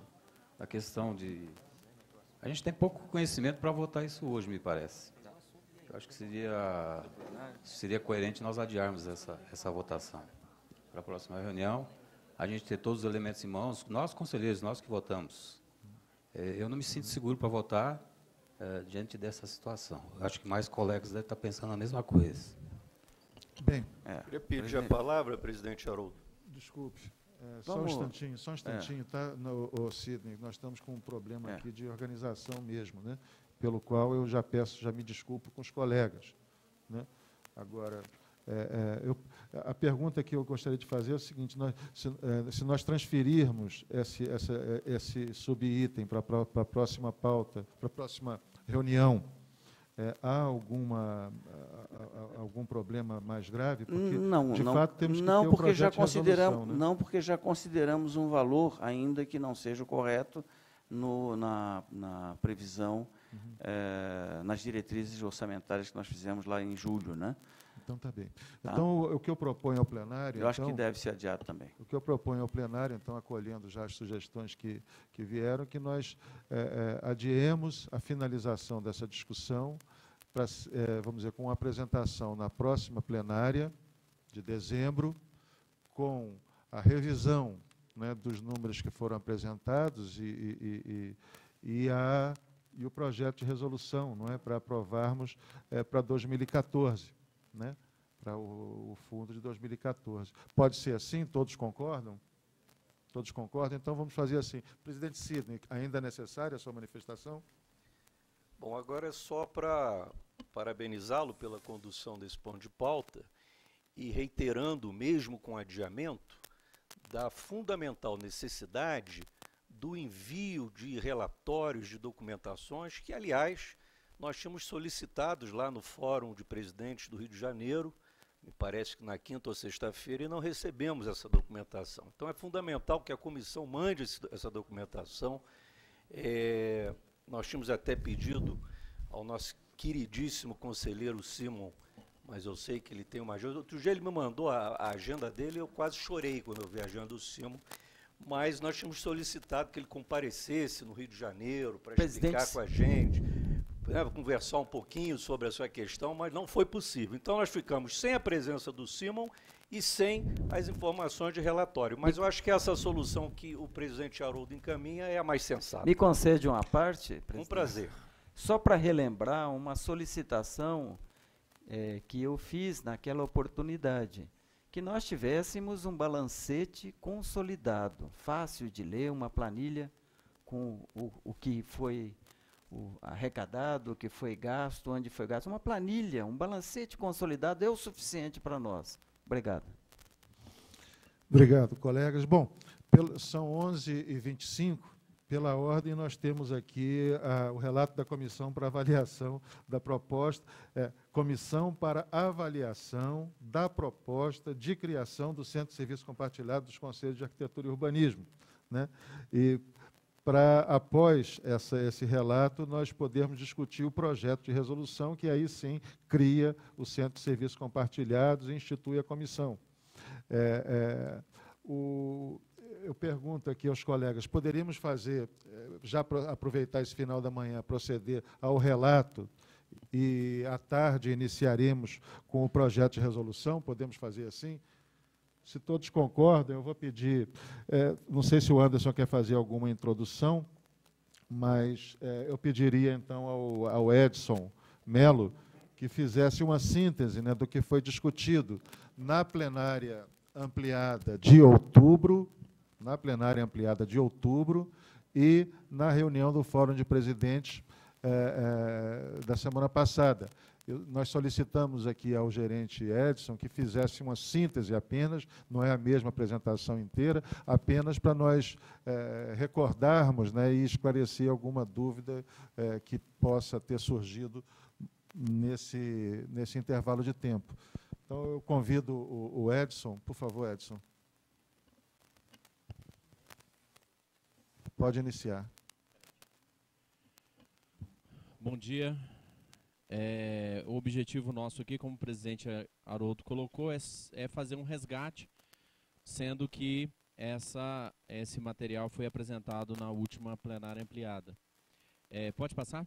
da questão de... A gente tem pouco conhecimento para votar isso hoje, me parece. Eu acho que seria, seria coerente nós adiarmos essa, essa votação para a próxima reunião, a gente ter todos os elementos em mãos, nós, conselheiros, nós que votamos. É, eu não me sinto seguro para votar é, diante dessa situação. Eu acho que mais colegas devem estar pensando a mesma coisa. Bem. É. Queria pedir a palavra, presidente Haroldo. Desculpe. É, só um instantinho, só um instantinho, é. tá, no, oh, Sidney, nós estamos com um problema é. aqui de organização mesmo, né? Pelo qual eu já peço, já me desculpo com os colegas, né? Agora, é, é, eu, a pergunta que eu gostaria de fazer é o seguinte: nós, se, é, se nós transferirmos esse, essa, esse subitem para a próxima pauta, para a próxima reunião, É, há alguma, algum problema mais grave? Porque, não, de não, fato, temos que não, ter o porque projeto já consideramos, de né? Não, porque já consideramos um valor, ainda que não seja o correto, no, na, na previsão, uhum. é, nas diretrizes orçamentárias que nós fizemos lá em julho, né? Então, está bem. Tá? Então, o, o que eu proponho ao plenário... Eu então, acho que deve ser adiado também. O que eu proponho ao plenário, então, acolhendo já as sugestões que, que vieram, que nós é, é, adiemos a finalização dessa discussão, pra, é, vamos dizer, com uma apresentação na próxima plenária de dezembro, com a revisão, né, dos números que foram apresentados e, e, e, e, a, e o projeto de resolução, não é, para aprovarmos é, para dois mil e quatorze. Né, para o, o fundo de dois mil e quatorze. Pode ser assim? Todos concordam? Todos concordam? Então, vamos fazer assim. Presidente Sidney, ainda é necessária a sua manifestação? Bom, agora é só para parabenizá-lo pela condução desse ponto de pauta e reiterando, mesmo com adiamento, da fundamental necessidade do envio de relatórios, de documentações, que, aliás, nós tínhamos solicitados lá no Fórum de Presidentes do Rio de Janeiro, me parece que na quinta ou sexta-feira, e não recebemos essa documentação. Então, é fundamental que a comissão mande esse, essa documentação. É, nós tínhamos até pedido ao nosso queridíssimo conselheiro Simon, mas eu sei que ele tem uma agenda. Outro dia ele me mandou a, a agenda dele, eu quase chorei quando eu vi a agenda do Simon, mas nós tínhamos solicitado que ele comparecesse no Rio de Janeiro para explicar com a gente, né, conversar um pouquinho sobre a sua questão, mas não foi possível. Então, nós ficamos sem a presença do Simon e sem as informações de relatório. Mas eu acho que essa solução que o presidente Haroldo encaminha é a mais sensata. Me concede uma parte, presidente? Um prazer. Só para relembrar uma solicitação é, que eu fiz naquela oportunidade, que nós tivéssemos um balancete consolidado, fácil de ler, uma planilha com o, o que foi o arrecadado, o que foi gasto, onde foi gasto, uma planilha, um balancete consolidado é o suficiente para nós. Obrigado. Obrigado, colegas. Bom, pelo, são onze e vinte e cinco. Pela ordem, nós temos aqui ah, o relato da comissão para avaliação da proposta, é, comissão para avaliação da proposta de criação do Centro de Serviço Compartilhado dos Conselhos de Arquitetura e Urbanismo, né? E para, após essa, esse relato, nós podermos discutir o projeto de resolução, que aí sim cria o Centro de Serviços Compartilhados e institui a comissão. É, é, o, eu pergunto aqui aos colegas, poderíamos fazer, já aproveitar esse final da manhã, proceder ao relato e, à tarde, iniciaremos com o projeto de resolução? Podemos fazer assim? Se todos concordam, eu vou pedir, é, não sei se o Anderson quer fazer alguma introdução, mas é, eu pediria, então, ao, ao Edson Melo que fizesse uma síntese, né, do que foi discutido na plenária ampliada de outubro, na plenária ampliada de outubro e na reunião do Fórum de Presidentes é, é, da semana passada. Eu, nós solicitamos aqui ao gerente Edson que fizesse uma síntese apenas, não é a mesma apresentação inteira, apenas para nós é, recordarmos, né, e esclarecer alguma dúvida é, que possa ter surgido nesse, nesse intervalo de tempo. Então, eu convido o, o Edson, por favor, Edson. Pode iniciar. Bom dia. É, o objetivo nosso aqui, como o presidente Haroldo colocou, é, é fazer um resgate, sendo que essa, esse material foi apresentado na última plenária ampliada. É, pode passar?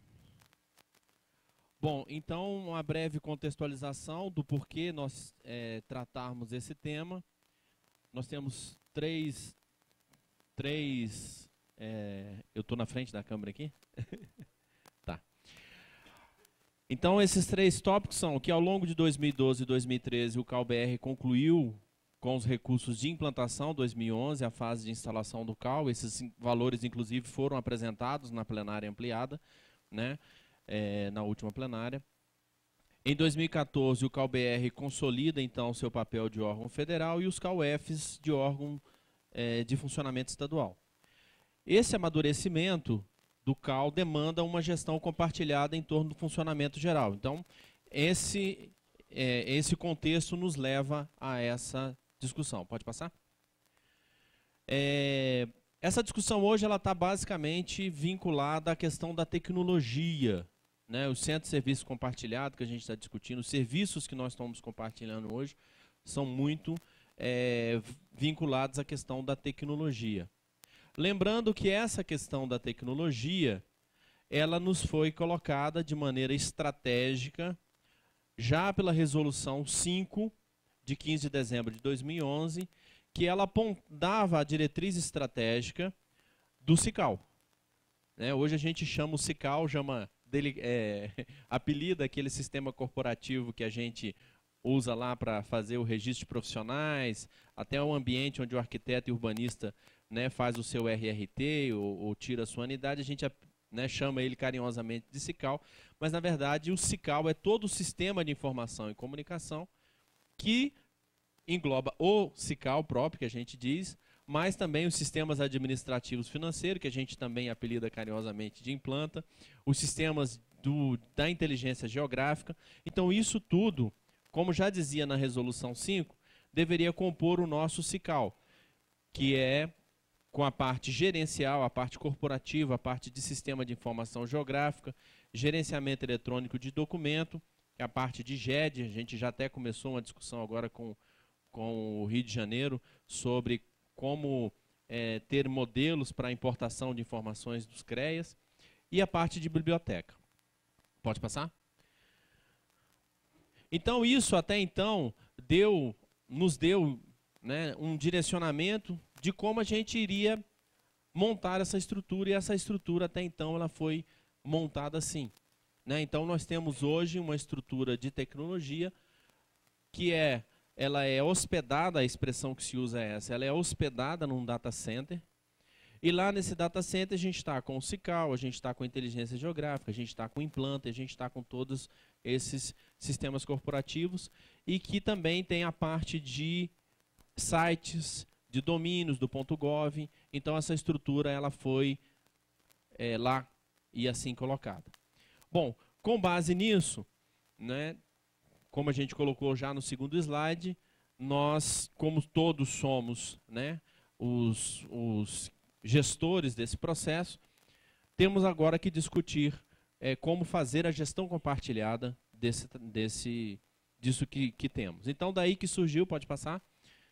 Bom, então, uma breve contextualização do porquê nós é, tratarmos esse tema. Nós temos três... três é, eu estou na frente da câmera aqui? Tá. Então, esses três tópicos são que, ao longo de dois mil e doze e dois mil e treze, o CalBR concluiu com os recursos de implantação, dois mil e onze, a fase de instalação do C A U. Esses valores, inclusive, foram apresentados na plenária ampliada, né, é, na última plenária. Em dois mil e quatorze, o CalBR consolida, então, seu papel de órgão federal e os CalUFs de órgão é, de funcionamento estadual. Esse amadurecimento do C A U demanda uma gestão compartilhada em torno do funcionamento geral. Então, esse, é, esse contexto nos leva a essa discussão. Pode passar? É, essa discussão hoje ela está basicamente vinculada à questão da tecnologia, né? Os centros de serviço compartilhado que a gente está discutindo, os serviços que nós estamos compartilhando hoje, são muito é, vinculados à questão da tecnologia. Lembrando que essa questão da tecnologia, ela nos foi colocada de maneira estratégica já pela resolução cinco de quinze de dezembro de dois mil e onze, que ela apontava a diretriz estratégica do C I C A L. Né? Hoje a gente chama o C I C A L, chama dele, é, apelida aquele sistema corporativo que a gente usa lá para fazer o registro de profissionais, até o ambiente onde o arquiteto e urbanista, né, faz o seu R R T ou, ou tira a sua unidade, a gente, né, chama ele carinhosamente de C I C A L, mas na verdade o C I C A L é todo o sistema de informação e comunicação que engloba o C I C A L próprio, que a gente diz, mas também os sistemas administrativos financeiros, que a gente também apelida carinhosamente de implanta, os sistemas do, da inteligência geográfica. Então isso tudo, como já dizia na resolução cinco, deveria compor o nosso C I C A L, que é com a parte gerencial, a parte corporativa, a parte de sistema de informação geográfica, gerenciamento eletrônico de documento, a parte de G E D, a gente já até começou uma discussão agora com, com o Rio de Janeiro sobre como é, ter modelos para importação de informações dos CREAs, e a parte de biblioteca. Pode passar? Então isso até então deu, nos deu, né, um direcionamento de como a gente iria montar essa estrutura, e essa estrutura até então ela foi montada assim. Né? Então nós temos hoje uma estrutura de tecnologia que é, ela é hospedada, a expressão que se usa é essa, ela é hospedada num data center, e lá nesse data center a gente está com o C I C A L, a gente está com a inteligência geográfica, a gente está com o implante, a gente está com todos esses sistemas corporativos, e que também tem a parte de sites, de domínios do .gov. Então essa estrutura ela foi é, lá e assim colocada. Bom, com base nisso, né, como a gente colocou já no segundo slide, nós, como todos somos, né, os, os gestores desse processo, temos agora que discutir é, como fazer a gestão compartilhada desse, desse, disso que, que temos. Então daí que surgiu, pode passar?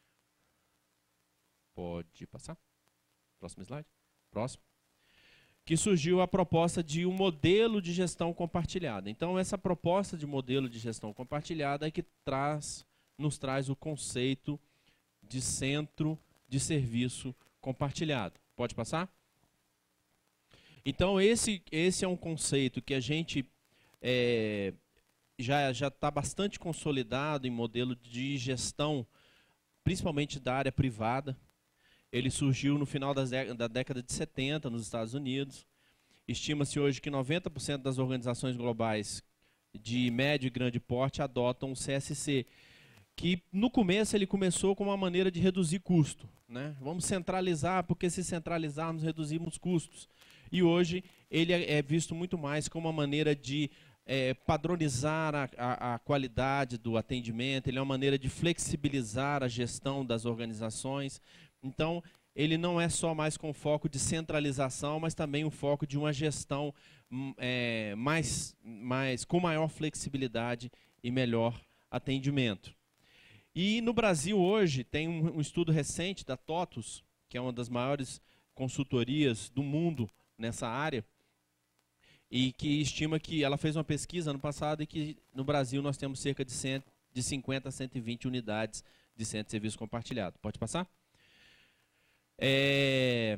Pode passar? Próximo slide. Próximo. Que surgiu a proposta de um modelo de gestão compartilhada. Então, essa proposta de modelo de gestão compartilhada é que traz, nos traz o conceito de centro de serviço compartilhado. Pode passar? Então, esse, esse é um conceito que a gente é, já já está bastante consolidado em modelo de gestão, principalmente da área privada. Ele surgiu no final das, da década de setenta nos Estados Unidos, Estima-se hoje que noventa por cento das organizações globais de médio e grande porte adotam o C S C, que no começo ele começou com uma maneira de reduzir custo, né? Vamos centralizar, porque se centralizarmos reduzimos custos. E hoje ele é visto muito mais como uma maneira de é, padronizar a, a, a qualidade do atendimento, ele é uma maneira de flexibilizar a gestão das organizações. Então, ele não é só mais com foco de centralização, mas também um foco de uma gestão é, mais, mais, com maior flexibilidade e melhor atendimento. E no Brasil hoje tem um, um estudo recente da TOTUS, que é uma das maiores consultorias do mundo nessa área, e que estima que ela fez uma pesquisa ano passado e que no Brasil nós temos cerca de, cem, de cinquenta a cento e vinte unidades de centro de serviço compartilhado. Pode passar? É...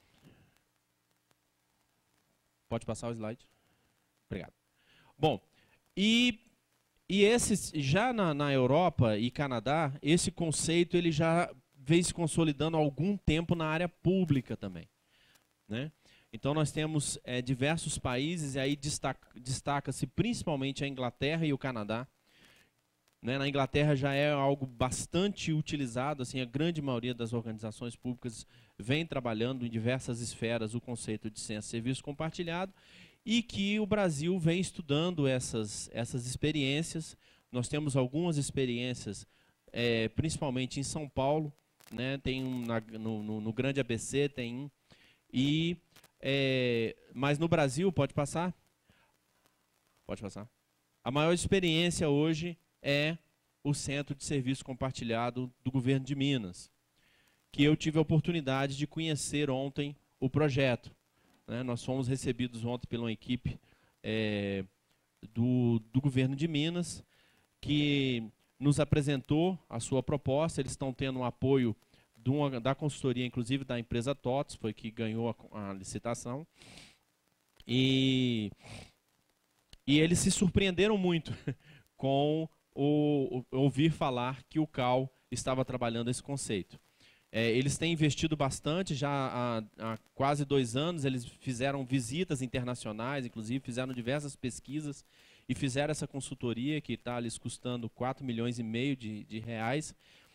Pode passar o slide? Obrigado. Bom, e, e esses, já na, na Europa e Canadá, esse conceito ele já vem se consolidando há algum tempo na área pública também, né? Então nós temos é, diversos países, e aí destaca, destaca-se principalmente a Inglaterra e o Canadá. Né? Na Inglaterra já é algo bastante utilizado, assim, a grande maioria das organizações públicas vem trabalhando em diversas esferas o conceito de centro de serviço compartilhado, e que o Brasil vem estudando essas, essas experiências. Nós temos algumas experiências, é, principalmente em São Paulo, né? Tem um na, no, no, no Grande A B C, tem um, e... É, mas no Brasil, pode passar? Pode passar. A maior experiência hoje é o Centro de Serviço Compartilhado do Governo de Minas, que eu tive a oportunidade de conhecer ontem o projeto. Né? Nós fomos recebidos ontem pela uma equipe é, do, do Governo de Minas, que nos apresentou a sua proposta. Eles estão tendo um apoio Uma, da consultoria, inclusive da empresa TOTUS, foi que ganhou a, a licitação. E, e eles se surpreenderam muito com o, o, ouvir falar que o C A U estava trabalhando esse conceito. É, eles têm investido bastante, já há, há quase dois anos, eles fizeram visitas internacionais, inclusive fizeram diversas pesquisas e fizeram essa consultoria que está lhes custando quatro milhões e meio de, de reais.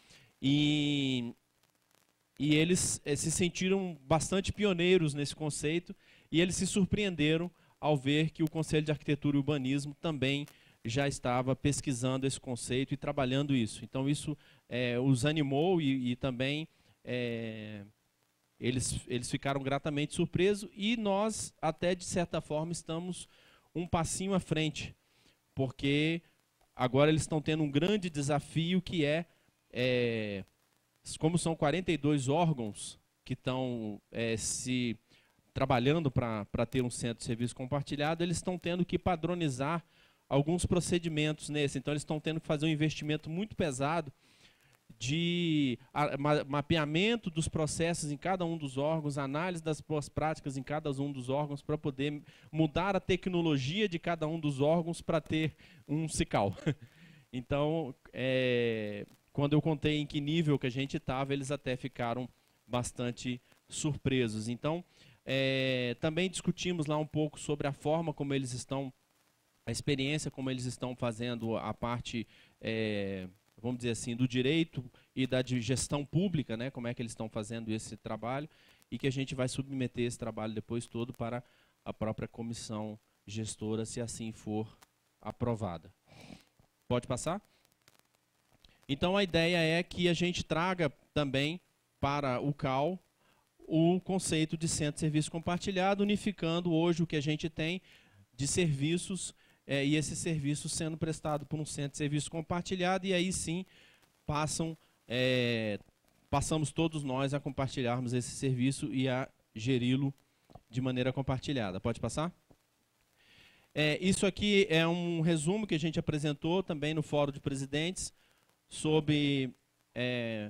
E... E eles eh, se sentiram bastante pioneiros nesse conceito, e eles se surpreenderam ao ver que o Conselho de Arquitetura e Urbanismo também já estava pesquisando esse conceito e trabalhando isso. Então isso eh, os animou, e, e também eh, eles, eles ficaram gratamente surpresos, e nós até de certa forma estamos um passinho à frente, porque agora eles estão tendo um grande desafio, que é... é como são quarenta e dois órgãos que estão é, se trabalhando para ter um centro de serviço compartilhado, eles estão tendo que padronizar alguns procedimentos nesse. Então, eles estão tendo que fazer um investimento muito pesado de a, ma, mapeamento dos processos em cada um dos órgãos, análise das boas práticas em cada um dos órgãos, para poder mudar a tecnologia de cada um dos órgãos para ter um C I C A L. Então, é... quando eu contei em que nível que a gente estava, eles até ficaram bastante surpresos. Então, é, também discutimos lá um pouco sobre a forma como eles estão, a experiência como eles estão fazendo a parte, é, vamos dizer assim, do direito e da de gestão pública, né, como é que eles estão fazendo esse trabalho, e que a gente vai submeter esse trabalho depois todo para a própria comissão gestora, se assim for aprovada. Pode passar? Então, a ideia é que a gente traga também para o C A U o conceito de centro de serviço compartilhado, unificando hoje o que a gente tem de serviços, é, e esses serviços sendo prestados por um centro de serviço compartilhado, e aí sim passam, é, passamos todos nós a compartilharmos esse serviço e a geri-lo de maneira compartilhada. Pode passar? É, isso aqui é um resumo que a gente apresentou também no Fórum de Presidentes, sobre é,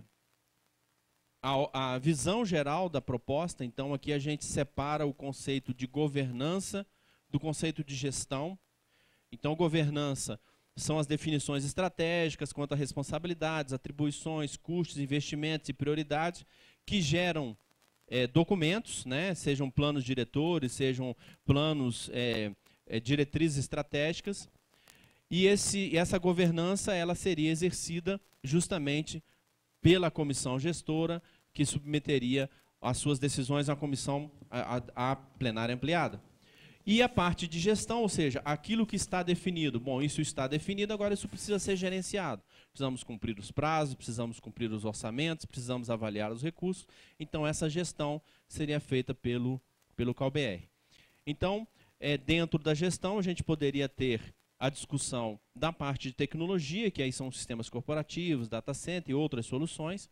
a, a visão geral da proposta. Então, aqui a gente separa o conceito de governança do conceito de gestão. Então, governança são as definições estratégicas quanto a responsabilidades, atribuições, custos, investimentos e prioridades que geram é, documentos, né, sejam planos diretores, sejam planos, é, é, diretrizes estratégicas, e esse, essa governança ela seria exercida justamente pela comissão gestora, que submeteria as suas decisões à comissão, à, à plenária ampliada. E a parte de gestão, ou seja, aquilo que está definido. Bom, isso está definido, agora isso precisa ser gerenciado. Precisamos cumprir os prazos, precisamos cumprir os orçamentos, precisamos avaliar os recursos. Então, essa gestão seria feita pelo, pelo C A U B R. Então, é, dentro da gestão, a gente poderia ter a discussão da parte de tecnologia, que aí são sistemas corporativos, data center e outras soluções.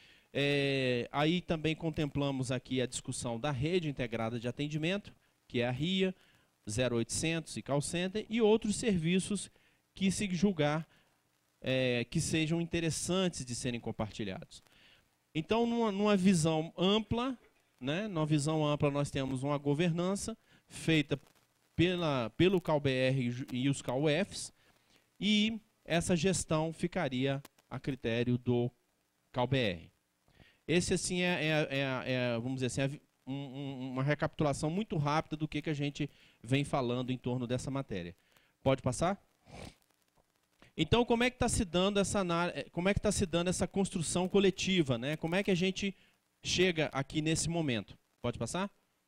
É, aí também contemplamos aqui a discussão da rede integrada de atendimento, que é a R I A, zero oitocentos e Call Center, e outros serviços que se julgar é, que sejam interessantes de serem compartilhados. Então, numa, numa visão ampla, né, numa visão ampla, nós temos uma governança feita pela, pelo C A U B R e os C A U Fs, e essa gestão ficaria a critério do C A U B R. Esse, assim, é, é, é, é vamos dizer assim, é um, uma recapitulação muito rápida do que, que a gente vem falando em torno dessa matéria. Pode passar? Então, como é que está se dando essa como é que está se dando essa construção coletiva, né? Como é que a gente chega aqui nesse momento? Pode passar?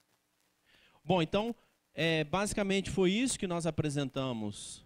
Bom, então, é, basicamente foi isso que nós apresentamos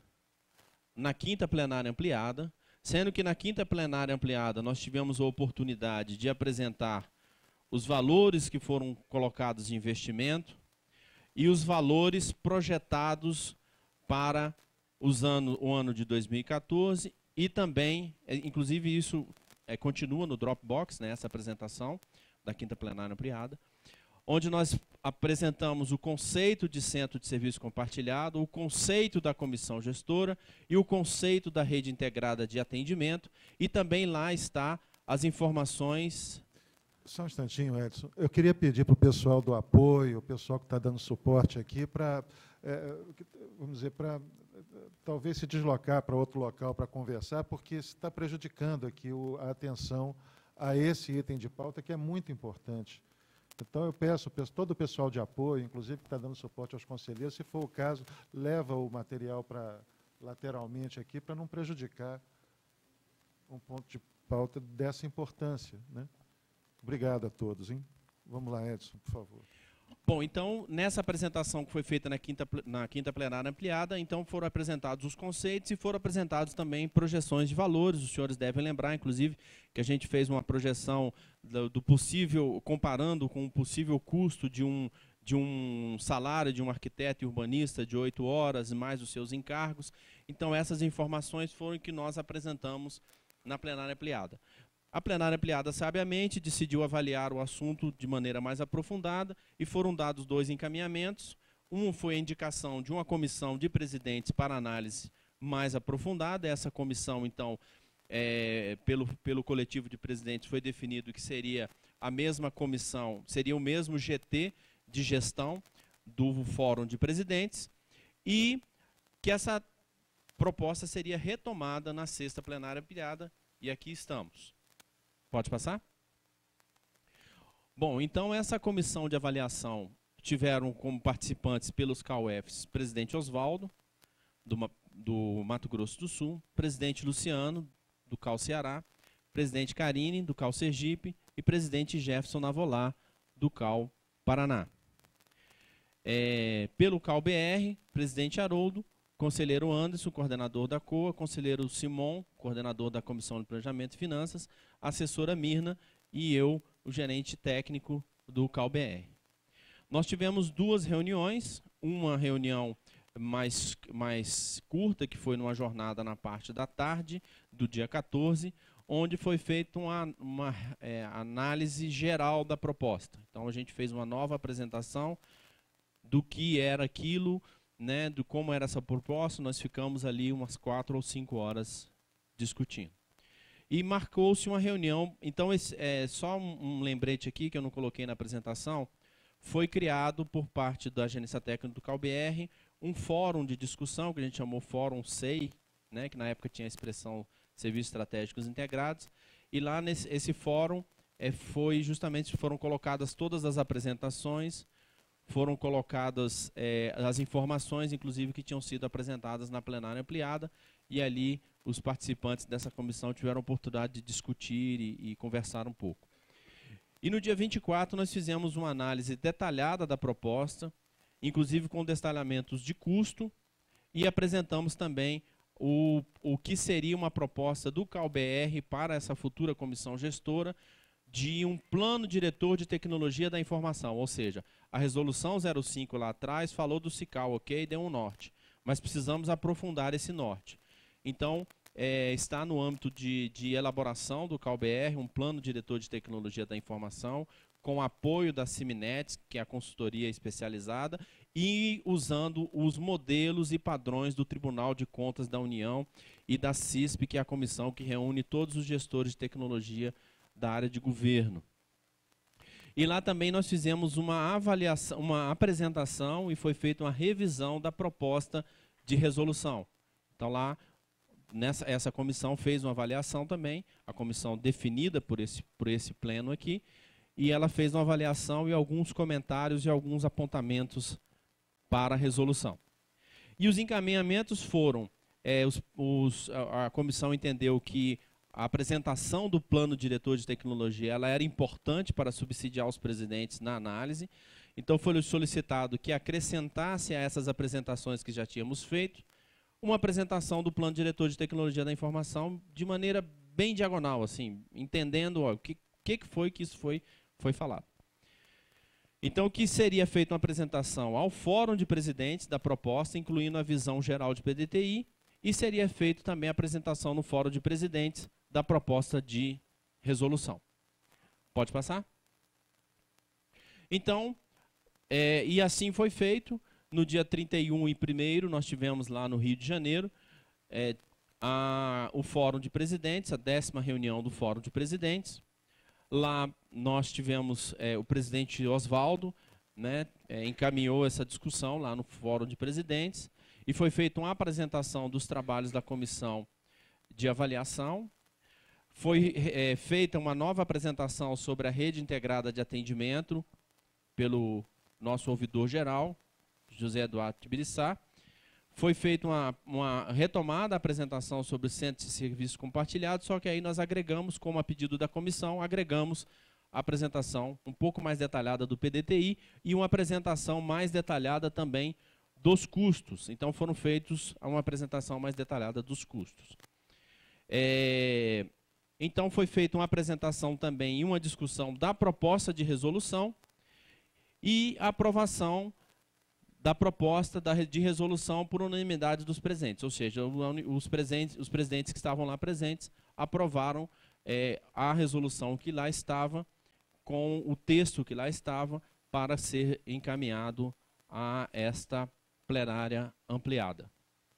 na quinta plenária ampliada, sendo que na quinta plenária ampliada nós tivemos a oportunidade de apresentar os valores que foram colocados de investimento e os valores projetados para os ano, o ano de dois mil e quatorze, e também, inclusive isso é, continua no Dropbox, né, essa apresentação da quinta plenária ampliada, onde nós apresentamos o conceito de centro de serviço compartilhado, o conceito da comissão gestora e o conceito da rede integrada de atendimento, e também lá está as informações... Só um instantinho, Edson. Eu queria pedir para o pessoal do apoio, o pessoal que está dando suporte aqui, para, é, vamos dizer, para talvez se deslocar para outro local para conversar, porque isso está prejudicando aqui o, a atenção a esse item de pauta, que é muito importante. Então, eu peço todo o pessoal de apoio, inclusive que está dando suporte aos conselheiros, se for o caso, leva o material para lateralmente aqui, para não prejudicar um ponto de pauta dessa importância, né? Obrigado a todos, hein? Vamos lá, Edson, por favor. Bom, então, nessa apresentação que foi feita na quinta, na quinta plenária ampliada, então foram apresentados os conceitos e foram apresentados também projeções de valores. Os senhores devem lembrar, inclusive, que a gente fez uma projeção do, do possível, comparando com o possível custo de um, de um salário de um arquiteto e urbanista de oito horas, mais os seus encargos. Então, essas informações foram que nós apresentamos na plenária ampliada. A plenária ampliada, sabiamente, decidiu avaliar o assunto de maneira mais aprofundada e foram dados dois encaminhamentos. Um foi a indicação de uma comissão de presidentes para análise mais aprofundada. Essa comissão, então, é, pelo, pelo coletivo de presidentes, foi definido que seria a mesma comissão, seria o mesmo G T de gestão do Fórum de Presidentes, e que essa proposta seria retomada na sexta plenária ampliada, e aqui estamos. Pode passar? Bom, então essa comissão de avaliação tiveram como participantes pelos C A U Fs presidente Oswaldo, do, do Mato Grosso do Sul, presidente Luciano, do C A U Ceará, presidente Karine, do C A U Sergipe, e presidente Jefferson Navolá, do C A U Paraná. É, pelo C A U B R, presidente Haroldo, conselheiro Anderson, coordenador da C O A, conselheiro Simon, coordenador da Comissão de Planejamento e Finanças, assessora Mirna e eu, o gerente técnico do C A U B R. Nós tivemos duas reuniões, uma reunião mais, mais curta, que foi numa jornada na parte da tarde, do dia quatorze, onde foi feita uma, uma é, análise geral da proposta. Então, a gente fez uma nova apresentação do que era aquilo, né, do como era essa proposta. Nós ficamos ali umas quatro ou cinco horas discutindo. E marcou-se uma reunião, então, esse, é, só um, um lembrete aqui, que eu não coloquei na apresentação, foi criado por parte da Agência Técnica do C A U B R um fórum de discussão, que a gente chamou Fórum S E I, né, que na época tinha a expressão Serviços Estratégicos Integrados, e lá nesse esse fórum é, foi justamente, foram colocadas todas as apresentações, foram colocadas é, as informações, inclusive, que tinham sido apresentadas na plenária ampliada, e ali os participantes dessa comissão tiveram a oportunidade de discutir e, e conversar um pouco. E no dia vinte e quatro nós fizemos uma análise detalhada da proposta, inclusive com detalhamentos de custo, e apresentamos também o, o que seria uma proposta do CalBR para essa futura comissão gestora de um plano diretor de tecnologia da informação, ou seja, a resolução zero cinco lá atrás falou do SICAL, ok, deu um norte, mas precisamos aprofundar esse norte. Então, é, está no âmbito de, de elaboração do CalBR, um plano diretor de tecnologia da informação, com apoio da Siminet, que é a consultoria especializada, e usando os modelos e padrões do Tribunal de Contas da União e da CISP, que é a comissão que reúne todos os gestores de tecnologia da área de governo. E lá também nós fizemos uma avaliação, uma apresentação e foi feita uma revisão da proposta de resolução. Então lá, nessa, essa comissão fez uma avaliação também, a comissão definida por esse, por esse pleno aqui, e ela fez uma avaliação e alguns comentários e alguns apontamentos para a resolução. E os encaminhamentos foram, é, os, os, a, a comissão entendeu que a apresentação do plano diretor de tecnologia ela era importante para subsidiar os presidentes na análise, então foi solicitado que acrescentasse a essas apresentações que já tínhamos feito, uma apresentação do plano diretor de tecnologia da informação de maneira bem diagonal, assim, entendendo ó, o que, que foi que isso foi, foi falado. Então, o que seria feito uma apresentação ao Fórum de Presidentes da proposta, incluindo a visão geral de P D T I, e seria feito também a apresentação no Fórum de Presidentes da proposta de resolução. Pode passar? Então, é, e assim foi feito. No dia trinta e um e primeiro, nós tivemos lá no Rio de Janeiro é, a, o Fórum de Presidentes, a décima reunião do Fórum de Presidentes. Lá nós tivemos é, o presidente Oswaldo, né, é, encaminhou essa discussão lá no Fórum de Presidentes e foi feita uma apresentação dos trabalhos da comissão de avaliação. Foi é, feita uma nova apresentação sobre a rede integrada de atendimento pelo nosso ouvidor geral, José Eduardo Tibiriçá. Foi feita uma, uma retomada apresentação sobre o Centro de Serviços Compartilhados, só que aí nós agregamos, como a pedido da comissão, agregamos a apresentação um pouco mais detalhada do P D T I e uma apresentação mais detalhada também dos custos. Então foram feitos uma apresentação mais detalhada dos custos. É, então foi feita uma apresentação também e uma discussão da proposta de resolução e a aprovação da proposta de resolução por unanimidade dos presentes, ou seja, os, presentes, os presidentes que estavam lá presentes aprovaram é, a resolução que lá estava, com o texto que lá estava, para ser encaminhado a esta plenária ampliada.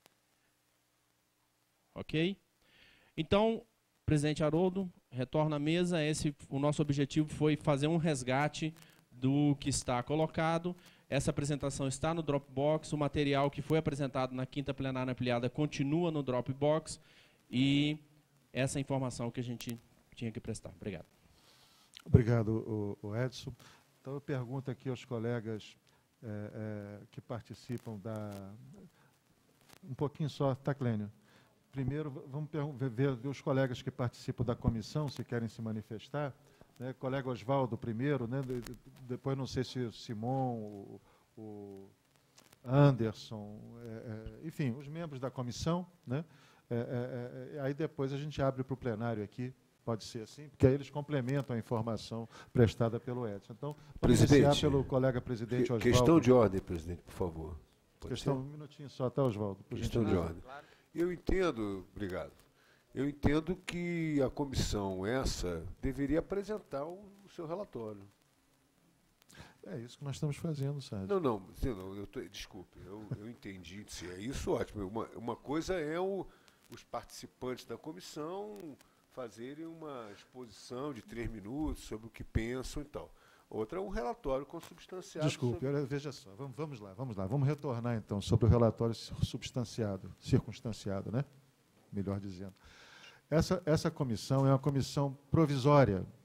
Ok? Então, presidente Haroldo, retorna à mesa. Esse, o nosso objetivo foi fazer um resgate do que está colocado. Essa apresentação está no Dropbox, o material que foi apresentado na quinta plenária ampliada continua no Dropbox e essa informação que a gente tinha que prestar. Obrigado. Obrigado, o, o Edson. Então, eu pergunto aqui aos colegas é, é, que participam da... Um pouquinho só, tá, Clênio? Primeiro, vamos ver, ver os colegas que participam da comissão, se querem se manifestar. Né, colega Oswaldo primeiro, né, de, de, depois não sei se o Simon, o, o Anderson, é, é, enfim, os membros da comissão, né, é, é, é, aí depois a gente abre para o plenário aqui, pode ser assim, porque aí eles complementam a informação prestada pelo Edson. Então, vamos iniciar pelo colega presidente Oswaldo. Questão de ordem, presidente, por favor. Pode questão, ser? Um minutinho só, tá, Oswaldo? Questão de ordem. Eu entendo, obrigado. Eu entendo que a comissão essa deveria apresentar o, o seu relatório. É isso que nós estamos fazendo, Sérgio. Não, não, não eu tô, desculpe, eu, eu entendi. Se é isso, ótimo. Uma, uma coisa é o, os participantes da comissão fazerem uma exposição de três minutos sobre o que pensam e tal. Outra é um relatório consubstanciado. Desculpe, sobre... olha, veja só, vamos, vamos lá, vamos lá. Vamos retornar, então, sobre o relatório substanciado, circunstanciado, né? Melhor dizendo. Essa, essa comissão é uma comissão provisória, que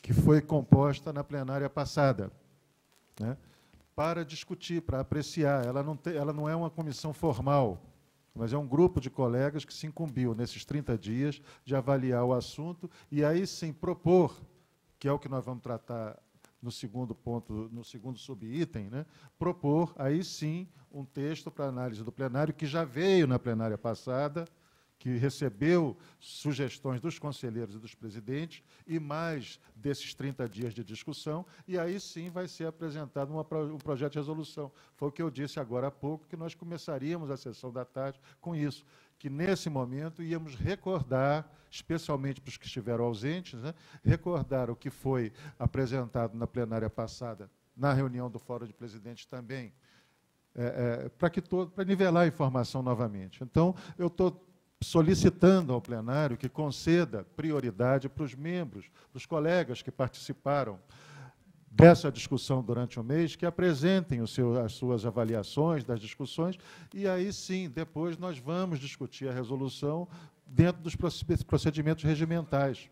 que foi composta na plenária passada, né, para discutir, para apreciar. Ela não, tem, ela não é uma comissão formal, mas é um grupo de colegas que se incumbiu, nesses trinta dias, de avaliar o assunto e aí sim propor, que é o que nós vamos tratar no segundo ponto, no segundo subitem, né, propor, aí sim, um texto para análise do plenário, que já veio na plenária passada, que recebeu sugestões dos conselheiros e dos presidentes, e mais desses trinta dias de discussão, e aí sim vai ser apresentado uma, um projeto de resolução. Foi o que eu disse agora há pouco, que nós começaríamos a sessão da tarde com isso, que nesse momento íamos recordar, especialmente para os que estiveram ausentes, né, recordar o que foi apresentado na plenária passada, na reunião do Fórum de Presidentes também, é, é, para que todo, para nivelar a informação novamente. Então, eu estou solicitando ao plenário que conceda prioridade para os membros, para os colegas que participaram dessa discussão durante o mês, que apresentem o seu, as suas avaliações das discussões, e aí sim, depois nós vamos discutir a resolução dentro dos procedimentos regimentais.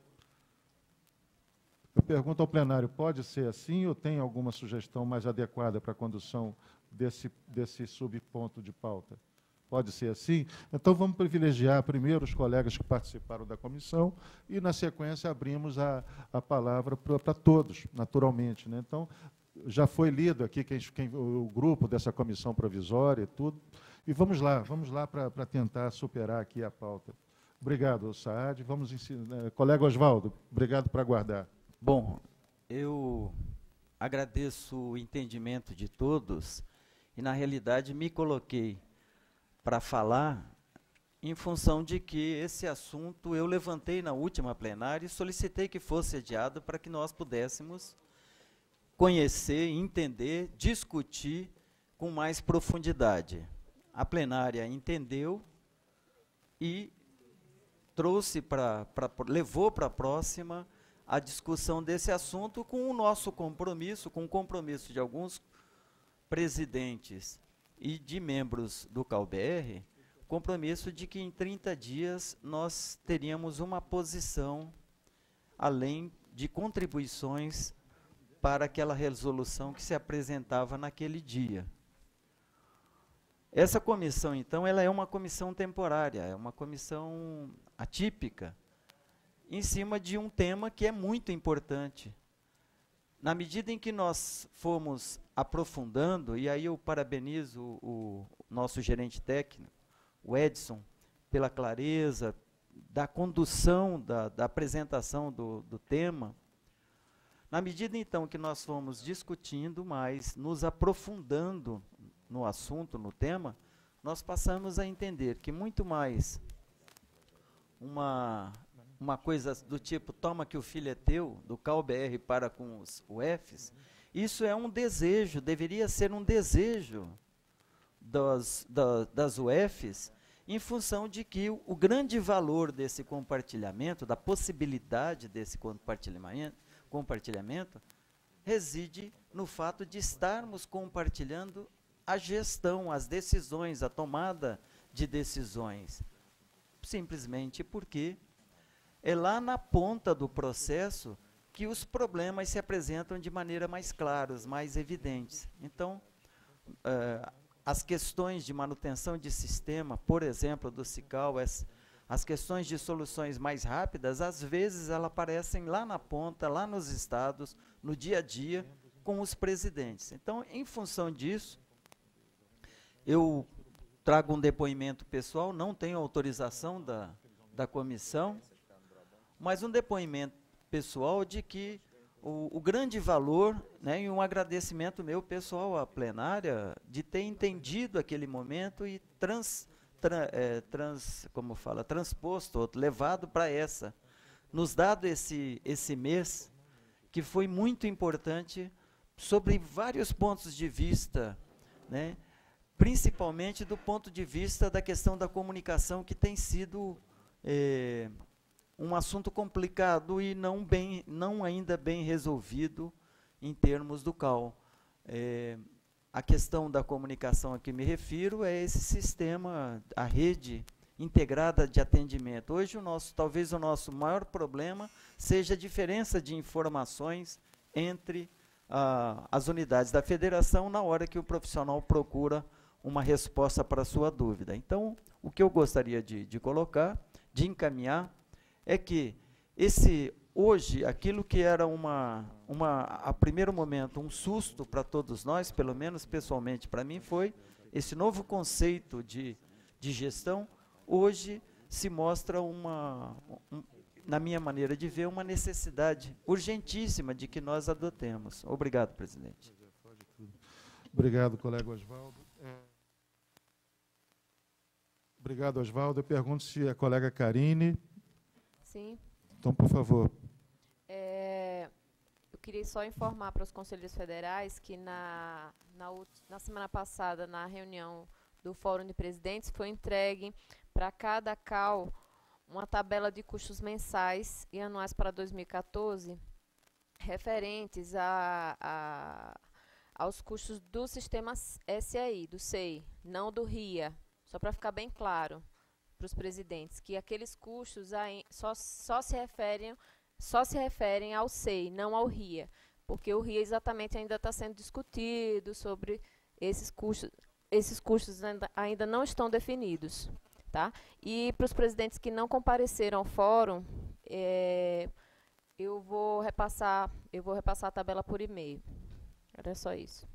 Eu pergunto ao plenário, pode ser assim ou tem alguma sugestão mais adequada para a condução desse, desse subponto de pauta? Pode ser assim? Então, vamos privilegiar primeiro os colegas que participaram da comissão e, na sequência, abrimos a, a palavra para, para todos, naturalmente, né? Então, já foi lido aqui quem, quem, o grupo dessa comissão provisória e tudo, e vamos lá, vamos lá para, para tentar superar aqui a pauta. Obrigado, Saad. Vamos ensinar. Colega Oswaldo, obrigado por aguardar. Bom, eu agradeço o entendimento de todos e, na realidade, me coloquei para falar em função de que esse assunto eu levantei na última plenária e solicitei que fosse adiado para que nós pudéssemos conhecer, entender, discutir com mais profundidade. A plenária entendeu e trouxe para, para, levou para a próxima a discussão desse assunto com o nosso compromisso, com o compromisso de alguns presidentes e de membros do C A U B R, compromisso de que em trinta dias nós teríamos uma posição, além de contribuições para aquela resolução que se apresentava naquele dia. Essa comissão, então, ela é uma comissão temporária, é uma comissão atípica, em cima de um tema que é muito importante. Na medida em que nós fomos aprofundando, e aí eu parabenizo o, o nosso gerente técnico, o Edson, pela clareza da condução, da, da apresentação do, do tema, na medida então que nós fomos discutindo mais, nos aprofundando no assunto, no tema, nós passamos a entender que muito mais uma... uma coisa do tipo, toma que o filho é teu, do C A U B R para com os U Fs, isso é um desejo, deveria ser um desejo das, da, das U Fs, em função de que o, o grande valor desse compartilhamento, da possibilidade desse compartilhamento, compartilhamento, reside no fato de estarmos compartilhando a gestão, as decisões, a tomada de decisões, simplesmente porque é lá na ponta do processo que os problemas se apresentam de maneira mais claras, mais evidentes. Então, uh, as questões de manutenção de sistema, por exemplo, do SICAL, as, as questões de soluções mais rápidas, às vezes elas aparecem lá na ponta, lá nos estados, no dia a dia, com os presidentes. Então, em função disso, eu trago um depoimento pessoal, não tenho autorização da, da comissão, mas um depoimento pessoal de que o, o grande valor, né, e um agradecimento meu pessoal à plenária de ter entendido aquele momento e trans, tra, é, trans, como fala, transposto, levado para essa, nos dado esse, esse mês, que foi muito importante sobre vários pontos de vista, né, principalmente do ponto de vista da questão da comunicação, que tem sido é, um assunto complicado e não, bem, não ainda bem resolvido em termos do C A U. É, a questão da comunicação a que me refiro é esse sistema, a rede integrada de atendimento. Hoje, o nosso, talvez o nosso maior problema seja a diferença de informações entre ah, as unidades da federação na hora que o profissional procura uma resposta para a sua dúvida. Então, o que eu gostaria de, de colocar, de encaminhar, é que esse, hoje, aquilo que era uma, uma, a primeiro momento, um susto para todos nós, pelo menos pessoalmente para mim, foi esse novo conceito de, de gestão, hoje se mostra uma, um, na minha maneira de ver, uma necessidade urgentíssima de que nós adotemos. Obrigado, presidente. Obrigado, colega Oswaldo. É... Obrigado, Oswaldo. Eu pergunto se a colega Karine... Sim. Então, por favor. É, eu queria só informar para os conselheiros federais que na, na, na semana passada, na reunião do Fórum de Presidentes, foi entregue para cada C A U uma tabela de custos mensais e anuais para dois mil e quatorze, referentes a, a, aos custos do sistema S A I, do S E I, não do R I A, só para ficar bem claro para os presidentes, que aqueles custos aí só, só, se referem, só se referem ao S E I, não ao R I A, porque o R I A exatamente ainda está sendo discutido sobre esses custos, esses custos ainda, ainda não estão definidos. Tá? E para os presidentes que não compareceram ao fórum, é, eu vou repassar, eu vou repassar a tabela por e-mail. Era só isso.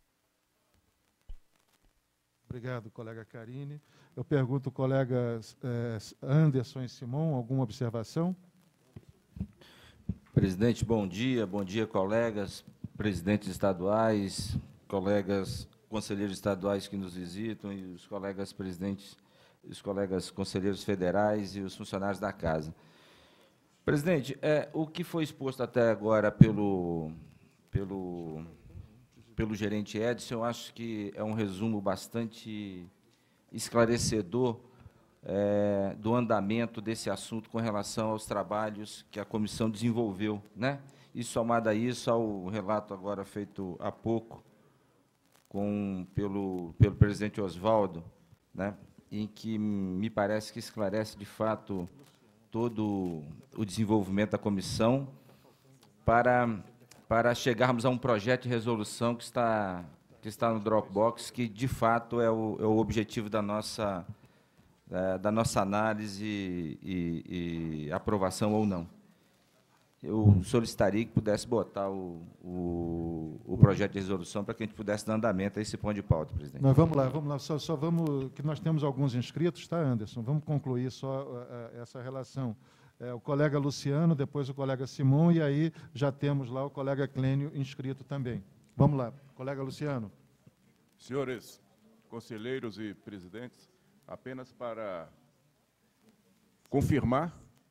Obrigado, colega Karine. Eu pergunto, colegas eh, Anderson e Simon, alguma observação? Presidente, bom dia. Bom dia, colegas, presidentes estaduais, colegas conselheiros estaduais que nos visitam e os colegas presidentes, os colegas conselheiros federais e os funcionários da casa. Presidente, é, o que foi exposto até agora pelo, pelo, pelo gerente Edson, eu acho que é um resumo bastante esclarecedor é, do andamento desse assunto com relação aos trabalhos que a comissão desenvolveu, né? E somado a isso, ao relato agora feito há pouco com, pelo, pelo presidente Oswaldo, né? Em que me parece que esclarece, de fato, todo o desenvolvimento da comissão para, para chegarmos a um projeto de resolução que está, que está no Dropbox, que, de fato, é o, é o objetivo da nossa, é, da nossa análise e, e aprovação ou não. Eu solicitaria que pudesse botar o, o, o projeto de resolução para que a gente pudesse dar andamento a esse ponto de pauta, presidente. Nós vamos lá, vamos lá, só, só vamos, que nós temos alguns inscritos, tá, Anderson? Vamos concluir só uh, uh, essa relação. É, o colega Luciano, depois o colega Simon, e aí já temos lá o colega Clênio inscrito também. Vamos lá, colega Luciano. Senhores conselheiros e presidentes, apenas para confirmar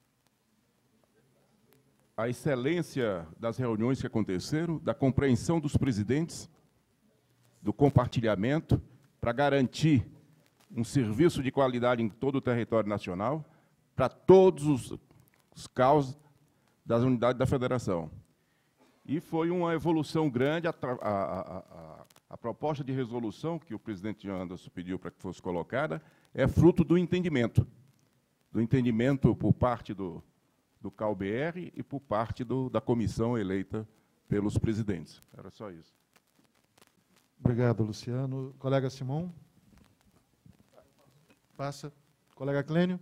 a excelência das reuniões que aconteceram, da compreensão dos presidentes, do compartilhamento, para garantir um serviço de qualidade em todo o território nacional, para todos os, os C A Us das unidades da federação. E foi uma evolução grande, a, a, a, a, a proposta de resolução que o presidente Anderson pediu para que fosse colocada, é fruto do entendimento, do entendimento por parte do do C A U B R e por parte do, da comissão eleita pelos presidentes. Era só isso. Obrigado, Luciano. Colega Simon? Passa. Colega Clênio?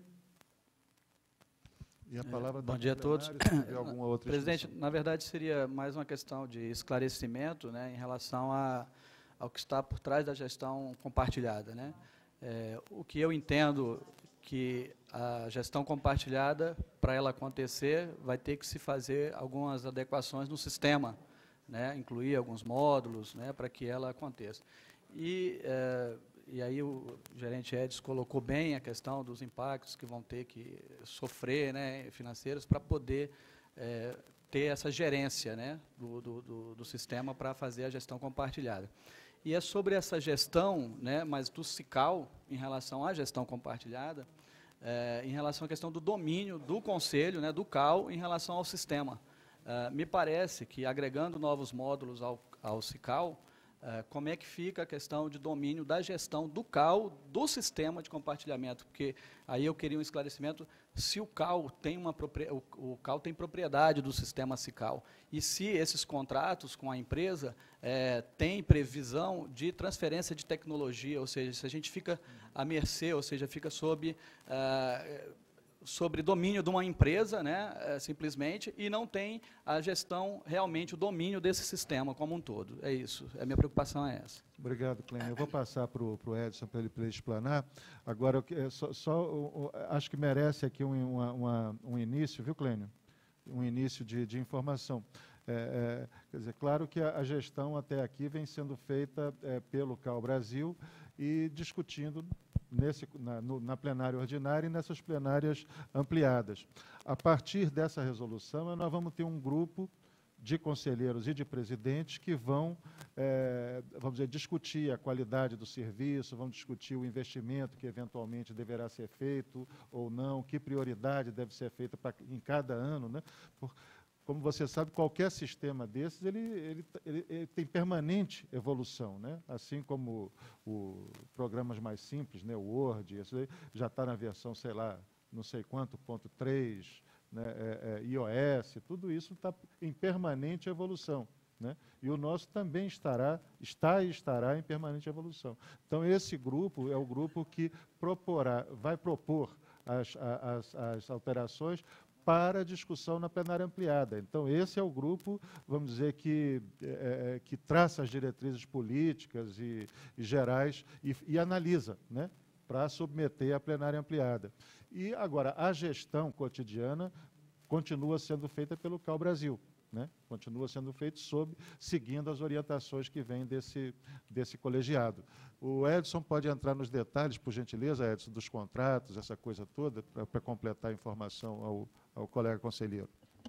E a palavra Bom dia a todos. Alguma outra Presidente, discussão? na verdade, seria mais uma questão de esclarecimento, né, em relação a, ao que está por trás da gestão compartilhada, né? É, o que eu entendo que a gestão compartilhada, para ela acontecer, vai ter que se fazer algumas adequações no sistema, né, incluir alguns módulos, né, para que ela aconteça. E, é, e aí o gerente Edson colocou bem a questão dos impactos que vão ter que sofrer, né, financeiros, para poder é, ter essa gerência, né, do, do, do, do sistema para fazer a gestão compartilhada. E é sobre essa gestão, né, mas do C I C A L, em relação à gestão compartilhada, é, em relação à questão do domínio do Conselho, né, do C A L, em relação ao sistema. É, me parece que, agregando novos módulos ao, ao C I C A L, Uh, como é que fica a questão de domínio da gestão do C A U, do sistema de compartilhamento? Porque aí eu queria um esclarecimento se o C A U tem, uma, o, o C A U tem propriedade do sistema SICAL, e se esses contratos com a empresa é, têm previsão de transferência de tecnologia, ou seja, se a gente fica à mercê, ou seja, fica sob... Uh, sobre domínio de uma empresa, né, é, simplesmente, e não tem a gestão, realmente, o domínio desse sistema como um todo. É isso, a minha preocupação é essa. Obrigado, Clênio. Eu vou passar para o Edson para ele, ele explanar. Agora, eu, só, só eu, eu, acho que merece aqui um, uma, uma, um início, viu, Clênio? Um início de, de informação. É, é, quer dizer, claro que a, a gestão até aqui vem sendo feita é, pelo C A U Brasil e discutindo Nesse, na, no, na plenária ordinária e nessas plenárias ampliadas. A partir dessa resolução, nós vamos ter um grupo de conselheiros e de presidentes que vão, é, vamos dizer, discutir a qualidade do serviço, vão discutir o investimento que eventualmente deverá ser feito ou não, que prioridade deve ser feita pra, em cada ano, né? Por, como você sabe, qualquer sistema desses ele, ele, ele, ele tem permanente evolução, né? Assim como o, programas mais simples, né? O Word, isso aí, já está na versão, sei lá, não sei quanto, ponto três, né? é, é, iOS, tudo isso está em permanente evolução, né? E o nosso também estará, está e estará em permanente evolução. Então, esse grupo é o grupo que proporá, vai propor as, as, as alterações para discussão na plenária ampliada. Então, esse é o grupo, vamos dizer, que, é, que traça as diretrizes políticas e, e gerais e, e analisa, né, para submeter à plenária ampliada. E, agora, a gestão cotidiana continua sendo feita pelo C A U Brasil, né? Continua sendo feito sob, seguindo as orientações que vêm desse, desse colegiado. O Edson pode entrar nos detalhes, por gentileza, Edson, dos contratos, essa coisa toda, para completar a informação ao, ao colega conselheiro.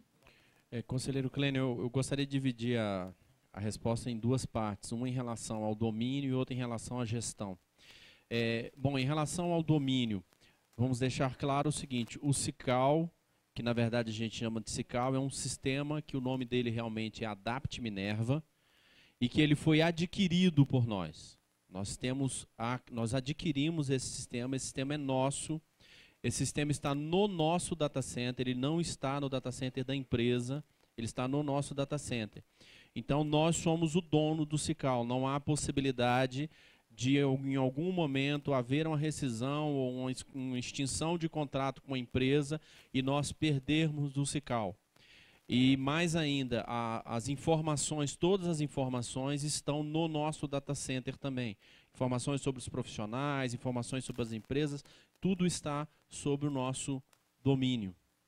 É, conselheiro Clênio, eu, eu gostaria de dividir a, a resposta em duas partes, uma em relação ao domínio e outra em relação à gestão. É, bom, em relação ao domínio, vamos deixar claro o seguinte, o SICAL, que na verdade a gente chama de SICAL, é um sistema que o nome dele realmente é Adapt Minerva e que ele foi adquirido por nós. Nós, temos a, nós adquirimos esse sistema, esse sistema é nosso, esse sistema está no nosso data center, ele não está no data center da empresa, ele está no nosso data center. Então nós somos o dono do SICAL, não há possibilidade de em algum momento haver uma rescisão ou uma extinção de contrato com a empresa e nós perdermos o SICAL. E mais ainda, a, as informações, todas as informações estão no nosso data center também. Informações sobre os profissionais, informações sobre as empresas, tudo está sob o nosso domínio.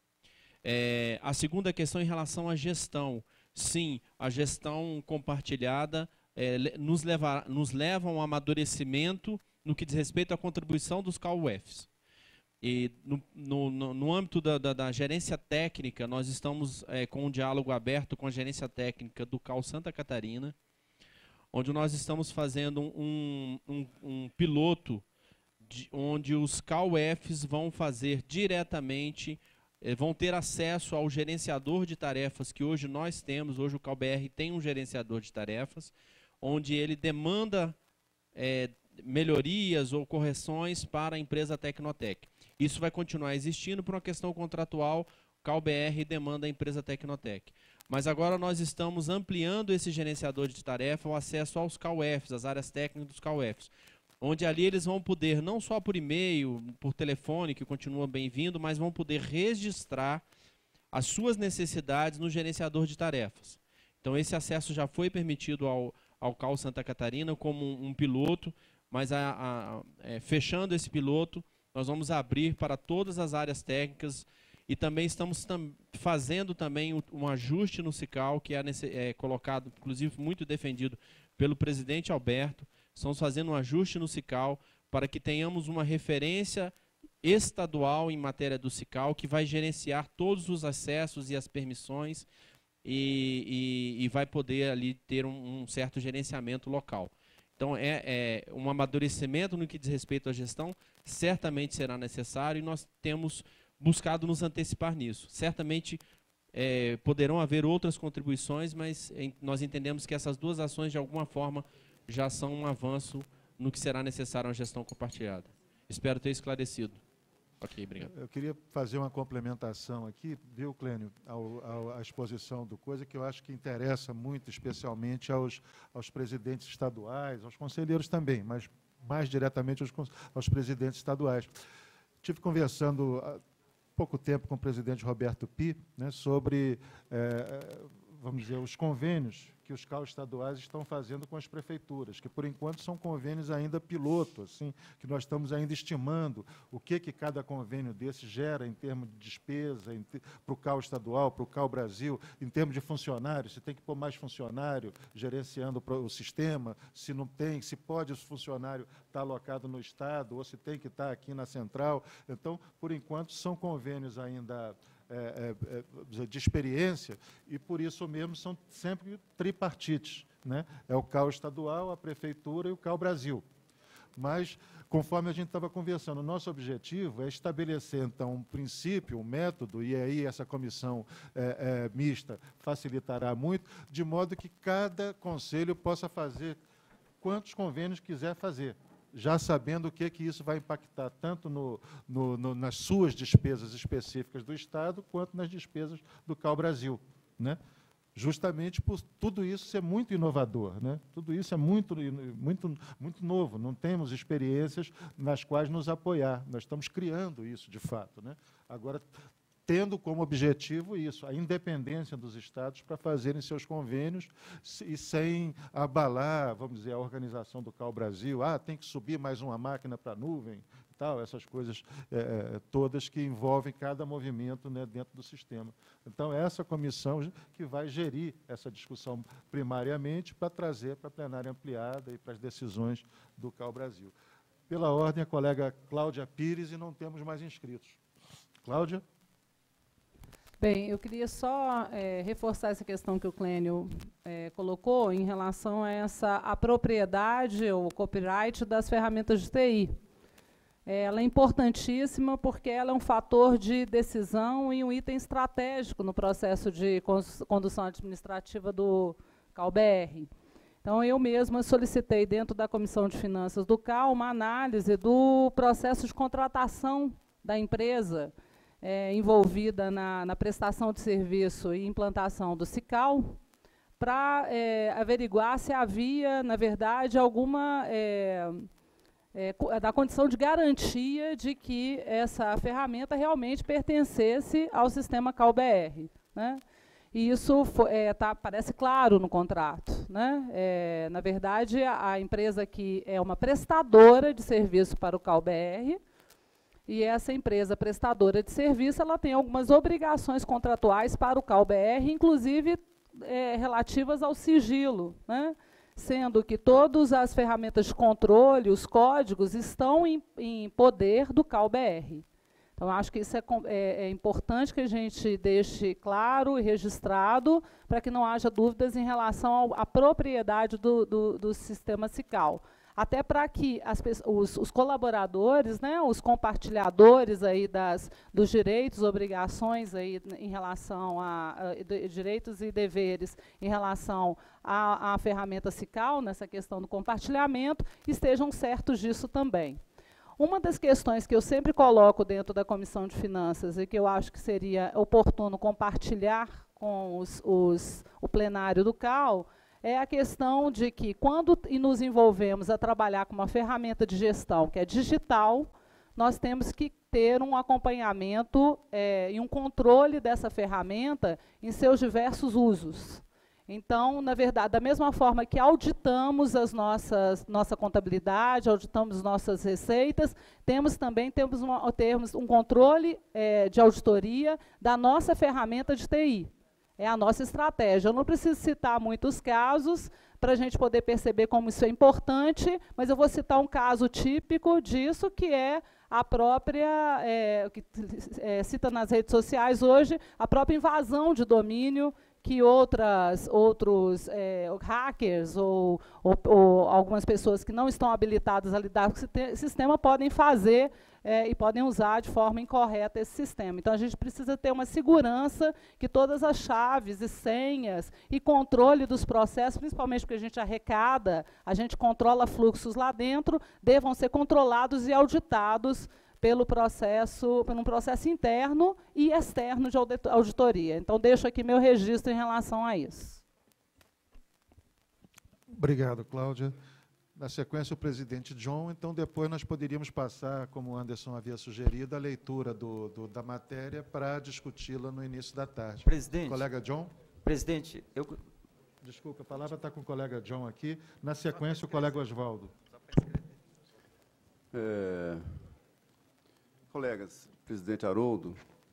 É, a segunda questão em relação à gestão. Sim, a gestão compartilhada É, nos, leva, nos leva a um amadurecimento no que diz respeito à contribuição dos C A U Fs. E no, no, no, no âmbito da, da, da gerência técnica, nós estamos é, com um diálogo aberto com a gerência técnica do C A U Santa Catarina, onde nós estamos fazendo um, um, um piloto de, onde os C A U Fs vão fazer diretamente, eh, vão ter acesso ao gerenciador de tarefas que hoje nós temos, hoje o C A U B R tem um gerenciador de tarefas, onde ele demanda é, melhorias ou correções para a empresa Tecnotec. Isso vai continuar existindo por uma questão contratual, o C A U B R demanda a empresa Tecnotec. Mas agora nós estamos ampliando esse gerenciador de tarefa, o acesso aos C A U Fs, as áreas técnicas dos C A U Fs, onde ali eles vão poder, não só por e-mail, por telefone, que continua bem-vindo, mas vão poder registrar as suas necessidades no gerenciador de tarefas. Então esse acesso já foi permitido ao ao C A U Santa Catarina como um, um piloto, mas a, a, é, fechando esse piloto, nós vamos abrir para todas as áreas técnicas e também estamos tam, fazendo também um, um ajuste no SICAL, que é, nesse, é colocado, inclusive muito defendido pelo presidente Alberto. Estamos fazendo um ajuste no SICAL para que tenhamos uma referência estadual em matéria do SICAL, que vai gerenciar todos os acessos e as permissões, E, e, e vai poder ali ter um, um certo gerenciamento local. Então, é, é um amadurecimento no que diz respeito à gestão, certamente será necessário e nós temos buscado nos antecipar nisso. Certamente é, poderão haver outras contribuições, mas em, nós entendemos que essas duas ações, de alguma forma, já são um avanço no que será necessário uma gestão compartilhada. Espero ter esclarecido. Ok, obrigado. Eu queria fazer uma complementação aqui, viu, Clênio, ao, ao, à exposição do coisa, que eu acho que interessa muito, especialmente aos, aos presidentes estaduais, aos conselheiros também, mas mais diretamente aos, aos presidentes estaduais. Estive conversando há pouco tempo com o presidente Roberto Pi, né, sobre, é, vamos dizer, os convênios que os C A Us estaduais estão fazendo com as prefeituras, que, por enquanto, são convênios ainda piloto, assim, que nós estamos ainda estimando o que, que cada convênio desse gera em termos de despesa para o C A U estadual, para o C A U Brasil, em termos de funcionários, se tem que pôr mais funcionário gerenciando o sistema, se não tem, se pode esse funcionário estar alocado no Estado, ou se tem que estar aqui na central. Então, por enquanto, são convênios ainda É, é, de experiência, e por isso mesmo são sempre tripartites, né? É o C A U estadual, a prefeitura e o C A U Brasil. Mas, conforme a gente estava conversando, o nosso objetivo é estabelecer, então, um princípio, um método, e aí essa comissão é, é, mista facilitará muito, de modo que cada conselho possa fazer quantos convênios quiser fazer, já sabendo o que, que isso vai impactar, tanto no, no, no, nas suas despesas específicas do Estado, quanto nas despesas do C A U Brasil, né? Justamente por tudo isso ser muito inovador, né? Tudo isso é muito, muito, muito novo, não temos experiências nas quais nos apoiar, nós estamos criando isso, de fato, né? Agora, tendo como objetivo isso, a independência dos estados para fazerem seus convênios e sem abalar, vamos dizer, a organização do C A U Brasil, ah, tem que subir mais uma máquina para a nuvem, tal, essas coisas é, todas que envolvem cada movimento, né, dentro do sistema. Então, é essa comissão que vai gerir essa discussão primariamente para trazer para a plenária ampliada e para as decisões do C A U Brasil. Pela ordem, a colega Cláudia Pires, e não temos mais inscritos. Cláudia? Bem, eu queria só é, reforçar essa questão que o Clênio é, colocou em relação a essa a propriedade ou copyright das ferramentas de T I. É, ela é importantíssima porque ela é um fator de decisão e um item estratégico no processo de condução administrativa do C A U B R. Então, eu mesma solicitei, dentro da Comissão de Finanças do C A U, uma análise do processo de contratação da empresa É, envolvida na, na prestação de serviço e implantação do SICAL, para é, averiguar se havia, na verdade, alguma é, é, da condição de garantia de que essa ferramenta realmente pertencesse ao sistema C A U B R, né? E isso foi, é, tá, parece claro no contrato, né? É, na verdade, a, a empresa aqui é uma prestadora de serviço para o C A U B R, e essa empresa prestadora de serviço, ela tem algumas obrigações contratuais para o C A U B R, inclusive é, relativas ao sigilo, né? Sendo que todas as ferramentas de controle, os códigos, estão em, em poder do C A U B R. Então, acho que isso é, é, é importante que a gente deixe claro e registrado, para que não haja dúvidas em relação à propriedade do, do, do sistema SICAL. Até para que as, os, os colaboradores, né, os compartilhadores aí das, dos direitos, obrigações aí em relação a, a de, direitos e deveres em relação à, à ferramenta SICAL, nessa questão do compartilhamento, estejam certos disso também. Uma das questões que eu sempre coloco dentro da Comissão de Finanças e que eu acho que seria oportuno compartilhar com os, os, o plenário do C A U é a questão de que, quando nos envolvemos a trabalhar com uma ferramenta de gestão que é digital, nós temos que ter um acompanhamento é, e um controle dessa ferramenta em seus diversos usos. Então, na verdade, da mesma forma que auditamos as nossas, nossa contabilidade, auditamos nossas receitas, temos também temos uma, temos um controle é, de auditoria da nossa ferramenta de T I. É a nossa estratégia. Eu não preciso citar muitos casos para a gente poder perceber como isso é importante, mas eu vou citar um caso típico disso, que é a própria, é, que é, cita nas redes sociais hoje, a própria invasão de domínio que outras, outros é, hackers ou, ou, ou algumas pessoas que não estão habilitadas a lidar com esse sistema podem fazer é, e podem usar de forma incorreta esse sistema. Então, a gente precisa ter uma segurança que todas as chaves e senhas e controle dos processos, principalmente porque a gente arrecada, a gente controla fluxos lá dentro, devam ser controlados e auditados pelo processo, por um processo interno e externo de auditoria. Então, deixo aqui meu registro em relação a isso. Obrigado, Cláudia. Na sequência, o presidente John. Então, depois nós poderíamos passar, como o Anderson havia sugerido, a leitura do, do, da matéria para discuti-la no início da tarde. Presidente. Colega John. Presidente, eu... Desculpa, a palavra está com o colega John aqui. Na sequência, o colega Oswaldo. É... Colegas, presidente Haroldo,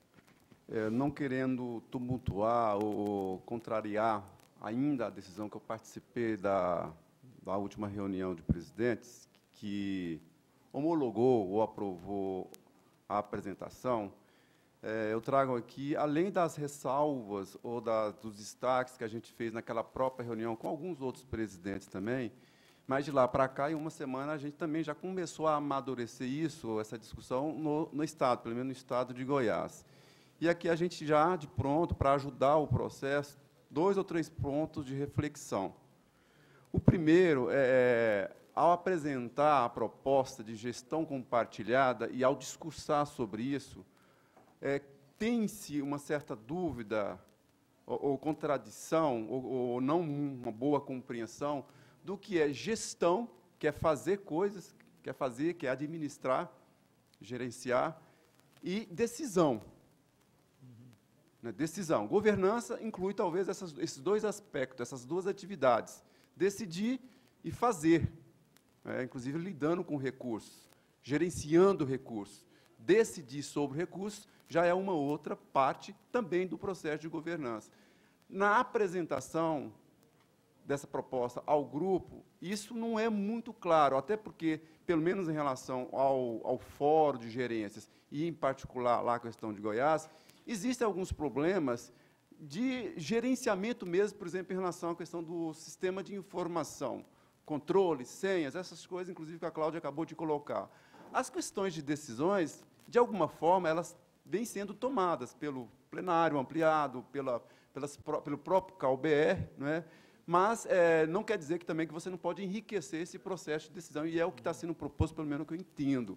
é, não querendo tumultuar ou contrariar ainda a decisão que eu participei da, da última reunião de presidentes, que homologou ou aprovou a apresentação, é, eu trago aqui, além das ressalvas ou da, dos destaques que a gente fez naquela própria reunião com alguns outros presidentes também, mas de lá para cá, em uma semana, a gente também já começou a amadurecer isso, essa discussão, no, no Estado, pelo menos no Estado de Goiás. E aqui a gente já, de pronto, para ajudar o processo, dois ou três pontos de reflexão. O primeiro é, ao apresentar a proposta de gestão compartilhada e ao discursar sobre isso, é, tem-se uma certa dúvida ou, ou contradição, ou, ou não uma boa compreensão, do que é gestão, que é fazer coisas, que é fazer, que é administrar, gerenciar, e decisão. Uhum. Né, decisão. Governança inclui, talvez, essas, esses dois aspectos, essas duas atividades. Decidir e fazer, né, inclusive lidando com recursos, gerenciando recursos. Decidir sobre recursos já é uma outra parte também do processo de governança. Na apresentação dessa proposta ao grupo, isso não é muito claro, até porque, pelo menos em relação ao, ao fórum de gerências, e, em particular, lá a questão de Goiás, existem alguns problemas de gerenciamento mesmo, por exemplo, em relação à questão do sistema de informação, controle, senhas, essas coisas, inclusive, que a Cláudia acabou de colocar. As questões de decisões, de alguma forma, elas vêm sendo tomadas pelo plenário ampliado, pela, pelas, pelo próprio C A U B R, não é? Mas é, não quer dizer que também que você não pode enriquecer esse processo de decisão, e é o que está sendo proposto, pelo menos que eu entendo.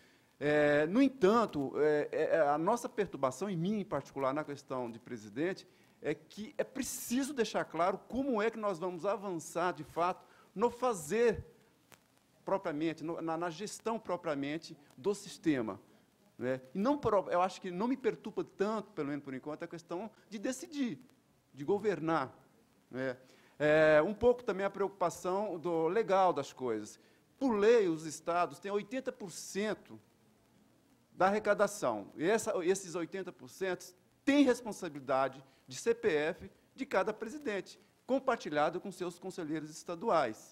É, no entanto, é, é, a nossa perturbação, em mim em particular, na questão de presidente, é que é preciso deixar claro como é que nós vamos avançar, de fato, no fazer propriamente, no, na, na gestão propriamente do sistema. Né? E não, eu acho que não me perturba tanto, pelo menos por enquanto, a questão de decidir, de governar. Né? É, um pouco também a preocupação do legal das coisas. Por lei, os estados têm oitenta por cento da arrecadação. E essa, esses oitenta por cento têm responsabilidade de C P F de cada presidente, compartilhado com seus conselheiros estaduais.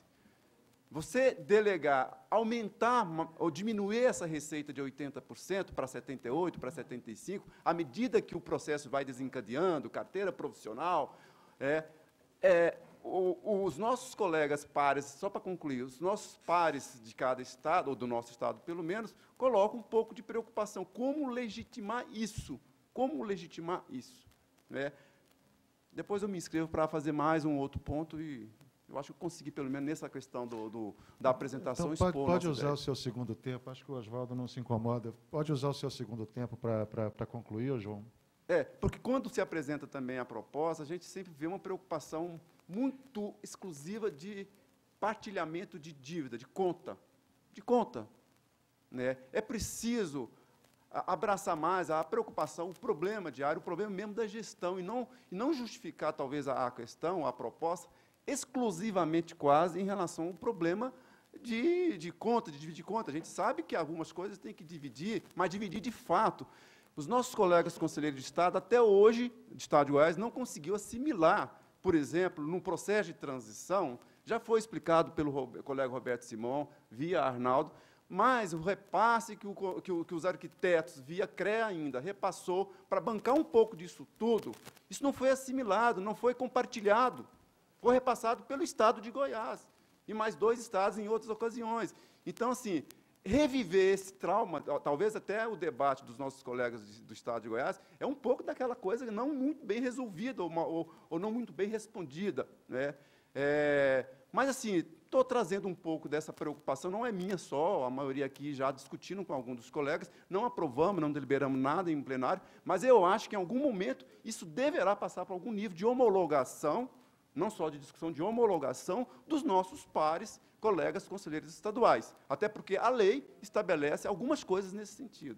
Você delegar, aumentar ou diminuir essa receita de oitenta por cento para setenta e oito por cento, para setenta e cinco por cento, à medida que o processo vai desencadeando, carteira profissional, é, é, o, os nossos colegas pares, só para concluir, os nossos pares de cada estado, ou do nosso estado pelo menos, colocam um pouco de preocupação. Como legitimar isso? Como legitimar isso? Né? Depois eu me inscrevo para fazer mais um outro ponto e eu acho que eu consegui, pelo menos nessa questão do, do, da apresentação, então, expor. Pode, pode usar ideia. o seu segundo tempo, acho que o Oswaldo não se incomoda. Pode usar o seu segundo tempo para concluir, João? É, porque quando se apresenta também a proposta, a gente sempre vê uma preocupação muito exclusiva de partilhamento de dívida, de conta. De conta. Né? É preciso abraçar mais a preocupação, o problema diário, o problema mesmo da gestão, e não, e não justificar, talvez, a questão, a proposta, exclusivamente quase em relação ao problema de, de conta, de dividir conta. A gente sabe que algumas coisas tem que dividir, mas dividir de fato. Os nossos colegas conselheiros de Estado, até hoje, de Estado de Goiás, não conseguiu assimilar, por exemplo, num processo de transição, já foi explicado pelo colega Roberto Simão, via Arnaldo, mas o repasse que, o, que, o, que os arquitetos, via CREA ainda, repassou para bancar um pouco disso tudo, isso não foi assimilado, não foi compartilhado, foi repassado pelo Estado de Goiás, e mais dois estados em outras ocasiões. Então, assim, reviver esse trauma, talvez até o debate dos nossos colegas do Estado de Goiás, é um pouco daquela coisa não muito bem resolvida ou, ou, ou não muito bem respondida, né? É, mas, assim, estou trazendo um pouco dessa preocupação, não é minha só, a maioria aqui já discutindo com alguns dos colegas, não aprovamos, não deliberamos nada em plenário, mas eu acho que, em algum momento, isso deverá passar para algum nível de homologação, não só de discussão, de homologação dos nossos pares, colegas conselheiros estaduais, até porque a lei estabelece algumas coisas nesse sentido.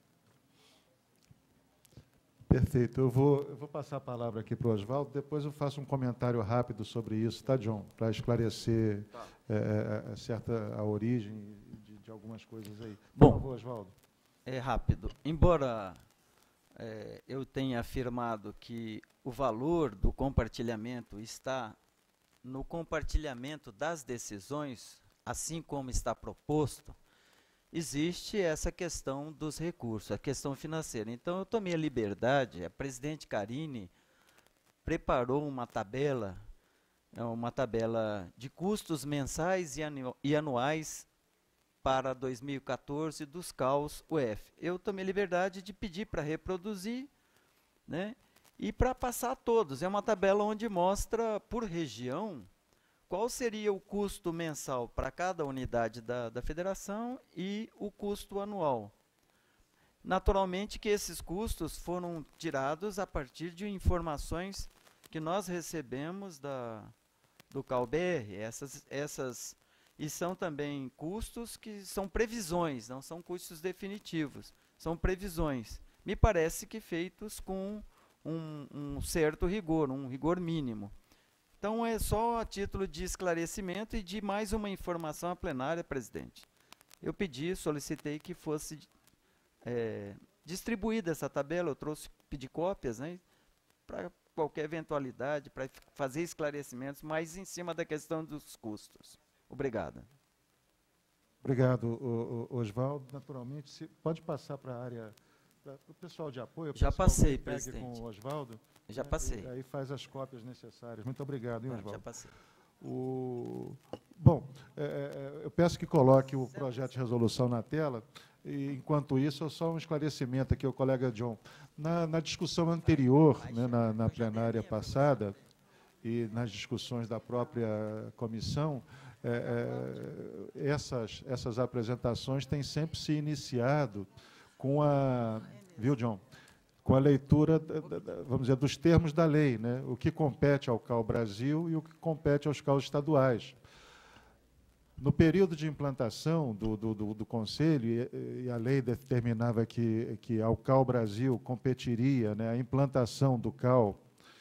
Perfeito. Eu vou, eu vou passar a palavra aqui para o Oswaldo, depois eu faço um comentário rápido sobre isso, tá, John? Para esclarecer tá. é, certa, a origem de, de algumas coisas aí. Bom, Por favor, Oswaldo. É rápido. Embora é, eu tenha afirmado que o valor do compartilhamento está no compartilhamento das decisões, assim como está proposto, existe essa questão dos recursos, a questão financeira. Então, eu tomei a liberdade, a presidente Karine preparou uma tabela, uma tabela de custos mensais e, anu e anuais para dois mil e quatorze dos C A Us U F. Eu tomei a liberdade de pedir para reproduzir, né, e para passar a todos. É uma tabela onde mostra, por região, qual seria o custo mensal para cada unidade da, da federação e o custo anual. Naturalmente que esses custos foram tirados a partir de informações que nós recebemos da, do C A U B R, essas, essas, e são também custos que são previsões, não são custos definitivos, são previsões. Me parece que feitos com um, um certo rigor, um rigor mínimo. Então, é só a título de esclarecimento e de mais uma informação à plenária, presidente. Eu pedi, solicitei que fosse é, distribuída essa tabela, eu trouxe, pedi cópias, né, para qualquer eventualidade, para fazer esclarecimentos, mais em cima da questão dos custos. Obrigado. Obrigado, o, o, Oswaldo. Naturalmente, se, pode passar para a área, para o pessoal de apoio. Já passei, que pegue presidente. Com o Oswaldo. Já né, passei. Aí faz as cópias necessárias. Muito obrigado, hein, Oswaldo? Já passei. O, bom, é, eu peço que coloque o projeto de resolução na tela. E, enquanto isso, só um esclarecimento aqui ao colega John. Na, na discussão anterior, né, na, na plenária passada, e nas discussões da própria comissão, é, é, essas, essas apresentações têm sempre se iniciado com a... Viu, John? Com a leitura, vamos dizer, dos termos da lei, né? O que compete ao C A U Brasil e o que compete aos C A Us estaduais. No período de implantação do, do, do, do Conselho, e, e a lei determinava que, que ao C A U Brasil competiria, né, a implantação do C A U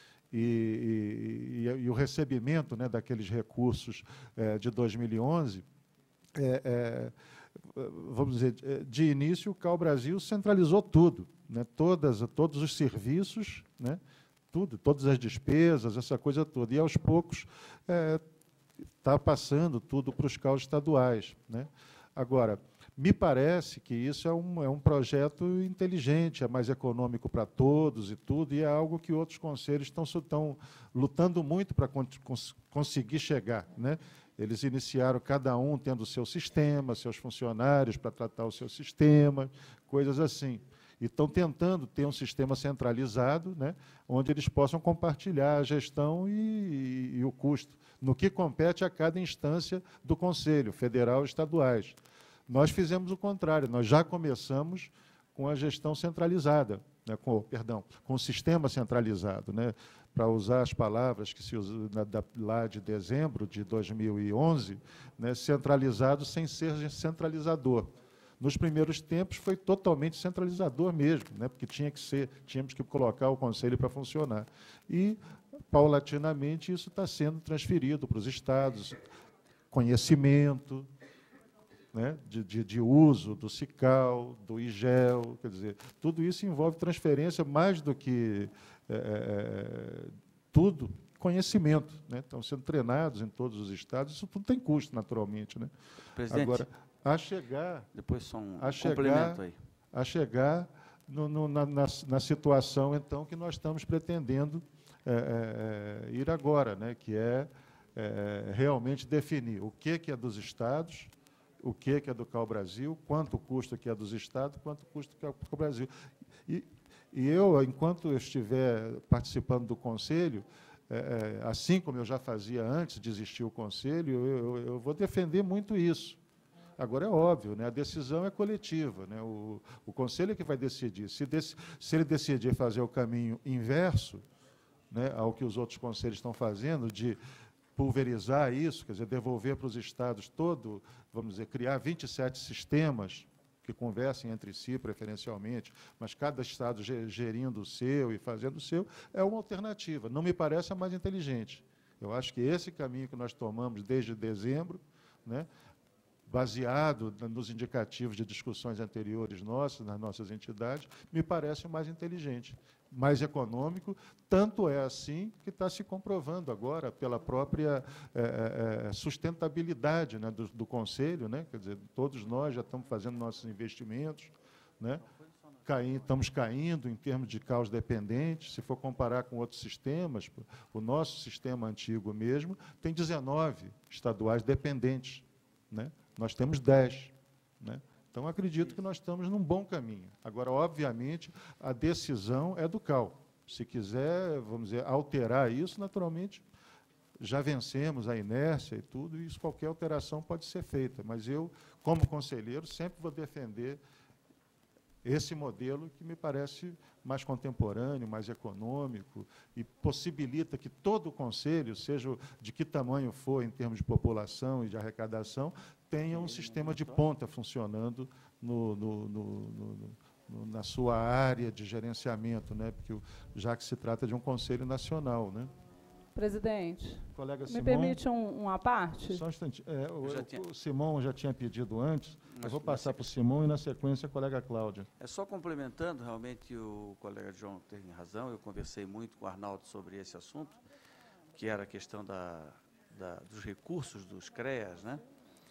e, e, e, e o recebimento, né, daqueles recursos é, de dois mil e onze, é, é, vamos dizer, de início, o C A U Brasil centralizou tudo, né, todas, todos os serviços, né, tudo, todas as despesas, essa coisa toda. E, aos poucos, está é, passando tudo para os C A Us estaduais, né. Agora, me parece que isso é um, é um projeto inteligente, é mais econômico para todos e tudo, e é algo que outros conselhos estão, estão lutando muito para cons conseguir chegar, né. Eles iniciaram cada um tendo o seu sistema, seus funcionários para tratar o seu sistema, coisas assim. E estão tentando ter um sistema centralizado, né, onde eles possam compartilhar a gestão e, e, e o custo, no que compete a cada instância do Conselho, federal e estaduais. Nós fizemos o contrário, nós já começamos com a gestão centralizada, né, com, perdão, com o sistema centralizado, né, para usar as palavras que se usam lá de dezembro de dois mil e onze, né, centralizado sem ser centralizador. Nos primeiros tempos foi totalmente centralizador mesmo, né, porque tinha que ser, tínhamos que colocar o Conselho para funcionar. E, paulatinamente, isso está sendo transferido para os estados, conhecimento, né, de, de, de uso do SICAL, do IGEL, quer dizer, tudo isso envolve transferência mais do que é, tudo, conhecimento, né, estão sendo treinados em todos os estados, isso tudo tem custo, naturalmente, né. Presidente, agora, a chegar, depois só um a chegar, complemento aí. A chegar no, no, na, na, na situação, então, que nós estamos pretendendo é, é, ir agora, né, que é, é realmente definir o que, que é dos estados, o que, que é do C A U Brasil, quanto custa que é dos estados, quanto custa que é do Brasil. E, e eu, enquanto eu estiver participando do Conselho, é, assim como eu já fazia antes de existir o Conselho, eu, eu, eu vou defender muito isso. Agora, é óbvio, né, a decisão é coletiva. Né, o, o Conselho é que vai decidir. Se, dec, se ele decidir fazer o caminho inverso, né, ao que os outros conselhos estão fazendo, de pulverizar isso, quer dizer, devolver para os estados todo, vamos dizer, criar vinte e sete sistemas que conversem entre si, preferencialmente, mas cada estado gerindo o seu e fazendo o seu, é uma alternativa. Não me parece a mais inteligente. Eu acho que esse caminho que nós tomamos desde dezembro, né, baseado nos indicativos de discussões anteriores nossas, nas nossas entidades, me parece o mais inteligente, mais econômico, tanto é assim que está se comprovando agora pela própria é, é, sustentabilidade, né, do, do Conselho, né, quer dizer, todos nós já estamos fazendo nossos investimentos, né, caindo, estamos caindo em termos de C A Us dependentes, se for comparar com outros sistemas, o nosso sistema antigo mesmo tem dezenove estaduais dependentes, né? Nós temos dez. Né? Então, acredito que nós estamos num bom caminho. Agora, obviamente, a decisão é do C A U. Se quiser, vamos dizer, alterar isso, naturalmente, já vencemos a inércia e tudo, e isso, qualquer alteração pode ser feita. Mas eu, como conselheiro, sempre vou defender esse modelo que me parece mais contemporâneo, mais econômico, e possibilita que todo o Conselho, seja de que tamanho for em termos de população e de arrecadação, tenha um sistema de ponta funcionando no, no, no, no, no, na sua área de gerenciamento, né? Porque, já que se trata de um Conselho Nacional. Né? Presidente, Colega me Simão, permite um, uma parte? Só um instantinho. É, o, Já tinha- o Simão já tinha pedido antes, Mas- eu vou mas- passar para o Simão e, na sequência, a colega Cláudia. É só complementando, realmente o colega João tem razão, eu conversei muito com o Arnaldo sobre esse assunto, que era a questão da, da, dos recursos dos CREAS, né?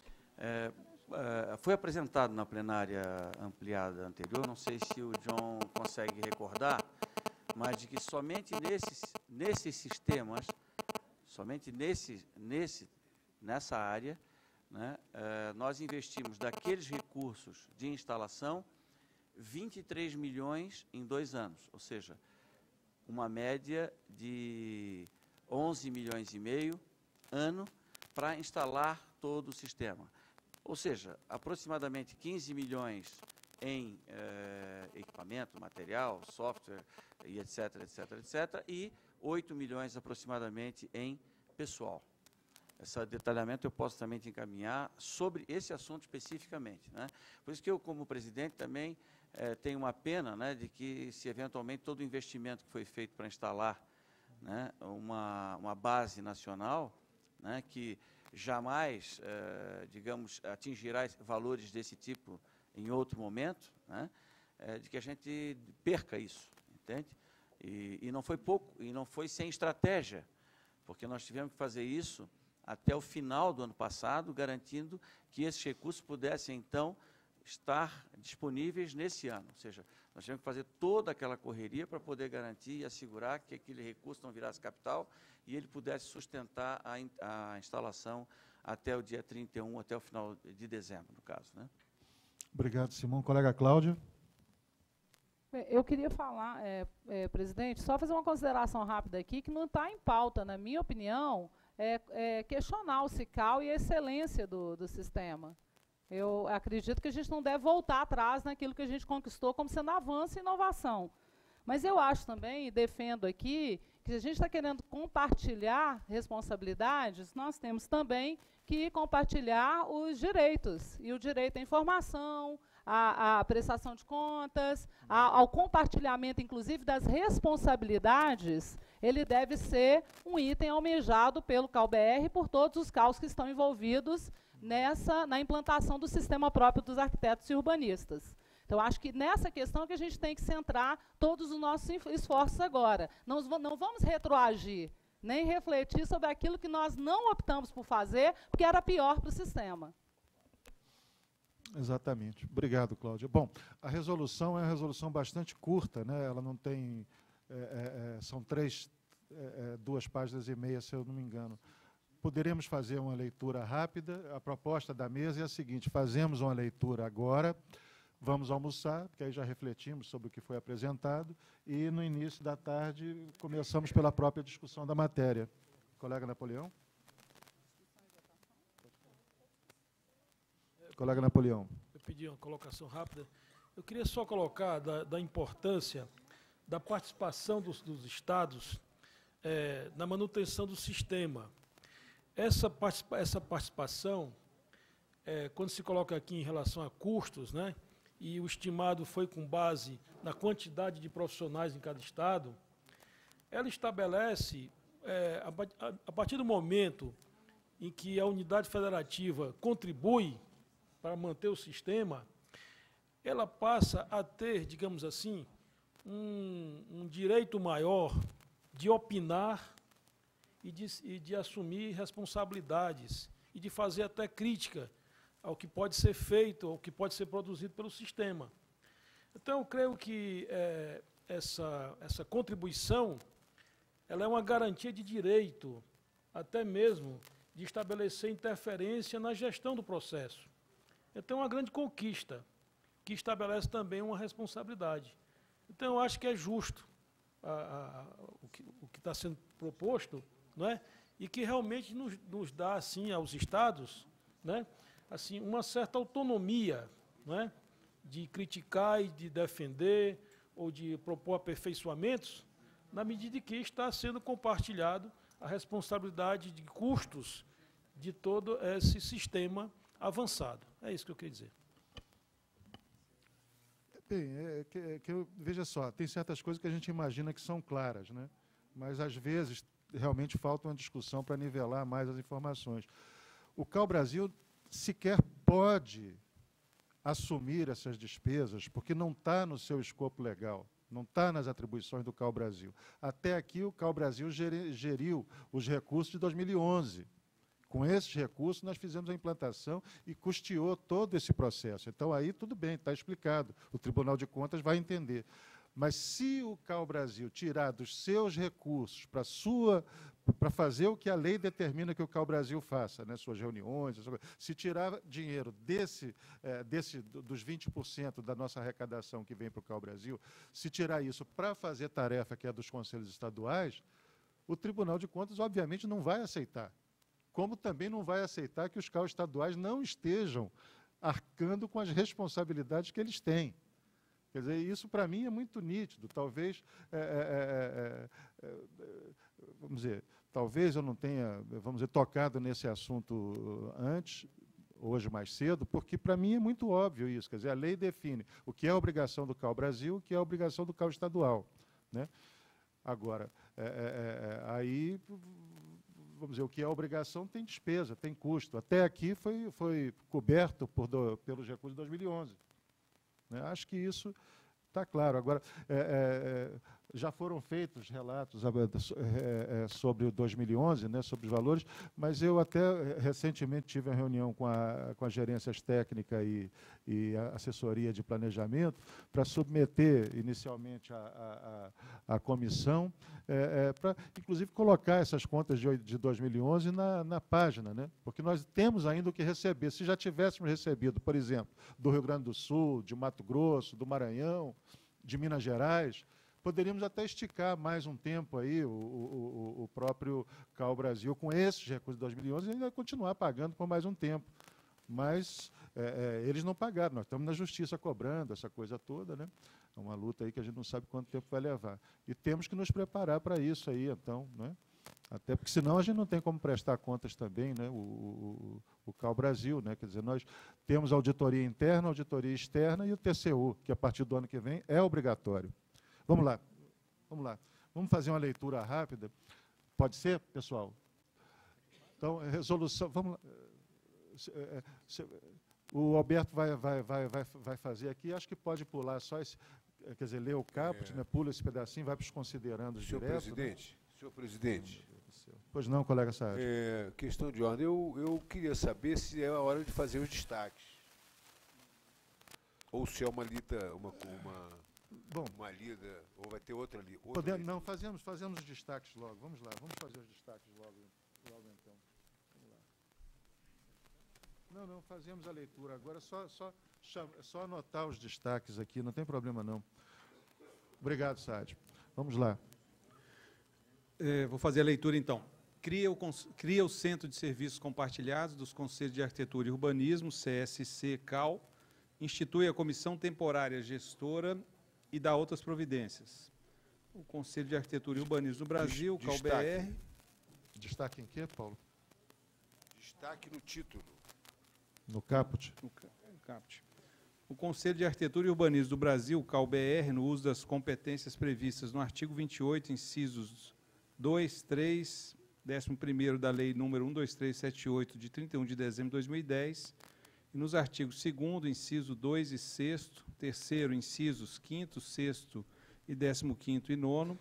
É, é, foi apresentado na plenária ampliada anterior, não sei se o João consegue recordar, mas de que somente nesses, nesses sistemas, somente nesse, nesse, nessa área, né, eh, nós investimos daqueles recursos de instalação vinte e três milhões em dois anos, ou seja, uma média de onze milhões e meio ano para instalar todo o sistema. Ou seja, aproximadamente quinze milhões em eh, equipamento, material, software, e etc, etc, etc, e oito milhões aproximadamente em pessoal. Esse detalhamento eu posso também te encaminhar sobre esse assunto especificamente. Né? Por isso que eu, como presidente, também eh, tenho uma pena, né, de que, se eventualmente todo o investimento que foi feito para instalar, né, uma, uma base nacional, né, que jamais, eh, digamos, atingirá valores desse tipo em outro momento, né, eh, de que a gente perca isso, entende? E, e não foi pouco, e não foi sem estratégia, porque nós tivemos que fazer isso até o final do ano passado, garantindo que esses recursos pudessem, então, estar disponíveis nesse ano. Ou seja, nós tivemos que fazer toda aquela correria para poder garantir e assegurar que aquele recurso não virasse capital e ele pudesse sustentar a, in, a instalação até o dia trinta e um, até o final de dezembro, no caso. Né? Obrigado, Simão. Colega Cláudia. Eu queria falar, é, é, presidente, só fazer uma consideração rápida aqui, que não está em pauta, na minha opinião, é, é questionar o C I C A U e a excelência do, do sistema. Eu acredito que a gente não deve voltar atrás naquilo que a gente conquistou como sendo avanço e inovação. Mas eu acho também, e defendo aqui, que se a gente está querendo compartilhar responsabilidades, nós temos também que compartilhar os direitos, e o direito à informação, à, à prestação de contas, a, ao compartilhamento, inclusive, das responsabilidades, ele deve ser um item almejado pelo C A U B R e por todos os C A Us que estão envolvidos nessa, na implantação do sistema próprio dos arquitetos e urbanistas. Então, acho que nessa questão que a gente tem que centrar todos os nossos esforços agora. Não, não vamos retroagir, nem refletir sobre aquilo que nós não optamos por fazer, porque era pior para o sistema. Exatamente. Obrigado, Cláudia. Bom, a resolução é uma resolução bastante curta, né? Ela não tem... É, é, são três, é, duas páginas e meia, se eu não me engano. Poderemos fazer uma leitura rápida. A proposta da mesa é a seguinte: fazemos uma leitura agora, vamos almoçar, porque aí já refletimos sobre o que foi apresentado, e no início da tarde começamos pela própria discussão da matéria. Colega Napoleão? Colega Napoleão. Eu pedi uma colocação rápida. Eu queria só colocar da, da importância da participação dos, dos estados é, na manutenção do sistema. Essa, participa, essa participação, é, quando se coloca aqui em relação a custos, né, e o estimado foi com base na quantidade de profissionais em cada estado, ela estabelece, é, a, a, a partir do momento em que a unidade federativa contribui para manter o sistema, ela passa a ter, digamos assim, um, um direito maior de opinar e de, e de assumir responsabilidades e de fazer até crítica ao que pode ser feito, ao que pode ser produzido pelo sistema. Então, eu creio que é, essa, essa contribuição ela é uma garantia de direito, até mesmo de estabelecer interferência na gestão do processo. Então, é uma grande conquista, que estabelece também uma responsabilidade. Então, eu acho que é justo a, a, o que o que está sendo proposto, não é? E que realmente nos, nos dá, assim, aos estados, né, assim, uma certa autonomia, não é, de criticar e de defender ou de propor aperfeiçoamentos, na medida em que está sendo compartilhado a responsabilidade de custos de todo esse sistema avançado. É isso que eu queria dizer. Bem, é, que, que eu, veja só, tem certas coisas que a gente imagina que são claras, né? Mas, às vezes, realmente falta uma discussão para nivelar mais as informações. O C A U Brasil sequer pode assumir essas despesas, porque não está no seu escopo legal, não está nas atribuições do C A U Brasil. Até aqui, o C A U Brasil geriu os recursos de dois mil e onze. Com esses recursos, nós fizemos a implantação e custeou todo esse processo. Então, aí tudo bem, está explicado. O Tribunal de Contas vai entender. Mas se o C A U Brasil tirar dos seus recursos para sua, para fazer o que a lei determina que o C A U Brasil faça, né, suas reuniões, se tirar dinheiro desse, é, desse, dos vinte por cento da nossa arrecadação que vem para o C A U Brasil, se tirar isso para fazer tarefa que é dos conselhos estaduais, o Tribunal de Contas, obviamente, não vai aceitar. Como também não vai aceitar que os C A Us estaduais não estejam arcando com as responsabilidades que eles têm. Quer dizer, isso para mim é muito nítido. Talvez, é, é, é, é, vamos dizer, talvez eu não tenha, vamos dizer, tocado nesse assunto antes, hoje mais cedo, porque para mim é muito óbvio isso. Quer dizer, a lei define o que é a obrigação do C A U Brasil, o que é a obrigação do C A U estadual, né? Agora, é, é, é, aí, vamos dizer, o que é obrigação tem despesa, tem custo. Até aqui foi, foi coberto por do, pelos recursos de dois mil e onze. Né? Acho que isso está claro. Agora, é, é, já foram feitos relatos é, é, sobre o dois mil e onze, né, sobre os valores, mas eu até recentemente tive uma reunião com, a, com as gerências técnicas e, e a assessoria de planejamento para submeter inicialmente a, a, a comissão, é, é, para, inclusive, colocar essas contas de, de dois mil e onze na, na página, né, porque nós temos ainda o que receber. Se já tivéssemos recebido, por exemplo, do Rio Grande do Sul, de Mato Grosso, do Maranhão, de Minas Gerais, poderíamos até esticar mais um tempo aí o, o, o próprio C A U Brasil com esses recursos de dois mil e onze e ainda continuar pagando por mais um tempo. Mas é, é, eles não pagaram, nós estamos na justiça cobrando essa coisa toda, né? É uma luta aí que a gente não sabe quanto tempo vai levar. E temos que nos preparar para isso aí, então, né? Até porque senão a gente não tem como prestar contas também, né? O, o, o C A U Brasil, né? Quer dizer, nós temos auditoria interna, auditoria externa e o T C U, que a partir do ano que vem é obrigatório. Vamos lá, vamos lá. Vamos fazer uma leitura rápida. Pode ser, pessoal? Então, resolução, vamos lá. O Alberto vai, vai, vai, vai, vai fazer aqui, acho que pode pular só esse, quer dizer, ler o caput, é. né, pula esse pedacinho, vai para os considerandos Senhor direto. Presidente, né? Senhor Presidente. Pois não, colega Saad. É, questão de ordem. Eu, eu queria saber se é a hora de fazer os destaques. ou se é uma lida, uma, uma, Bom, uma lida, ou vai ter outra ali. Podemos, não, fazemos, fazemos os destaques logo. Vamos lá, vamos fazer os destaques logo, logo então. Vamos lá. Não, não, fazemos a leitura agora, só, só, só anotar os destaques aqui, não tem problema não. Obrigado, Sádio. Vamos lá. É, vou fazer a leitura, então. Cria o, cria o Centro de Serviços Compartilhados dos Conselhos de Arquitetura e Urbanismo, C S C C A L, institui a Comissão Temporária Gestora e dá outras providências. O Conselho de Arquitetura e Urbanismo do Brasil, C A L B R. Destaque em quê, Paulo? Destaque no título. No caput. No caput. O Conselho de Arquitetura e Urbanismo do Brasil, C A L B R, no uso das competências previstas no artigo vinte e oito, incisos dois, três, décimo primeiro da Lei número um dois três sete oito, de trinta e um de dezembro de dois mil e dez, e nos artigos segundo, inciso dois e sexto, terceiro, incisos quinto, sexto e décimo quinto e nono,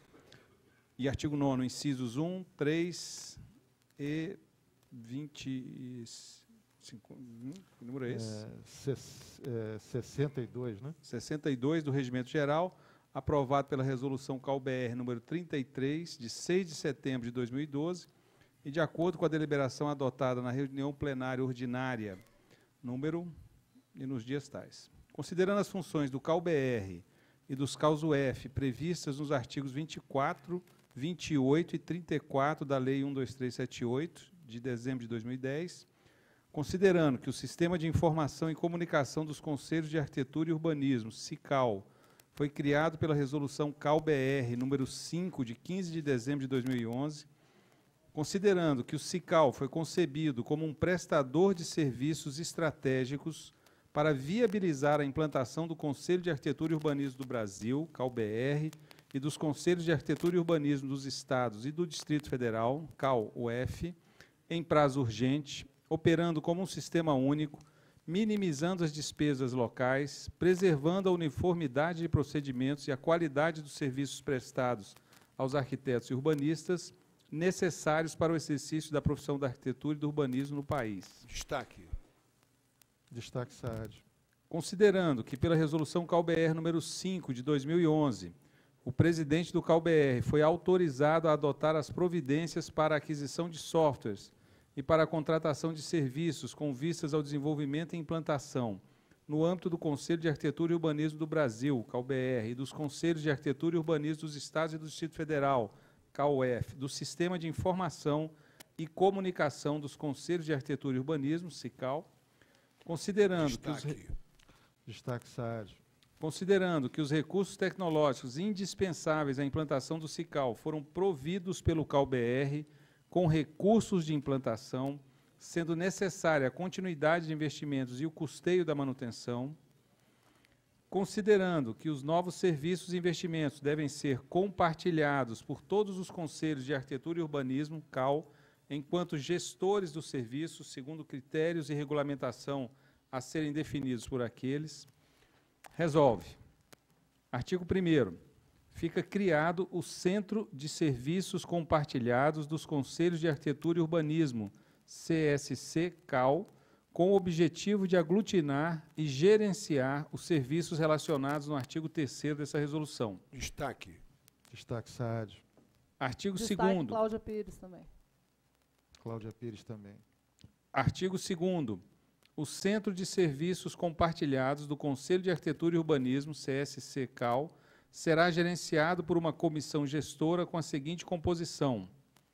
e artigo nono, incisos um, três e vinte e cinco, que número é esse? É, é, sessenta e dois, né? sessenta e dois do Regimento Geral, aprovado pela Resolução C A L B R número trinta e três, de seis de setembro de dois mil e doze, e de acordo com a deliberação adotada na reunião plenária ordinária, número, e nos dias tais. Considerando as funções do C A L B R e dos C A Us U F previstas nos artigos vinte e quatro, vinte e oito e trinta e quatro da Lei um dois três sete oito, de dezembro de dois mil e dez, considerando que o Sistema de Informação e Comunicação dos Conselhos de Arquitetura e Urbanismo, SICAL, foi criado pela Resolução C A L B R número cinco, de quinze de dezembro de dois mil e onze, considerando que o SICAL foi concebido como um prestador de serviços estratégicos para viabilizar a implantação do Conselho de Arquitetura e Urbanismo do Brasil, C A L B R, e dos Conselhos de Arquitetura e Urbanismo dos Estados e do Distrito Federal, C A L U F, em prazo urgente, operando como um sistema único, minimizando as despesas locais, preservando a uniformidade de procedimentos e a qualidade dos serviços prestados aos arquitetos e urbanistas necessários para o exercício da profissão da arquitetura e do urbanismo no país. Destaque. Destaque, Saad. Considerando que, pela Resolução C A L B R número cinco, de dois mil e onze, o presidente do C A L B R foi autorizado a adotar as providências para a aquisição de softwares e para a contratação de serviços com vistas ao desenvolvimento e implantação, no âmbito do Conselho de Arquitetura e Urbanismo do Brasil, C A L B R, e dos Conselhos de Arquitetura e Urbanismo dos Estados e do Distrito Federal, C A L U F, do Sistema de Informação e Comunicação dos Conselhos de Arquitetura e Urbanismo, SICAL, considerando Destaque. que os... Destaque, Saad. Considerando que os recursos tecnológicos indispensáveis à implantação do SICAL foram providos pelo C A L B R com recursos de implantação, sendo necessária a continuidade de investimentos e o custeio da manutenção, considerando que os novos serviços e investimentos devem ser compartilhados por todos os conselhos de arquitetura e urbanismo, C A L, enquanto gestores dos serviços, segundo critérios e regulamentação a serem definidos por aqueles, resolve. Artigo primeiro. Fica criado o Centro de Serviços Compartilhados dos Conselhos de Arquitetura e Urbanismo, C S C C A L, com o objetivo de aglutinar e gerenciar os serviços relacionados no artigo terceiro dessa resolução. Destaque. Destaque, Saad. Artigo Destaque, segundo. Cláudia Pires também. Cláudia Pires também. Artigo segundo. O Centro de Serviços Compartilhados do Conselho de Arquitetura e Urbanismo, C S C C A L, será gerenciado por uma comissão gestora com a seguinte composição.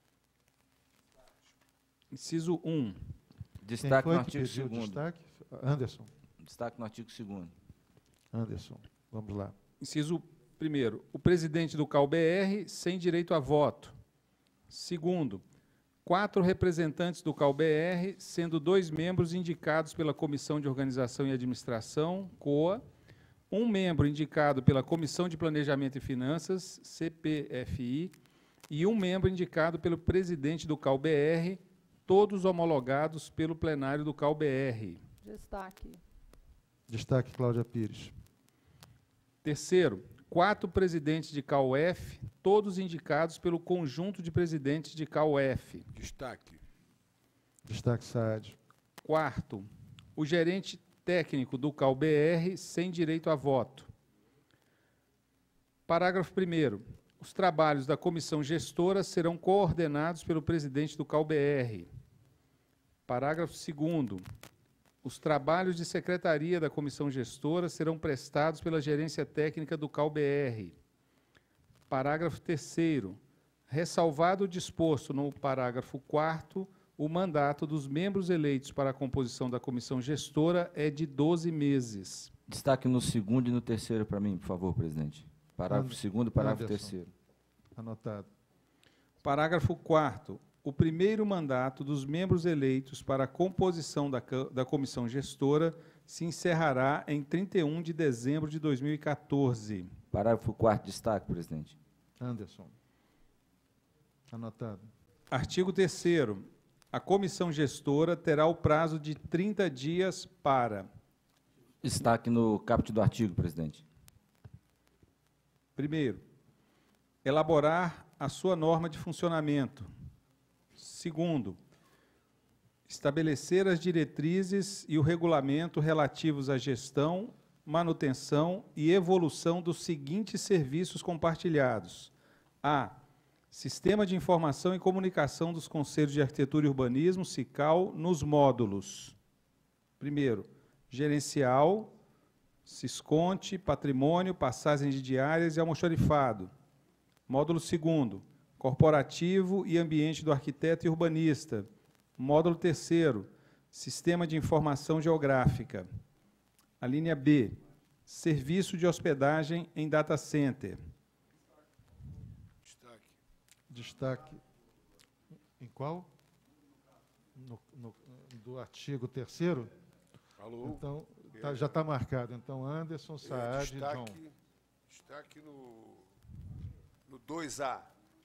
Inciso um. Destaque no artigo segundo. Destaque? Anderson. Destaque no artigo segundo. Anderson. Vamos lá. Inciso primeiro. O presidente do C A L B R sem direito a voto. Segundo. Quatro representantes do C A L B R, sendo dois membros indicados pela Comissão de Organização e Administração, C O A, um membro indicado pela Comissão de Planejamento e Finanças, C P F I, e um membro indicado pelo presidente do C A L B R, todos homologados pelo plenário do C A L B R. Destaque. Destaque, Cláudia Pires. Terceiro, quatro presidentes de C A L U F, todos indicados pelo conjunto de presidentes de C A L U F. Destaque. Destaque, Saad. Quarto, o gerente técnico do C A U-B R sem direito a voto. Parágrafo primeiro. Os trabalhos da comissão gestora serão coordenados pelo presidente do C A U-B R. Parágrafo segundo. Os trabalhos de secretaria da comissão gestora serão prestados pela gerência técnica do C A U-B R. Parágrafo terceiro. Ressalvado o disposto no parágrafo quarto, o mandato dos membros eleitos para a composição da comissão gestora é de doze meses. Destaque no segundo e no terceiro para mim, por favor, presidente. Parágrafo And- segundo e parágrafo Anderson. terceiro. Anotado. Parágrafo quarto. O primeiro mandato dos membros eleitos para a composição da, ca- da comissão gestora se encerrará em trinta e um de dezembro de dois mil e quatorze. Parágrafo quarto, destaque, presidente. Anderson. Anotado. Artigo terceiro. A comissão gestora terá o prazo de trinta dias para: Destaque no caput do artigo, presidente. primeiro, elaborar a sua norma de funcionamento. Segundo, estabelecer as diretrizes e o regulamento relativos à gestão, manutenção e evolução dos seguintes serviços compartilhados. A. Sistema de Informação e Comunicação dos Conselhos de Arquitetura e Urbanismo, SICAL, nos módulos. Primeiro, gerencial, Sisconte, patrimônio, passagens de diárias e almoxarifado. Módulo segundo, corporativo e ambiente do arquiteto e urbanista. Módulo terceiro, sistema de informação geográfica. A linha B, serviço de hospedagem em data center. Destaque. Destaque. Em qual? No, no, do artigo terceiro? Alô? Então, tá- já está marcado. Então, Anderson, Saad e John. Destaque, destaque no, no dois A.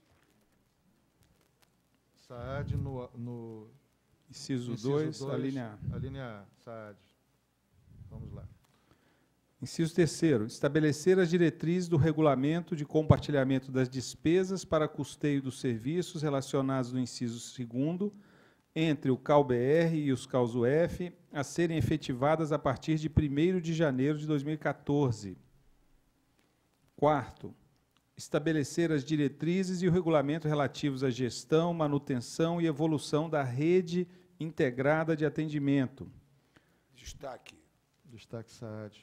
Saad no, no Inciso inciso dois, dois, a linha A. A linha A, Saad. Vamos lá. Inciso terceiro, estabelecer as diretrizes do regulamento de compartilhamento das despesas para custeio dos serviços relacionados no inciso segundo entre o C A U-B R e os C A Us U F a serem efetivadas a partir de primeiro de janeiro de dois mil e quatorze. Quarto, estabelecer as diretrizes e o regulamento relativos à gestão, manutenção e evolução da rede integrada de atendimento. Destaque. Destaque, Saad.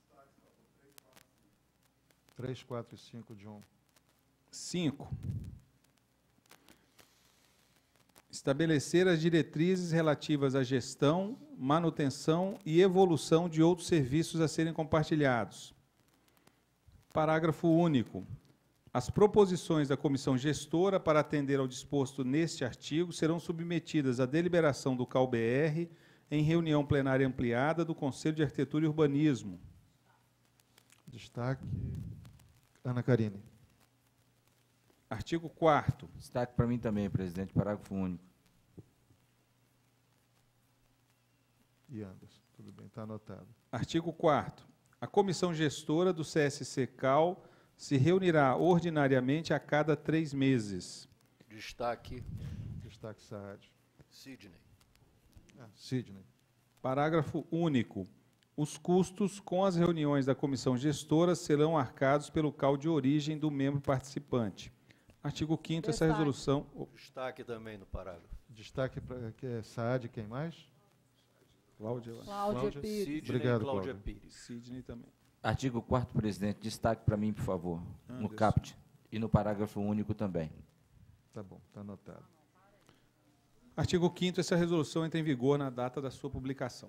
três, quatro e cinco, John. cinco. Estabelecer as diretrizes relativas à gestão, manutenção e evolução de outros serviços a serem compartilhados. Parágrafo único. As proposições da comissão gestora para atender ao disposto neste artigo serão submetidas à deliberação do C A U-B R em reunião plenária ampliada do Conselho de Arquitetura e Urbanismo. Destaque, Ana Carine. Artigo quarto. Destaque para mim também, presidente, parágrafo único. E Anderson. Tudo bem, está anotado. Artigo quarto. A comissão gestora do C S C C A U se reunirá ordinariamente a cada três meses. Destaque. Destaque, Saad. Sidney. Ah, Sidney. Parágrafo único. Os custos com as reuniões da comissão gestora serão arcados pelo C A U de origem do membro participante. Artigo quinto, essa Destaque. resolução... Destaque também no parágrafo. Destaque para que é Saad, quem mais? Cláudia. Cláudia Pires. Sidney Obrigado, e Cláudia Cláudia. Pires. Sidney também. Artigo quarto, presidente, destaque para mim, por favor, no Anderson. caput e no parágrafo único também. Tá bom, está anotado. Artigo quinto, essa resolução entra em vigor na data da sua publicação.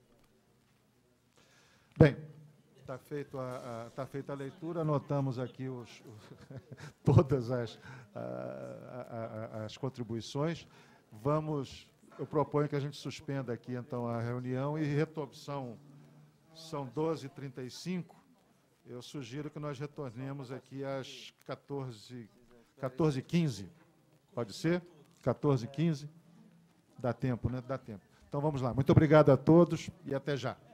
Bem, está feito a, a, tá feita a leitura, anotamos aqui os, os, todas as, a, a, a, as contribuições. Vamos, eu proponho que a gente suspenda aqui, então, a reunião e retome, são, são doze e trinta e cinco, eu sugiro que nós retornemos aqui às quatorze e quinze, pode ser? quatorze e quinze, dá tempo, né? Dá tempo. Então, vamos lá. Muito obrigado a todos e até já.